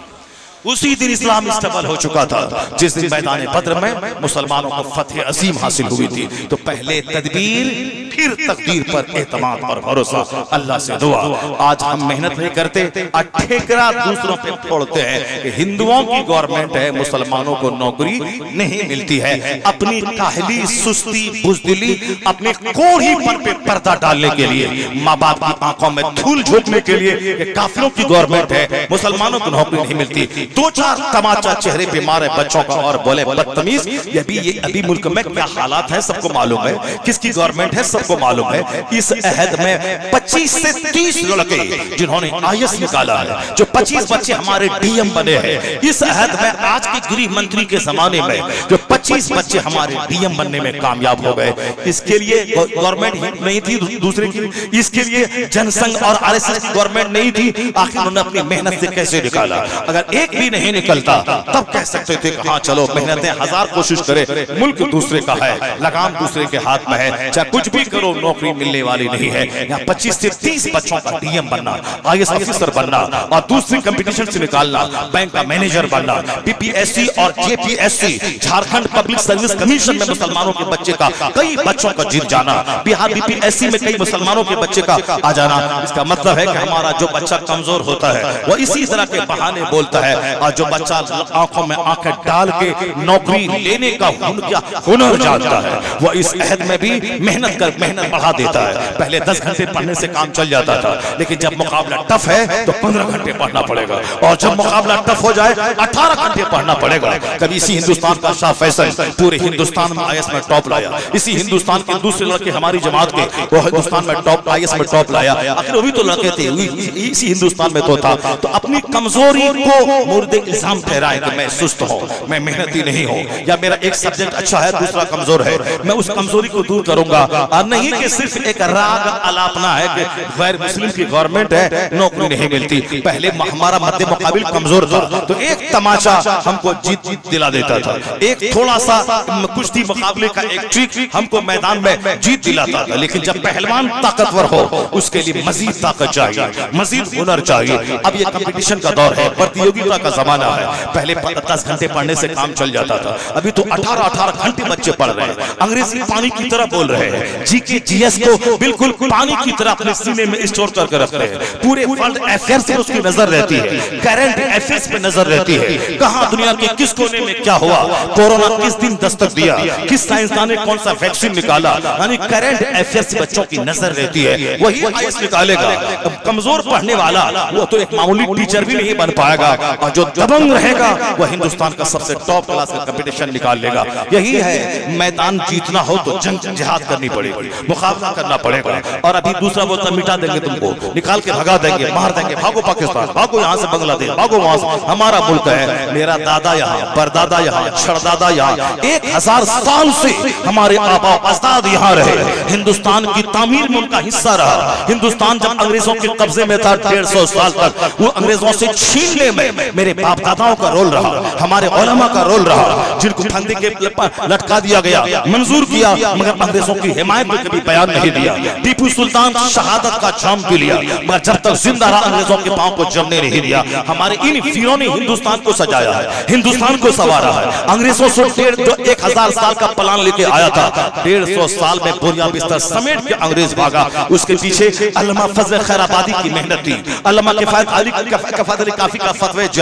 उसी दिन इस्लाम स्टेबल हो चुका था जिस दिन मैदान बद्र में मुसलमानों को फतेह अजीम हासिल हुई थी। तो पहले तदबीर फिर तकदीर पर एतमाद और भरोसा, अल्लाह से दुआ। आज हम मेहनत नहीं करते, ठेकरा दूसरों पे फोड़ते हैं कि हिंदुओं की गवर्नमेंट है, मुसलमानों को नौकरी नहीं मिलती है। अपनी काहली, सुस्ती, बुज़दिली, अपने कोढ़ीपन पे पर्दा डालने के लिए, माँ बाप की आंखों में धूल झोंकने के लिए काफिरों की गवर्नमेंट है, मुसलमानों को नौकरी नहीं मिलती। 2-4 तमाचा चेहरे पे मारे बच्चों का और बोले बदतमीज। ये अभी मुल्क में क्या हालात है सबको मालूम है, किसकी गवर्नमेंट है सबको मालूम है। इस अहद में 25 से 30 लड़के जिन्होंने आईएएस निकाला है, जो 25 बच्चे हमारे डीएम बने हैं। इस अहद में आज के गृह मंत्री के जमाने में जो 25 बच्चे हमारे डीएम बनने में कामयाब हो गए, इसके लिए गवर्नमेंट नहीं थी दूसरे की, इसके लिए जनसंघ और आरएसएस की गवर्नमेंट नहीं थी। आखिर उन्होंने अपनी मेहनत से कैसे निकाला? अगर एक भी नहीं निकलता तब कह सकते थे कि हाँ चलो मेहनतें 1000 कोशिश करे, मुल्क दूसरे का है, लगाम दूसरे के हाथ में है, चाहे कुछ भी करो नौकरी मिलने वाली नहीं है। यहाँ 25 से 30 बच्चों का डीएम बनना, आईएएस ऑफिसर बनना और दूसरे कंपटीशन से निकालना, बैंक का मैनेजर बनना, बीपीएससी और JPSC Jharkhand public service commission में मुसलमानों के बच्चे का, कई बच्चों का जीत जाना, बिहार बीपीएससी में कई मुसलमानों के बच्चे का आ जाना। इसका मतलब है कि हमारा जो बच्चा कमजोर होता है वो इसी तरह के बहाने बोलता है, और जो बच्चा आंखों में आंखें डाल के नौकरी लेने का हुनर जानता है वो इस अहद में भी मेहनत बढ़ा देता है। पहले 10 घंटे पढ़ने से काम चल जाता था, लेकिन जब मुकाबला टफ है तो 15 घंटे पढ़ना पड़ेगा, और जब मुकाबला टफ हो जाए 18 घंटे पढ़ना पड़ेगा। कभी इसी हिंदुस्तान का शाह फैसल पूरे हिंदुस्तान में आईएएस में टॉप लाया, इसी हिंदुस्तान के दूसरे लड़के हमारी जमात के वो हिंदुस्तान में टॉप आईएएस में टॉप लाया। आखिर वो भी तो लड़के थे, इसी हिंदुस्तान में तो था। तो अपनी कमजोरी को मुर्दे इल्जाम ठहराए कि मैं सुस्त हूँ, मैं मेहनती नहीं हूँ, या मेरा एक सब्जेक्ट अच्छा है दूसरा कमजोर है, मैं उस कमजोरी को दूर करूंगा। और नहीं कि सिर्फ एक राग अलापना है कि गैर मुस्लिम की गवर्नमेंट है नौकरी नहीं मिलती। पहले हमारा मध्य मुकाबिल कमजोर था तो एक तमाचा हमको जीत दिला देता था, एक थोड़ा सा कुश्ती मुकाबले का एक ट्रिक हमको मैदान में जीत दिलाता था। लेकिन जब पहलवान ताकतवर हो उसके लिए मजीद ताकत चाहिए, मजीद हुनर चाहिए। अब ये कंपटीशन का दौर है, प्रतियोगिता का जमाना है। पहले 10 घंटे पढ़ने से काम चल जाता था, अभी तो 18 घंटे बच्चे पढ़ रहे हैं, अंग्रेजी पानी की तरह बोल रहे हैं, जीके जीएस को बिल्कुल पानी की तरह अपने सीने में स्टोर करके रखते हैं। पूरे वर्ल्ड अफेयर्स पे उसकी नजर रहती है, करंट अफेयर्स पे नजर रहती है, कहां दुनिया के किस कोने में क्या हुआ, कोरोना किस दिन दस्तक दिया, किस साइंसदान ने कौन सा वैक्सीन निकाला, यानी करंट अफेयर्स बच्चों की नजर रहती है। वही आईएएस निकालेगा। कमजोर पढ़ने वाला वो तो एक मामूली टीचर भी नहीं बन पाएगा, और जो दबंग रहेगा वह हिंदुस्तान का सबसे टॉप क्लास का कंपटीशन निकाल लेगा। यही है, मैदान जीतना हो तो जंग जिहाद करनी पड़ेगी, मुकाबला करना पड़ेगा। और अभी दूसरा बोलता मिटा देंगे तुमको, निकाल के भगा देंगे, मार देंगे, भागो पाकिस्तान, भागो यहाँ से बांग्लादेश, भागो वहां से, हमारा मुल्क है। मेरा दादा यहाँ, परदादा यहाँ, छड़दादा यहाँ, 1000 साल से हमारे आबा अजदाद यहाँ रहे, हिंदुस्तान की तामीर में उनका हिस्सा रहा। हिंदुस्तान जब अंग्रेजों के कब्जे में था 150 साल तक, वो अंग्रेजों से छीनने में मेरे बाप दादाओं का रोल रहा, हमारे उलमा का रोल रहा, जिनको फंदे के लटका दिया गया, मंजूर किया, मगर अंग्रेजों की हिमायत में कभी बयान नहीं दिया। टीपू सुल्तान शहादत का जाम पी लिया, मगर जब तक जिंदा रहा अंग्रेजों के पांव को जमने नहीं दिया। हमारे इन वीरों ने हिंदुस्तान को सजाया है, हिंदुस्तान को संवारा है। अंग्रेजों से 1000 साल का प्लान लेके आया था, 150 साल में बोरिया बिस्तर समेट के अंग्रेज भागा। उसके पीछे अल्लामा फजल खैराबादी की मेहनत थी, अल्लामा किफायत अली काफी का फतवे जिहाद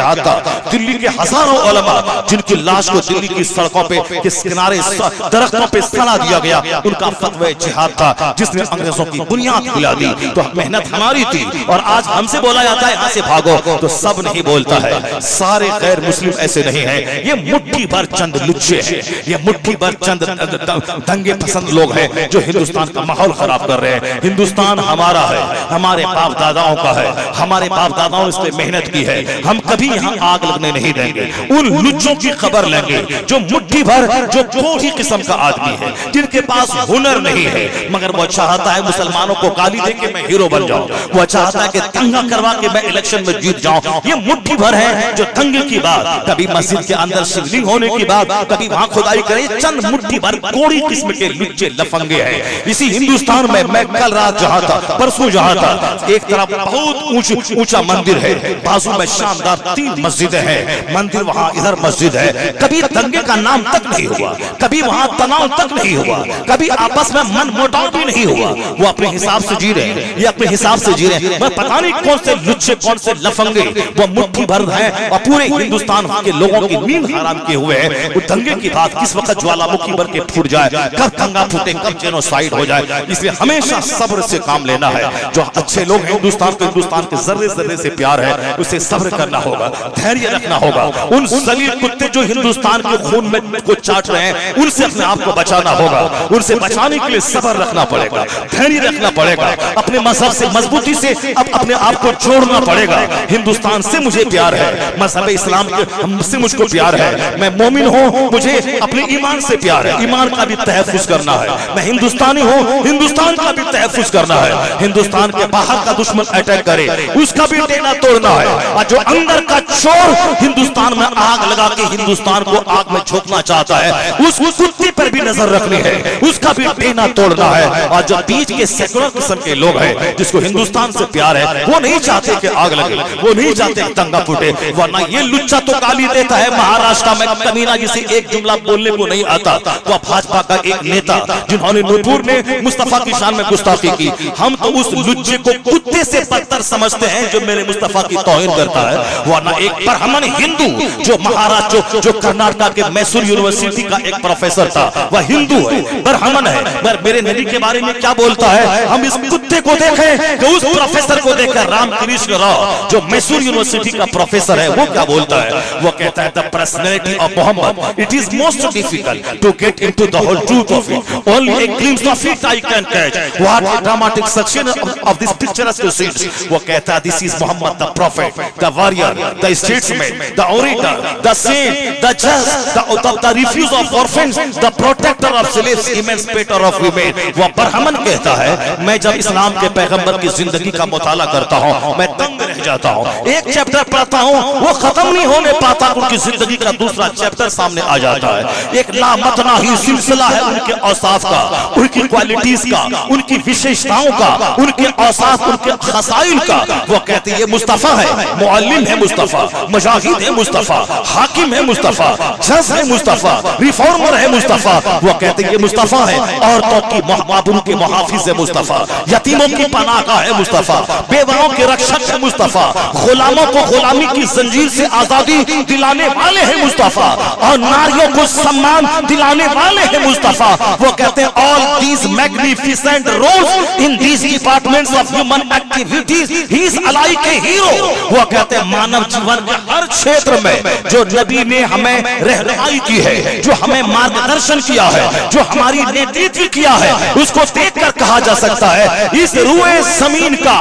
जिहाद था। दिल्ली के हजारों उलमा जिनकी लाश को दिल्ली की सड़कों पे के किनारे दरख्तों पे सड़ा दिया गया, उनका फतवा जिहाद था जिसने अंग्रेजों की बुनियाद हिला दी। तो मेहनत हमारी थी, और आज हमसे बोला जाता है यहाँ से भागो, तो सब नहीं बोलता है। सारे गैर मुस्लिम ऐसे नहीं है, ये मुट्ठी भर चंद लुच्चे हैं, ये मुट्ठी भर चंद दंगे पसंद लोग हैं जो हिंदुस्तान का माहौल खराब कर रहे हैं। हिंदुस्तान हमारा है, हमारे बाप दादाओं का है, हमारे बाप दादाओं ने इस पे मेहनत की है, हम कभी यहाँ आग लगने नहीं देंगे। उन लुच्चों की खबर लेंगे जो मुट्ठी भर, जो कोई किस्म का आदमी है, जिनके पास हुनर नहीं है, मगर वो चाहता है मुसलमानों को गाली दे के मैं हीरो बन जाऊं, वो चाहता है कि दंगा करवा के मैं इलेक्शन में जीत जाऊं। ये मुट्ठी भर है जो दंगे की बात, कभी मस्जिद के अंदर शिवलिंग होने की बात, कभी वहां खुदाई करे, चंद मुट्ठी भर कोड़ी किस्म के लुच्चे लफंगे हैं। इसी हिंदुस्तान में मैं कल रात जहां था, परसों जहां था, एक तरफ बहुत ऊंचा मंदिर है, बाजू में शानदार 3 मस्जिदें हैं, मंदिर वहां, इधर मस्जिद है। कभी दंगे का नाम तक नहीं हुआ, कभी वहां तनाव तक नहीं हुआ, कभी आपस में मन मुटाव भी नहीं हुआ। वो अपने हिसाब से जी रहे हैं, ये अपने हिसाब से जी रहे हैं। मैं पता नहीं कौन से लुच्चे, कौन से लफंगे वो मुट्ठी भर हैं और पूरे हिंदुस्तान के लोगों की नींद हराम किए हुए हैं। वो दंगे की बात किस वक्त ज्वालामुखी भर के फूट जाए, कब दंगा फूटे, कब जेनोसाइड हो जाए। इसलिए हमेशा सब्र से काम लेना है। जो अच्छे लोग हैं हिंदुस्तान को, हिंदुस्तान के जर्रे जर्रे से प्यार है, उसे सब्र करना होगा, धैर्य रखना होगा। उन जलील कुत्ते जो हिंदुस्तान के खून में को चाट रहे हैं, उनसे अपने आप को बचाना होगा। उनसे बचाने के लिए सब्र रखना पड़ेगा, धैर्य रखना पड़ेगा, अपने मजहब से मजबूती से अपने आप को जोड़ना पड़ेगा। हिंदुस्तान से मुझे प्यार है, मजहब इस्लाम से मुझको प्यार है, मैं मोमिन हूँ, मुझे अपने ईमान से प्यार है, ईमान का भी तहफ्फुज़ करना है। मैं हिंदुस्तानी हूँ, हिंदुस्तान का भी तहफ्फुज़ करना है। हिंदुस्तान के बाहर का दुश्मन अटैक करे, उसका भी टेना तोड़ना है। और जो अंदर का चोर हिंदुस्तान में आग लगा के हिंदुस्तान को आग में झोंकना चाहता है, उस कुत्ते पर भी नजर रखनी है, उसका भी टेना तोड़ना है। और जो बीच के सेकुलर किस्म के लोग हैं जिसको हिंदुस्तान से प्यार है, वो नहीं चाहते कि आग लगे, वो नहीं चाहते दंगा फूटे। वरना ये लुच्चा तो गाली देता है महाराष्ट्र में, कमीना जिसे एक जुमला बोलने को नहीं आता, वो भाजपा का एक नेता जिन्होंने नूपुर में मुस्तफा की शान में गुस्ताखी की। हम तो उस लुच्चे को कुत्ते से बदतर समझते हैं जो मेरे मुस्तफा की तौहीन करता है। वरना एक ब्राह्मण हिंदू जो महाराष्ट्र, जो कर्नाटक के मैसूर यूनिवर्सिटी का एक प्रोफेसर था, वह हिंदू है, ब्राह्मण है, पर मेरे नबी के बारे में क्या बोलता है? हम इस कुत्ते को देखें कि उस प्रोफेसर को देखकर रामकृष्ण राव जो मैसूर यूनिवर्सिटी का प्रोफेसर है, वो क्या बोलता है? वो कहता है the personality of Mohammad, it is most difficult to get into the whole truth of it, only a glimpse of it I can catch, what a dramatic section of this picturesque scenes. वो कहता है this is Muhammad the prophet, the warrior, the statesman, the orator, the saint, the just, the refuge of orphans, the protector of slaves, emancipator of women. वो ब्राह्मण कहता है मैं जब इस्लाम के पैगंबर की जिंदगी का मुताला करता हूँ मैं दंग रह जाता हूँ। एक चैप्टर पढ़ता हूँ वो खत्म नहीं होने पाता, उनकी जिंदगी का दूसरा चैप्टर सामने आ जाता है। एक लामतना ही सिलसिला है उनके औसाफ का, उनकी क्वालिटीज का, उनकी विशेषताओं का, उनके औसाफ, उनके खसाइल का। वो कहते हैं ये मुस्तफा है, मुअल्लिम है मुस्तफा, मुजाहिद है मुस्तफा, हाकिम है मुस्तफा, जज है मुस्तफा, रिफॉर्मर है मुस्तफा। वो कहते हैं ये मुस्तफा है, औरतों की महबूब के मुहाफिज है मुस्तफा, यतीमों की पनाहगाह है मुस्तफा, बेवाओं के रक्षक है मुस्तफा, गुलामों को गुलामी की जंजीर से आजादी दिलाने वाले हैं मुस्तफा, और नारियों को सम्मान दिलाने वाले हैं मुस्तफा। वो कहते हैं all these magnificent roles in these departments of human activities he is like a hero। वो कहते हैं मानव जीवन के हर क्षेत्र में जो नबी ने हमें रहनुमाई की है, जो हमें मार्गदर्शन किया है, जो हमारी नेतृत्व किया है, उसको देखकर कहा जा सकता है इस रूए जमीन का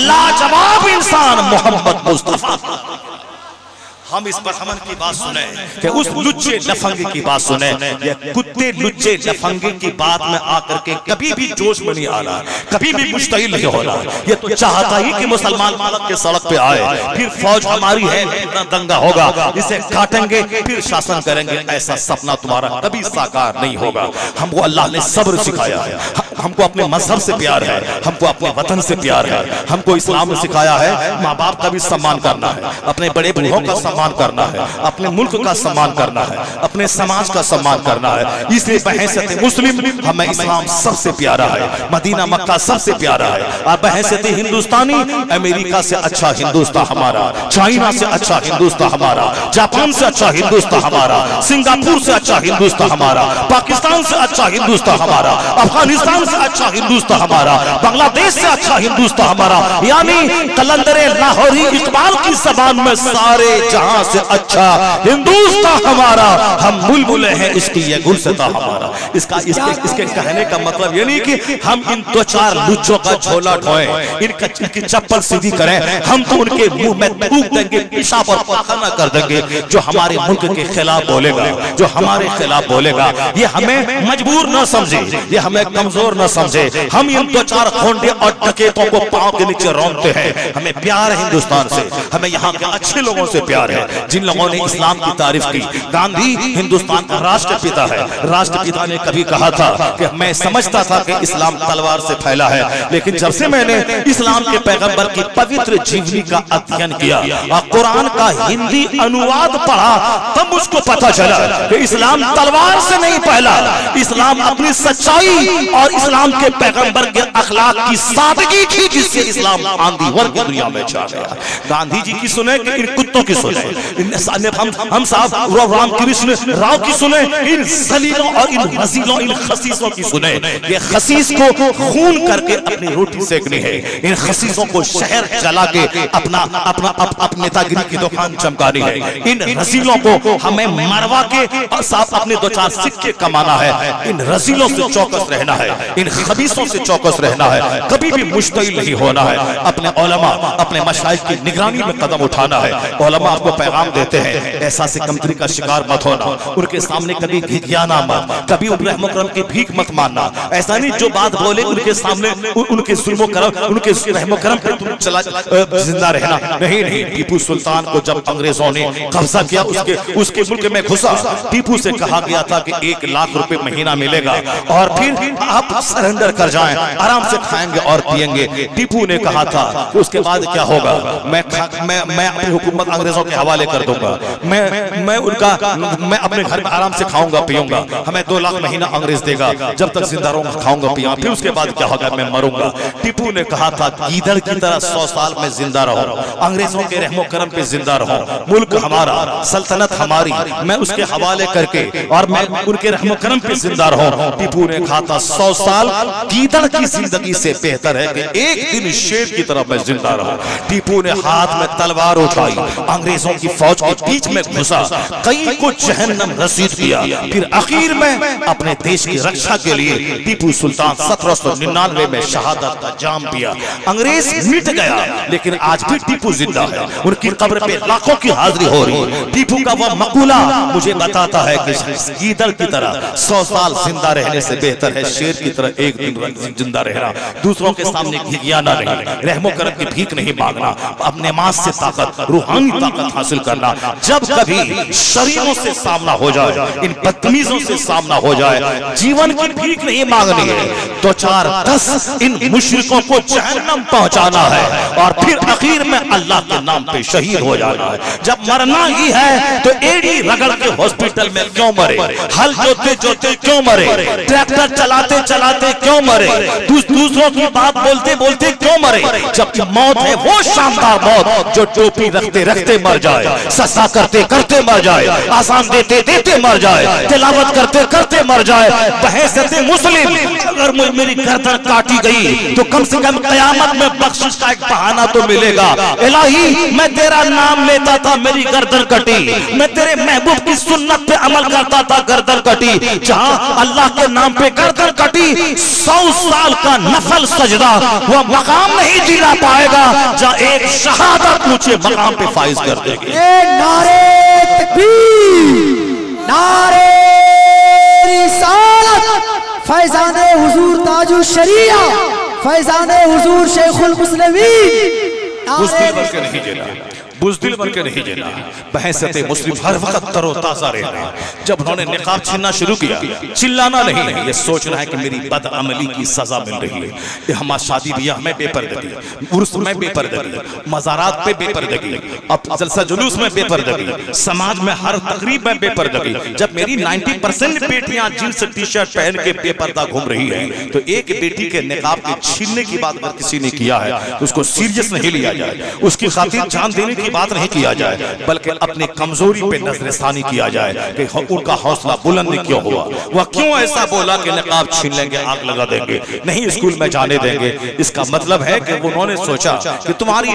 लाजवाब इंसान मोहम्मद मुस्तफा। हम इस ब्राह्मण की बात सुने कि उस लुच्चे लफंगे की बात सुने, ये कुत्ते लुच्चे लफंगे की बात में आकर के कभी भी जोश में नहीं आना, कभी भी मुश्तइल नहीं होना। ये तो चाहता ही कि मुसलमान मालक के सड़क पे आए, फिर फौज हमारी है, इतना दंगा होगा, इसे काटेंगे, फिर शासन करेंगे। ऐसा सपना तुम्हारा कभी साकार नहीं होगा। हमको अल्लाह ने सब्र सिखाया है, हमको अपने मजहब से प्यार है, हमको अपने वतन से प्यार है। हमको इस्लाम ने सिखाया है माँ बाप का भी सम्मान करना है, अपने बड़े बूढ़ों का सम्मान करना है, अपने मुल्क का सम्मान करना है, अपने समाज का सम्मान करना है। इसलिए बहैसियत मुस्लिम हमें इस्लाम सबसे प्यारा है, मदीना मक्का सबसे प्यारा है। और बहैसियत हिंदुस्तानी अमेरिका से अच्छा हिंदुस्तान हमारा, चाइना से अच्छा हिंदुस्तान हमारा, जापान से अच्छा हिंदुस्तान हमारा, सिंगापुर से अच्छा हिंदुस्तान हमारा, पाकिस्तान से अच्छा हिंदुस्तान हमारा, अफगानिस्तान से अच्छा हिंदुस्तान हमारा, बांग्लादेश से अच्छा हिंदुस्तान हमारा। यानी कलंदरे लाहौरी इकबाल की ज़बान में सारे जहां से अच्छा हिंदुस्तान हमारा। हम बुलबुले हैं इसकी ये गुलसिता हमारा। इसके कहने का मतलब ये नहीं कि हम इन दो चार लुच्चों का झोला ढोएं, इनकी चप्पल सीधी करें। हम तो उनके मुंह में थूक देंगे, पेशाब और पाखाना कर देंगे जो हमारे मुल्क के खिलाफ बोलेगा, जो हमारे खिलाफ बोलेगा। ये हमें मजबूर न समझे, ये हमें कमजोर न समझे। हम इन दो चार खोंडे और डकैतों को पांव के नीचे रौंदते हैं। हमें प्यार है हिंदुस्तान से, हमें यहाँ के अच्छे लोगों से प्यार है जिन लोगों ने इस्लाम की तारीफ की। गांधी हिंदुस्तान का राष्ट्रपिता है। राष्ट्रपिता ने कभी कहा था कि मैं समझता था कि इस्लाम तलवार से फैला है, लेकिन जब से मैंने इस्लाम के पैगंबर की पवित्र जीवनी का अध्ययन किया और कुरान का हिंदी अनुवाद पढ़ा, तब मुझको पता चला कि इस्लाम तलवार से नहीं फैला। इस्लाम अपनी सच्चाई और इस्लाम के पैगंबर के अखलाक की सादगी थी जिससे इस्लाम आंधी वर्ग की दुनिया में छा गया। गांधी जी की सुने कि इन कुत्तों की सुने, हम साहब रामकृष्ण राव की सुने, इन जलीलों और इन रजीलों, इन खसीसों की सुने। ये खसीस को खून करके अपनी रोटी सेकनी है, इन खसीसों को शहर जला के अपना नेतागिरी की दुकान चमकानी है। इन रजीलों को हमें मरवा के साथ अपने दो चार सिक्के कमाना है। इन रजीलों से चौकस रहना है, इन खबीसों से चौकस रहना है, कभी भी मुश्तिल नहीं होना है। अपने उलमा, अपने मशाइख की निगरानी में कदम उठाना है। उलमा आपको पैगाम देते हैं, ऐसा से कमतरी का शिकार मत होना, उनके सामने कभी घिघियाना मत, कभी उन रहमो करम की भीख मत मानना। ऐसा नहीं जो बात बोले उनके सामने उनके जुल्मो करम, उनके रहमो करम पे तुम चला जिंदा रहना। नहीं नहीं, टीपू सुल्तान को जब अंग्रेजों ने कब्जा किया, उसके मुल्क में घुसा, टीपू से कहा गया था कि 1 लाख रुपए महीना मिलेगा और फिर आप सरेंडर कर जाएं, आराम से खाएंगे और पिएंगे। टीपू ने कहा था कि उसके बाद क्या होगा, मैं अपनी हुकूमत अंग्रेजों के हवाले कर दूंगा, मैं अपने घर में आराम से खाऊंगा पीऊंगा, हमें 2 लाख महीना अंग्रेज देगा, जब तक जिंदा रहूंगा खाऊंगा पियूंगा, फिर उसके बाद क्या होगा, मैं मरूंगा। टीपू ने कहा था गीदड़ की तरह 100 साल में जिंदा रहूं, अंग्रेजों के रहमो करम पे जिंदा रहूं, मुल्क हमारा, सल्तनत हमारी, मैं उसके हवाले करके और मैं उनके रहमो करम पे जिंदा रहूं। टीपू ने कहा था 100 साल गीदड़ की जिंदगी से बेहतर है कि एक दिन शेर की तरह मैं जिंदा रहूं। टीपू ने हाथ में तलवार उठाई, अंग्रेजों की फौज के बीच में घुसा, कई को जहन्नम रसीद किया, फिर आखिर में अपने देश की रक्षा के लिए टीपू सुल्तान 1799 में शहादत का जाम पिया। अंग्रेज मिट गया, लेकिन आज भी टीपू जिंदा है, उनकी कब्र पे लाखों की हाजिरी हो रही है। टीपू का वह मकूला मुझे बताता है कि गीदड़ की तरह 100 साल जिंदा रहने से बेहतर है शेर की तरह एक दिन जिंदा रहना। दूसरों के सामने घिघियाना नहीं, रहमो करम की भीख नहीं मांगना, अपने मास से ताकत, रूहानी ताकत हासिल करना। जब कभी शरीरों से सामना हो जाए, इन बदतमीजों से सामना हो जाए, जीवन की भीख नहीं मांगनी है, 2 4 10 इन मुशरिकों को जहन्नम पहुंचाना है और फिर आखिर में अल्लाह के नाम पे शहीद हो जाना है। जब मरना ही है तो एड़ी रगड़ के हॉस्पिटल में क्यों मरे, हल जोते जोते क्यों मरे, ट्रैक्टर चलाते चलाते क्यों मरे, दूसरों की बात बोलते बोलते क्यों मरे। जबकि मौत है वो शानदार मौत जो टोपी रखते रखते मर जाए, ससा करते करते मर जाए, आसान देते देते मर जाए, तिलावत करते करते मर जाए। बहैसियत मुस्लिम अगर मेरी गर्दन काटी गई तो कम से कम कयामत में बख्शिश का एक बहाना तो मिलेगा। इलाही मैं तेरा नाम लेता था, मेरी गर्दन कटी, मैं तेरे महबूब की सुन्नत पे अमल करता था, गर्दन कटी। जहां अल्लाह के नाम पे गर्दन कटी, 100 साल का नफल सजदा वह मकाम नहीं दिला पाएगा जहां एक शहादत मुझे मकाम पे फाइज कर देगी। नारे तकबीर, नारे रिसालत, फैजाने हुजूर ताजुल शरीया, फैजाने हुजूर शेखुल मुस्लिमीन। मुश्किल करके नहीं झेला, बुज़दिल बन के नहीं जीना, बहसत मुस्लिम हर वक्त तरोताजा रहना। जब उन्होंने निकाब छीनना शुरू किया, चिल्लाना नहीं, ये सोचना है कि मेरी बदअमली की सजा मिल रही है। ये हमारे शादी ब्याह में बेपर्दगी, उर्स में बेपर्दगी, मज़ारात पे बेपर्दगी, अब जलसा जुलूस में बेपर्दगी, समाज में हर तकरीब में बेपर्दगी। जब मेरी 90% बेटियां जींस टी शर्ट पहन के बेपर्दा घूम रही है, तो एक बेटी के निकाब के छीनने की बात अगर किसी ने किया है तो उसको सीरियस नहीं लिया जाए, उसकी खातिर जान देने की बात नहीं किया जाए, बल्कि अपनी कमजोरी पे नजरसानी किया जाए कि उनका हौसला बुलंद क्यों हुआ, वह क्यों ऐसा बोला कि निकाब छीन लेंगे, आग लगा देंगे, नहीं स्कूल में जाने देंगे। इसका मतलब है कि उन्होंने सोचा कि तुम्हारी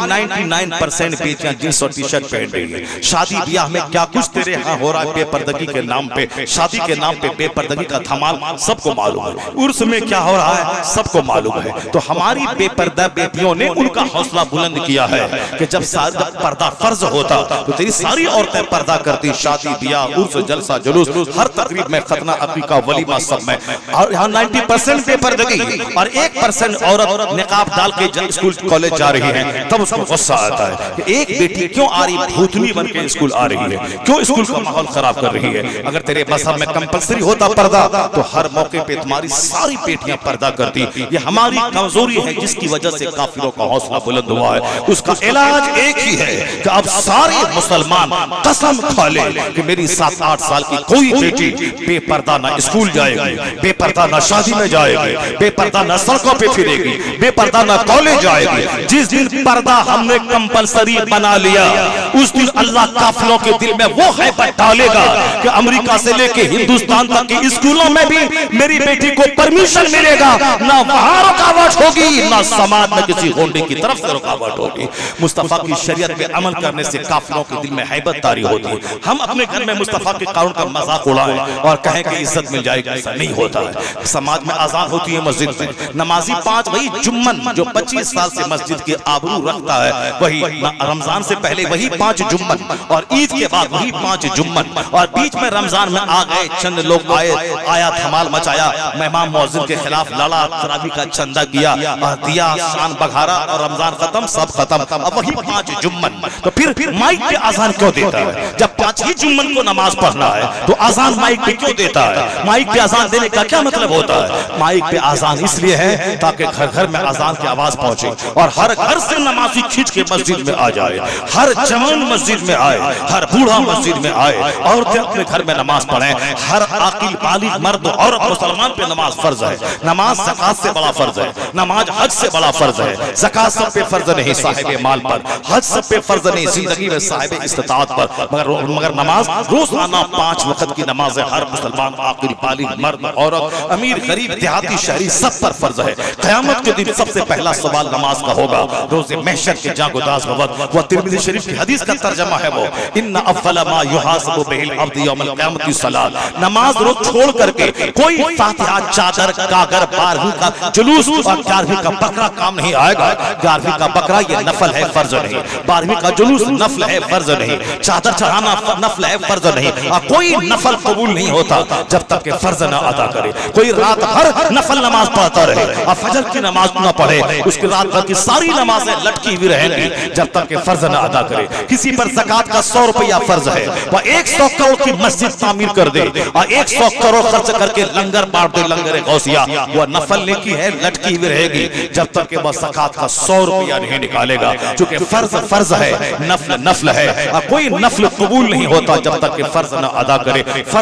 99% बेटियां जींस और टी शर्ट पहन रही है, शादी ब्याह में क्या कुछ तेरे यहाँ हो रहा है बेपर्दगी के नाम पे, शादी के नाम पे बेपर्दगी का धमाल सबको मालूम है, उर्स में क्या हो रहा है सबको मालूम है। तो हमारी बेपर्दा बेटियों ने उनका हौसला बुलंद किया है कि जब पर्दा फर्ज होता तो तेरी सारी औरतें पर्दा करती, शादी ब्याह उर्स जलसा जुलूस हर तकरीब में, खतना अकीका वलीमा सब में। और यहाँ 90% बेपर्दगी और 1% औरत निकाब डाल के स्कूल कॉलेज जा रही है, तब उसको गुस्सा आता है कि एक बेटी क्यों आ रही भूतनी बन के स्कूल आ रही है, क्यों स्कूल का माहौल खराब कर रही है। अगर तेरे मजहब में कंपलसरी होता पर्दा तो हर मौके पे तुम्हारी सारी बेटियां पर्दा करती। ये हमारी कमजोरी है जिसकी वजह से काफिरों का हौसला बुलंद हुआ है। उसका इलाज एक ही है कि अब सारे मुसलमान कसम खा ले कि मेरी 7-8 साल की कोई बेटी बेपर्दा ना स्कूल जाएगी, बेपर्दा ना शादी में जाएगी, बेपर्दा ना सड़कों पे फिरेगी, बेपर्दा ना कॉलेज जाएगी। जिस दिन पर्दा हमने कंपलसरी बना लिया उस दिन अल्लाह काफिरों के दिल में वो हैबत डालेगा कि अमेरिका से लेके हिंदुस्तान तक के स्कूलों में भी मेरी बेटी को परमिशन मिलेगा, ना वहां रुकावट होगी, ना समाज में किसी होंडे की तरफ से रुकावट होगी। मुस्तफा की शरीयत पे अमल करने से काफिरों के दिल में हैबत तारी होती है। हम अपने घर में मुस्तफा के कानून का मजाक उड़ाएं और कहें कि इज्जत मिल जाएगी, ऐसा नहीं होता है। समाज में आजान होती है मस्जिद में, नमाजी 5 वही जुम्मन जो 25 साल से मस्जिद की आबरू रखता है, वही रमजान से पहले वही 5 जुम्मन और ईद के बाद वही 5 जुम्मन, और बीच में रमजान में आ गए चंद लोग आया धमाल मचाया, इमाम मौज़िन के खिलाफ लड़ा, तरावी का चंदा किया, दिया, शान बघारा और रमजान खत्म, सब खत्म। अब वही 5 जुम्मन, तो फिर माइक पे आजान क्यों देता है? जब 5 ही जुम्मन को नमाज पढ़ना है तो आजान माइक पे क्यों देता है? माइक पे आजान देने का क्या मतलब होता है? माइक पे आजान इसलिए है ताकि घर घर में आजान की आवाज पहुंचे और हर घर से नमाजी खींच के मस्जिद में आ जाए, हर जवान मस्जिद में आए, हर बूढ़ा मस्जिद में आए, औरतें अपने घर में नमाज पढ़े, हर आकिल बालिग मर्द औरत मुसलमान पे नमाज फर्ज है। नमाज ज़कात से बड़ा फर्ज है, नमाज हज से बड़ा फर्ज है। ज़कात सब पे फर्ज नहीं साहिब माल पर, हज सब पे फर्ज नहीं जिंदगी में साहिब इस्तिताअत पर, मगर नमाज रोजाना 5 वक्त की नमाज है। हर मुसलमान आकिल बालिग मर्द औरत अमीर गरीब देहाती शहरी सब पर फर्ज है। क़यामत के दिन सबसे पहला सवाल नमाज का होगा, रोज़े महशर के जागोदास वक्त। वह तिरमिज़ी शरीफ की हदीस का तर्जमा है वो, इन्ना अव्वल मा युहासबु बिहिल अब्द यौमल क़यामति सलात। नमाज रोज छोड़ करके कोई फातिहा, चादर, कागर, 12वीं का जुलूस और 11वीं का बकरा काम नहीं आएगा। 11वीं का बकरा ये नफल है, फर्ज नहीं। 12वीं का जुलूस नफल है, फर्ज नहीं। चादर चढ़ाना नफल है, फर्ज नहीं। और कोई नफल कबूल नहीं होता जब तक के फर्ज ना अदा करे। कोई रात भर नफल नमाज पढ़ता रहे और फजर की नमाज ना पढ़े, उसकी रात भर की सारी नमाजें लटकी हुई रहेंगी जब तक के फर्ज ना अदा करे। किसी पर ज़कात का 100 रुपया फर्ज है, वह 100 करोड़ की मस्जिद तामीर कर दे और 100 करोड़ खर्च करके लंगर बांट दे, लंगर गौसिया, वह नफल नेकी है, लटकी हुई रहेगी जब तक के वह ज़कात का 100 रुपया नहीं निकालेगा। क्योंकि फर्ज फर्ज है, नफल नफल है और कोई नफल कबूल नहीं होता जब तक के फर्ज न अदा करे।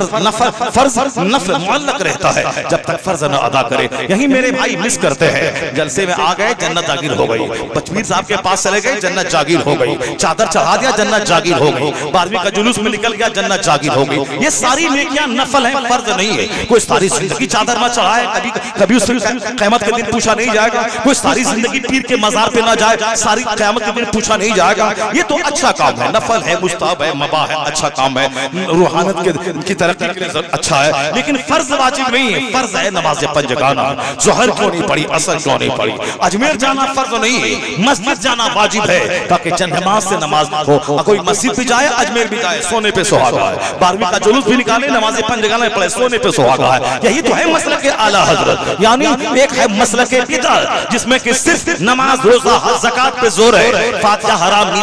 फर्ज नफल मुअल्लक रहता है जब तक फर्ज न अदा करे। यही मेरे भाई मिस करते हैं, जलसे में आ गए जन्नत जागीर हो गई, बचपीर साहब के पास चले गए जन्नत जागीर हो गई, चादर चढ़ा दिया जन्नत जागीर हो गई, 12वीं का जुलूस में निकल गया जन्नत जागीर हो गई। ये सारी नेकियां नफल है, फर्ज नहीं है। कोई सारी जिंदगी चादर न चढ़ाए, कभी उससे क़यामत के दिन पूछा नहीं जाएगा। कोई सारी जिंदगी पीर के मजार पे ना जाए, सारी क़यामत के दिन पूछा नहीं जाएगा। ये तो अच्छा काम है, नफल है, मुस्ताहब है, मबा है, अच्छा काम है, रूहानियत की तरक्की के लिए अच्छा है, लेकिन फर्ज वाजिब नहीं है। फर्ज है नमाज 5 गाना, ज़ोहर क्यों नहीं पढ़ी, असर क्यों नहीं पढ़ी, अजमेर जाना फर्ज नहीं है, मस्जिद जाना वाजिब है ताकि चंद नमाज से नमाज हो। कोई मस्जिद भी जाए, अजमेर भी जाए, सोने पे सुहागा है। 12वीं का जुलूस भी निकाले, नमाज 5 गाना पढ़े, सोने पे सुहागा है। यही तो है मसलक आला हजरत। यानी एक है मसलक बिदअत जिसमें कि सिर्फ नमाज, रोजा, ज़कात पे जोर है, फातिहा हराम, नीला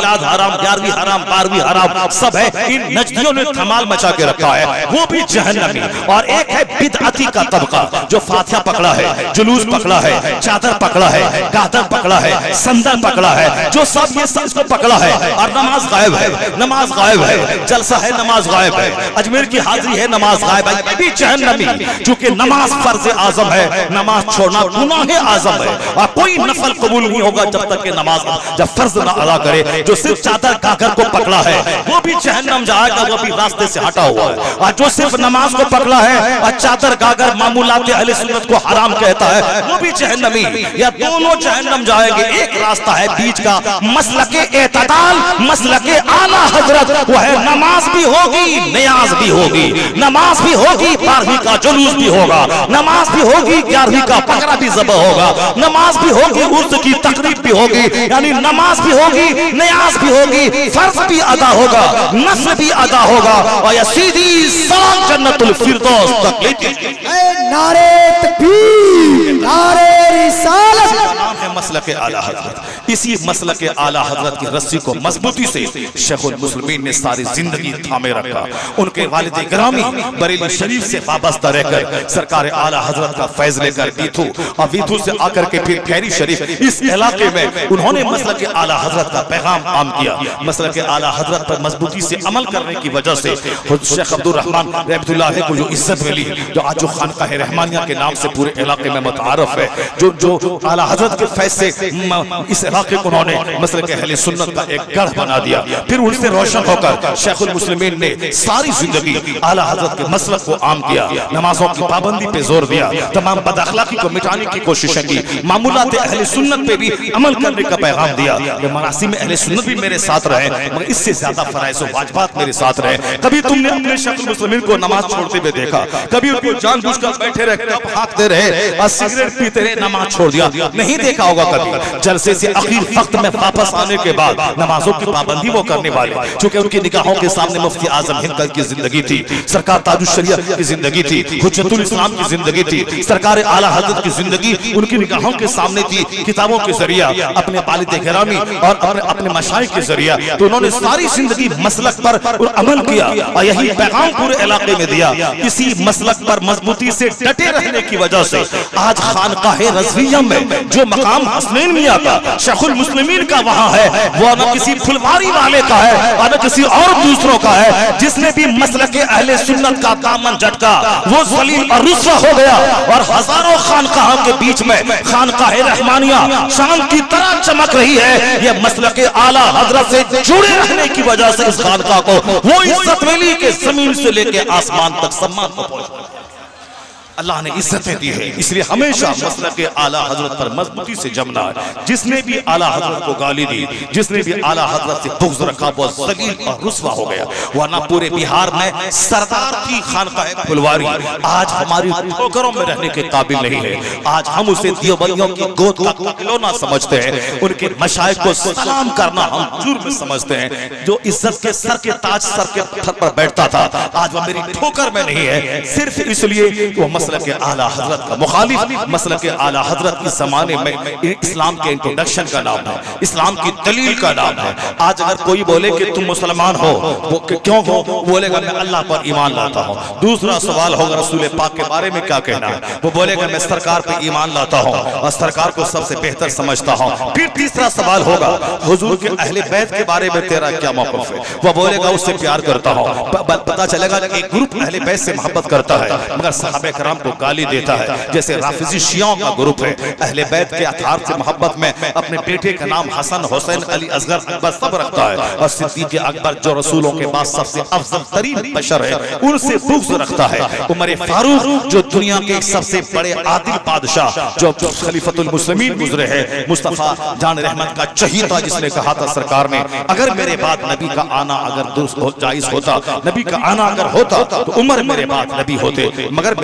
औलाद हराम, 11वीं हराम, 12वीं हराम, सब है। इन नजदियों ने धमाल मचा के रखा है, वो भी जहन्नमी। और एक है बिदअती का तबका जो फातिहा पकड़ा है, जुलूस पकड़ा है, चादर पकड़ा है, गादर पकड़ा है, संदन पकड़ा है, जो सब ये सब इसको पकड़ा है और नमाज गायब है, नमाज गायब है, जलसा है नमाज गायब है, अजमेर की हाजिरी है नमाज गायब है, ये भी जहन्नमी। चूंकि नमाज फर्ज आजम है, नमाज छोड़ना गुनाह आजम है और कोई नफल कबूल नहीं होगा जब तक कि नमाज जब फर्ज ना अदा करे। जो सिर्फ चादर गागर को पकड़ा है वो भी जहन्नम जाएगा, वो भी रास्ते से हटा हुआ है। और जो सिर्फ नमाज को पकड़ा है और चादर गागर मामूलात अहले सुन्नत को हराम कहता है वो भी जहन्नमी। या दोनों जहन्नम जाएंगे। एक रास्ता है बीच का, मसलके एतदाल, मसलके आला हजरत, वो है नमाज भी होगी, नियाज भी होगी, नमाज भी होगी, 12वीं का जुलूस भी होगा, नमाज भी होगी, 11वीं का बकरा भी ज़बह होगा, नमाज भी होगी, उर्स की तकरीब भी होगी, यानी नमाज भी होगी, नियाज भी होगी, फर्ज भी अदा होगा, नफ्ल भी अदा होगा और यह सीधी सलाम जन्नतुल फिरदौस तक लेके नारे तकबीर, नारे रिसालत। नाम है मसलके आला हजरत। इसी मसलके आला हजरत की रस्सी को मजबूती से शेखुल मुस्लिमीन ने सारी जिंदगी थामे रखा। उनके वालिद गिरामी बरेली शरीफ से वाबस्ता रहकर सरकार आला हजरत का फैज लेकर वीथू और वीथू से आकर के फिर खैरी शरीफ, इस इलाके में उन्होंने मसलके आला हजरत का पैगाम आम किया। मसलके आला हजरत पर मजबूती से अमल करने की वजह से शेख अब्दुल रहमान रहमतुल्लाह को जो इज्जत मिली, जो आज जो खानकाह रहमानिया के नाम से पूरे इलाके में मुतारफ है, जो आला हजरत के फैज से इस इलाके को उन्होंने मसलके अहले सुन्नत का एक गढ़ बना दिया। फिर उनसे रोशन होकर शेखुल मुस्लिमीन ने सारी जिंदगी आला हजरत के मसलक को आम किया, नमाजों की पाबंदी पे जोर दिया, तमाम बदअखलाकी को मिटाने की कोशिशें की, मामूलात अहले सुन्नत पे भी अमल करने का पैगाम दिया। ये मरासिम अहले सुन्नत भी मेरे साथ रहे, मगर इससे ज्यादा फराइज़ व वाजिबात मेरे साथ रहे। कभी तुमने अपने शेखुल मुस्लिमीन को नमाज छोड़ते हुए देखा? कभी उनको जानबूझकर बैठे रहे, कप हाँकते रहे और सिगरेट पीते रहे, नमाज छोड़ दिया? नहीं देखा होगा कभी। जलसे से आखिर वक्त में वापस आने के बाद नमाजों की पाबंदी वो करने वाले, चूंकि उनकी निगाहों के सामने मुफ्ती आजम हिंद की जिंदगी थी, सरकार ताजुश शरिया की जिंदगी थी, हुज्जतुल इस्लाम की जिंदगी थी, सरकार आला हजरत की जिंदगी उनकी निगाहों के सामने थी, किताबों के जरिया, अपने वालिद गिरामी और अपने मशाइख के जरिया। तो उन्होंने सारी जिंदगी मसलक पर अमल किया और यही पैगाम पूरे इलाके में दिया। इसी मसलक पर मजबूती से डटे रहने की वजह से आज खानकाह रज़विया में जो मकाम हसनैन मियां का, शेखुल मुस्लिमीन का वहां है, वो न किसी फुलवारी वाले का है और न किसी और दूसरों का है। जिसने भी मसलके अहले सुन्नत का दामन झटका वो ज़लील और रुस्वा हो गया। और हजारों खानकाहों के बीच में खानकाह रहमानिया शाम की तरह चमक रही है। ये मसलके आला हजरत से जुड़े रहने की वजह से इस खानकाह को वो इज्जत मिली कि जमीन से लेके आसमान तक सम्मान को पहुंचा। अल्लाह ने इज्जतें दी है, इसलिए हमेशा मसलके आला हजरत पर मजबूती से जमना है। जिसने भी आला हजरत को गाली दी, जिसने भी आला हजरत से बुग़्ज़ रखा, वो ज़लील और रुस्वा हो गया। वरना पूरे बिहार में सरदार की खानकाह फुलवारी आज हमारी ठोकरों में रहने के काबिल नहीं है। आज हम उसे देवबंदियों की गोद का खिलौना समझते हैं, उनके मशाइख को सलाम करना हम जुर्म समझते हैं। जो इज्जत के सर के ताज सर के पत्थर पर बैठता था, आज वह मेरी ठोकर में नहीं है, सिर्फ इसलिए वो मसलके आला हजरत का मुखालिफ, मसलके आला हजरत इस जमाने में इस्लाम के इंट्रोडक्शन का नाम है, इस्लाम की दलील का नाम है। आज अगर कोई बोले कि तुम मुसलमान हो, वो क्यों हो? बोलेगा मैं अल्लाह पर ईमान लाता हूँ। दूसरा सवाल होगा रसूल पाक के बारे में क्या कहना है? वो बोलेगा मैं सरकार पर ईमान लाता हूँ और सरकार को सबसे बेहतर समझता हूँ। फिर तीसरा सवाल होगा हुजूर के अहले बैत के बारे में तेरा क्या मौक़िफ़ है? वो बोलेगा उससे प्यार करता हूँ। पता चलेगा कि एक ग्रुप अहले बैत से मोहब्बत करता है मगर सहाबा कराम को गाली देता है। जैसे राफिजी शियाओं का ग्रुप है, अहले बैत के अतार से मोहब्बत में अपने बेटे का नाम हसन, हुसैन, अली, असगर, अकबर सब रखता है। और सिद्दीक़ अकबर जो रसूलों के बाद सबसे अफजल तरीन बशर है, उनसे बुग़्ज़ रखता है। उमर फारूक जो दुनिया के सबसे बड़े आदिल बादशाह, जो खलीफतुल मुस्लिमीन गुजरे हैं, मुस्तफ़ा जान रहमत का चहीता, जिसने कहा था सरकार ने अगर मेरे बाद नबी का आना अगर जायज़ होता, नबी का आना अगर होता तो उमर मेरे बाद नबी होते, मगर मेरे बाद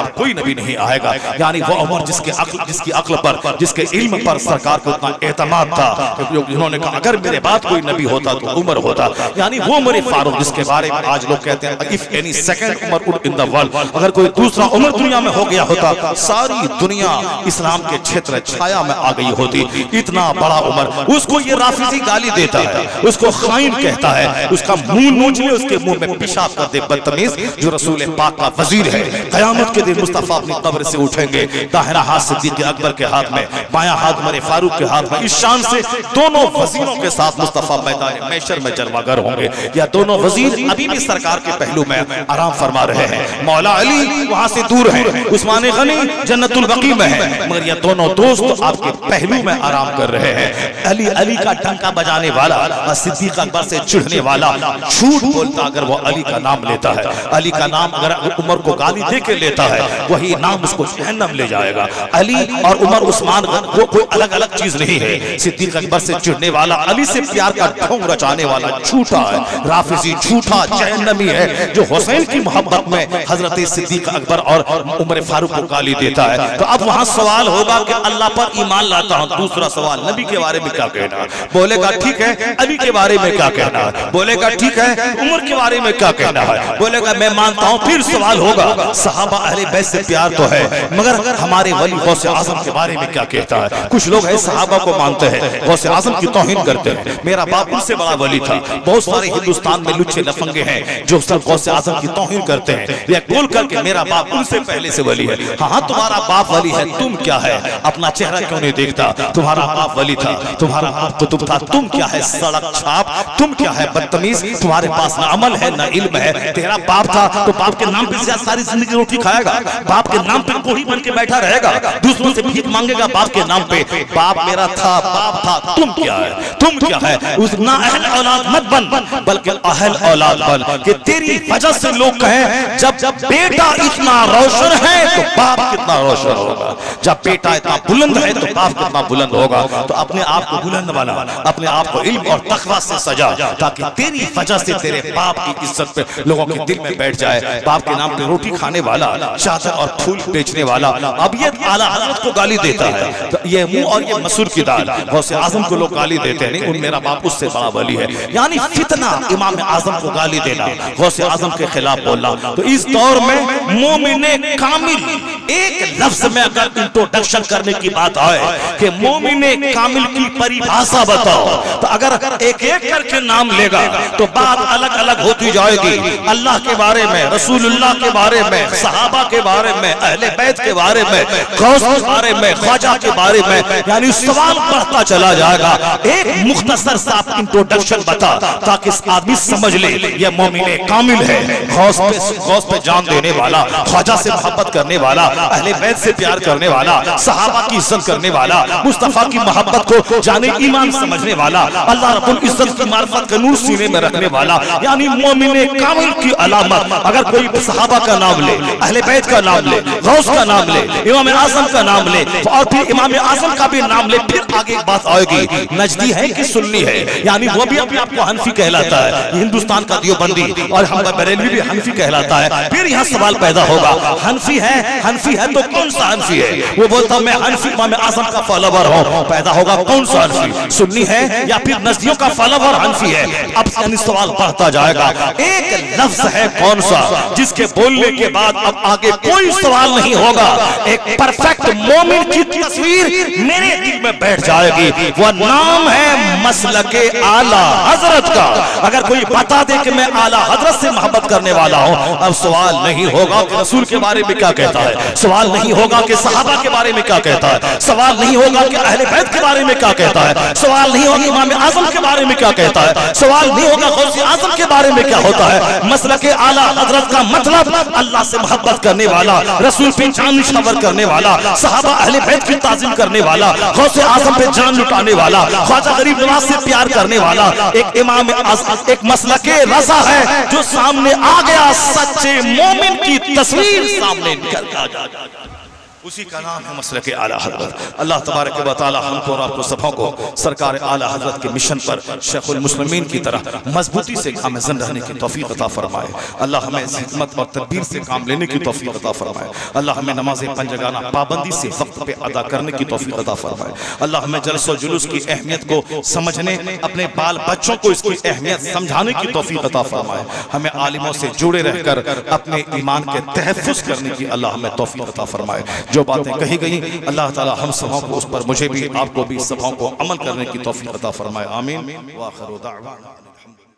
बाद कोई नबी नहीं आएगा। यानी वो उमर जिसकी अक्ल पर, जिसके इल्म पर सरकार को इतना एतमाद था, जिन्होंने कहा अगर मेरे बाद कोई नबी होता तो उमर होता। यानी वो उमर फारूक जिसके बारे में आज लोग कहते हैं if any second Umar would in the world, अगर कोई दूसरा उमर दुनिया में हो गया होता सारी दुनिया इस्लाम के क्षेत्र छाया में आ गई होती। इतना बड़ा उमर, उसको ये राफिजी गाली देता है, उसको खाइन कहता है, उसका मुंह नोच ले, उसके मुंह में पेशाब कर दे बदतमीज, जो रसूल पाक का वजीर है। कयामत के दिन मुस्तफा अपनी कब्र से उठेंगे, दाहिना हाथ सिद्दीक अकबर के हाथ में, बायां हाथ उमर फारूक के हाथ में। इस शान से दोनों वजीरों के साथ मुस्तफा मैदान महशर में जलवागर होंगे। या दोनों वजीर अभी भी सरकार के पहलू में आराम फरमा रहे हैं। मौला अली वहां से दूर है, उस्मान गनी जन्नतुल बकी में है, मगर ये दोनों दोस्त आपके पहलू में आराम कर रहे हैं। अली का डंका बजाने वाला और सिद्दीक अकबर से चिढ़ने वाला झूठ बोलता अगर वो अली का नाम लेता है, अली का नाम अगर उमर को गाली दे के लेता है, वही नाम उसको जहन्नम ले जाएगा। अली और उमर उस्मान वो कोई अलग अलग चीज नहीं है। सिद्दीक अकबर से चिढ़ने वाला, अली से प्यार का ढोंग रचाने वाला झूठा है, राफिजी झूठा जहन्नमी है, जो हुसैन की मोहब्बत में हजरत सिद्दीक अकबर और उमर फारूक को गाली देता है। तो अब वहां सवाल होगा कि अल्लाह पर ईमान लाता हूं, दूसरा सवाल नबी के बारे में क्या कहना, बोलेगा ठीक है अली के बारे में क्या कहना है, बोलेगा ठीक है उमर के बारे में क्या कहना है, बोलेगा मैं मानता हूं। फिर सवाल होगा सहाबा अहले बैत से प्यार तो है, मगर हमारे वली गौसे आजम के बारे में क्या कहता है। कुछ लोग है सहाबा को मानते हैं, गौसे आजम की तौहीन करते हैं। मेरा बाप उनसे बड़ा वली था। बहुत सारे हिंदुस्तान में लुच्चे लफंगे हैं जो सब गौसे आजम की तौहीन करते हैं, या बोल करके मेरा बाप उनसे पहले से वली है। हाँ तुम्हारा बाप वली है, तुम क्या है, अपना चेहरा क्यों नहीं देखता। तुम्हारा बाप वली था, तुम्हारा बाप कुतुब था, तुम क्या है सड़क छाप, तुम क्या है बदतमीज, तुम्हारे पास ना अमल है ना इल्म है। तेरा बाप था तो बाप के नाम पे सारी जिंदगी रोटी खाएगा, बाप के नाम पे कोई बन के बैठा रहेगा, दूसरों से भीख मांगेगा बाप के नाम पे। बाप मेरा था, बाप था, तुम क्या है, तुम क्या है। उस ना अहल औलाद मत बन, बल्कि अहल औलाद बन कि तेरी वजह से लोग कहें जब बेटा इतना रोशन है तो बाप कितना रोशन होगा, जब बेटा इतना बुलंद है तो बाप कितना बुलंद होगा। तो अपने आप को बुलंद बना, अपने आप को इल्म और तकवा से सजा, ताकि तेरी वजह से तेरे बाप की इज्जत पे लोगों के दिल में बैठ जाए। बाप के नाम पे रोटी खाने वाला, चादर और फूल बेचने वाला अब ये आला हजरत को गाली देता है। तो ये मुंह और ये मसूर की दाल, गौसे आजम को लोग गाली देते हैं, नहीं उन मेरा बाप उससे बड़ा वली है। यानी फितना इमाम आजम को गाली देना, गौसे आजम के खिलाफ बोलना। तो इस दौर में मोमिने कामिल एक लफ्ज में अगर इंट्रोडक्शन करने की बात आए कि मोमिने कामिल की परिभाषा बताओ, तो अगर एक एक करके नाम लेगा तो बात अलग अलग होती जाएगी। अल्लाह के बारे में, रसूलुल्लाह के बारे में, सहाबा के बारे में, अहले बैत के बारे में, गौस के बारे में, ख्वाजा के बारे में, यानी सवाल बढ़ता चला जाएगा। एक मुख्तसर सा इंट्रोडक्शन बता ताकि आदमी समझ ले ये मोमिने कामिल है, गौस पे जान देने वाला, ख्वाजा से मोहब्बत करने वाला, अहले बैत से प्यार करने वाला, सहाबा की इज्जत करने वाला, मुस्तफा की मोहब्बत को जाने ईमान समझने वाला, अल्लाह रब्बुल इज्जत की मार्फत का नूर सीने में रखने वाला, यानी मोमिने कामिल की अलामत। अगर कोई सहाबा का नाम ले, अहले बैत का नाम ले, गौस का नाम ले, इमाम आजम का नाम ले, और फिर इमाम आजम का भी नाम ले, फिर आगे बात आएगी नजदी है कि सुन्नी है, यानी वो भी अपने आप को हनफी कहलाता है, हिंदुस्तान का दियोबंदी, और हम बरेलवी भी हनफी कहलाता है। फिर यहाँ सवाल पैदा होगा हनफी है तो कौन सा हनफी है। वो बोलता मैं हनफी इमाम आजम का फॉलोवर हूँ, पैदा होगा कौन सा हनफी, सुन्नी है या फिर नजदियों का फॉलोवर हनफी है। अब यानी सवाल बढ़ता जाएगा। एक लफ्ज है कौन सा जिसके बोलने के बाद अब आगे कोई सवाल नहीं होगा, एक परफेक्ट मोमिन की तस्वीर मेरे दिल में बैठ जाएगी। वह नाम है मसलके आला हजरत का। अगर कोई बता दे कि मैं आला हजरत से मोहब्बत करने वाला हूं, अब सवाल नहीं होगा कि रसूल के बारे में क्या कहता है, सवाल नहीं होगा कि सहाबा के बारे में क्या कहता है, सवाल नहीं होगा कि अहले बैत के बारे में क्या कहता है, सवाल नहीं होगा इमाम आजम के बारे में क्या कहता है, सवाल नहीं होगा गौसे आजम के बारे में क्या होता है। मसलके आला हजरत का मतलब अल्लाह से मोहब्बत करने वाला, रसूल पे जान निछावर करने वाला, सहाबा अहले बैत की ताज़ीम करने वाला, गौसे आजम पे जान लुटाने वाला, ख्वाजा गरीब नवाज से प्यार करने वाला, एक इमाम एक मसलके रज़ा है जो सामने आ गया, सच्चे मोमिन की तस्वीर सामने निकल गया। उसी का नाम है मसलक आला हज़रत। अल्लाह तबारक व तआला हमको और आपको सबों को सरकार आला हज़रत के मिशन पर शेखुल मुस्लिमीन की तरह मजबूती से गामज़न रहने की तौफीक अता फरमाए। अल्लाह हमें हिकमत और तदबीर से काम लेने की तौफीक अता फरमाए। अल्लाह हमें नमाज़ पंजगाना पाबंदी से वक्त पे अदा करने की तौफीक अता फरमाए। अल्लाह हमें जलसो जुलूस की अहमियत को समझने, अपने बाल बच्चों को इसकी अहमियत समझाने की तौफीक अता फरमाए। हमें आलिमों से जुड़े रहकर अपने ईमान के तहफ़्फ़ुज़ करने की अल्लाह हमें तौफीक अता फरमाए। जो बातें कही गई अल्लाह ताला हम सबों को उस पर, मुझे भी आपको भी सबों को अमल करने की तौफीक अता फरमाए। आमीन। व आखिरु दाअवाना।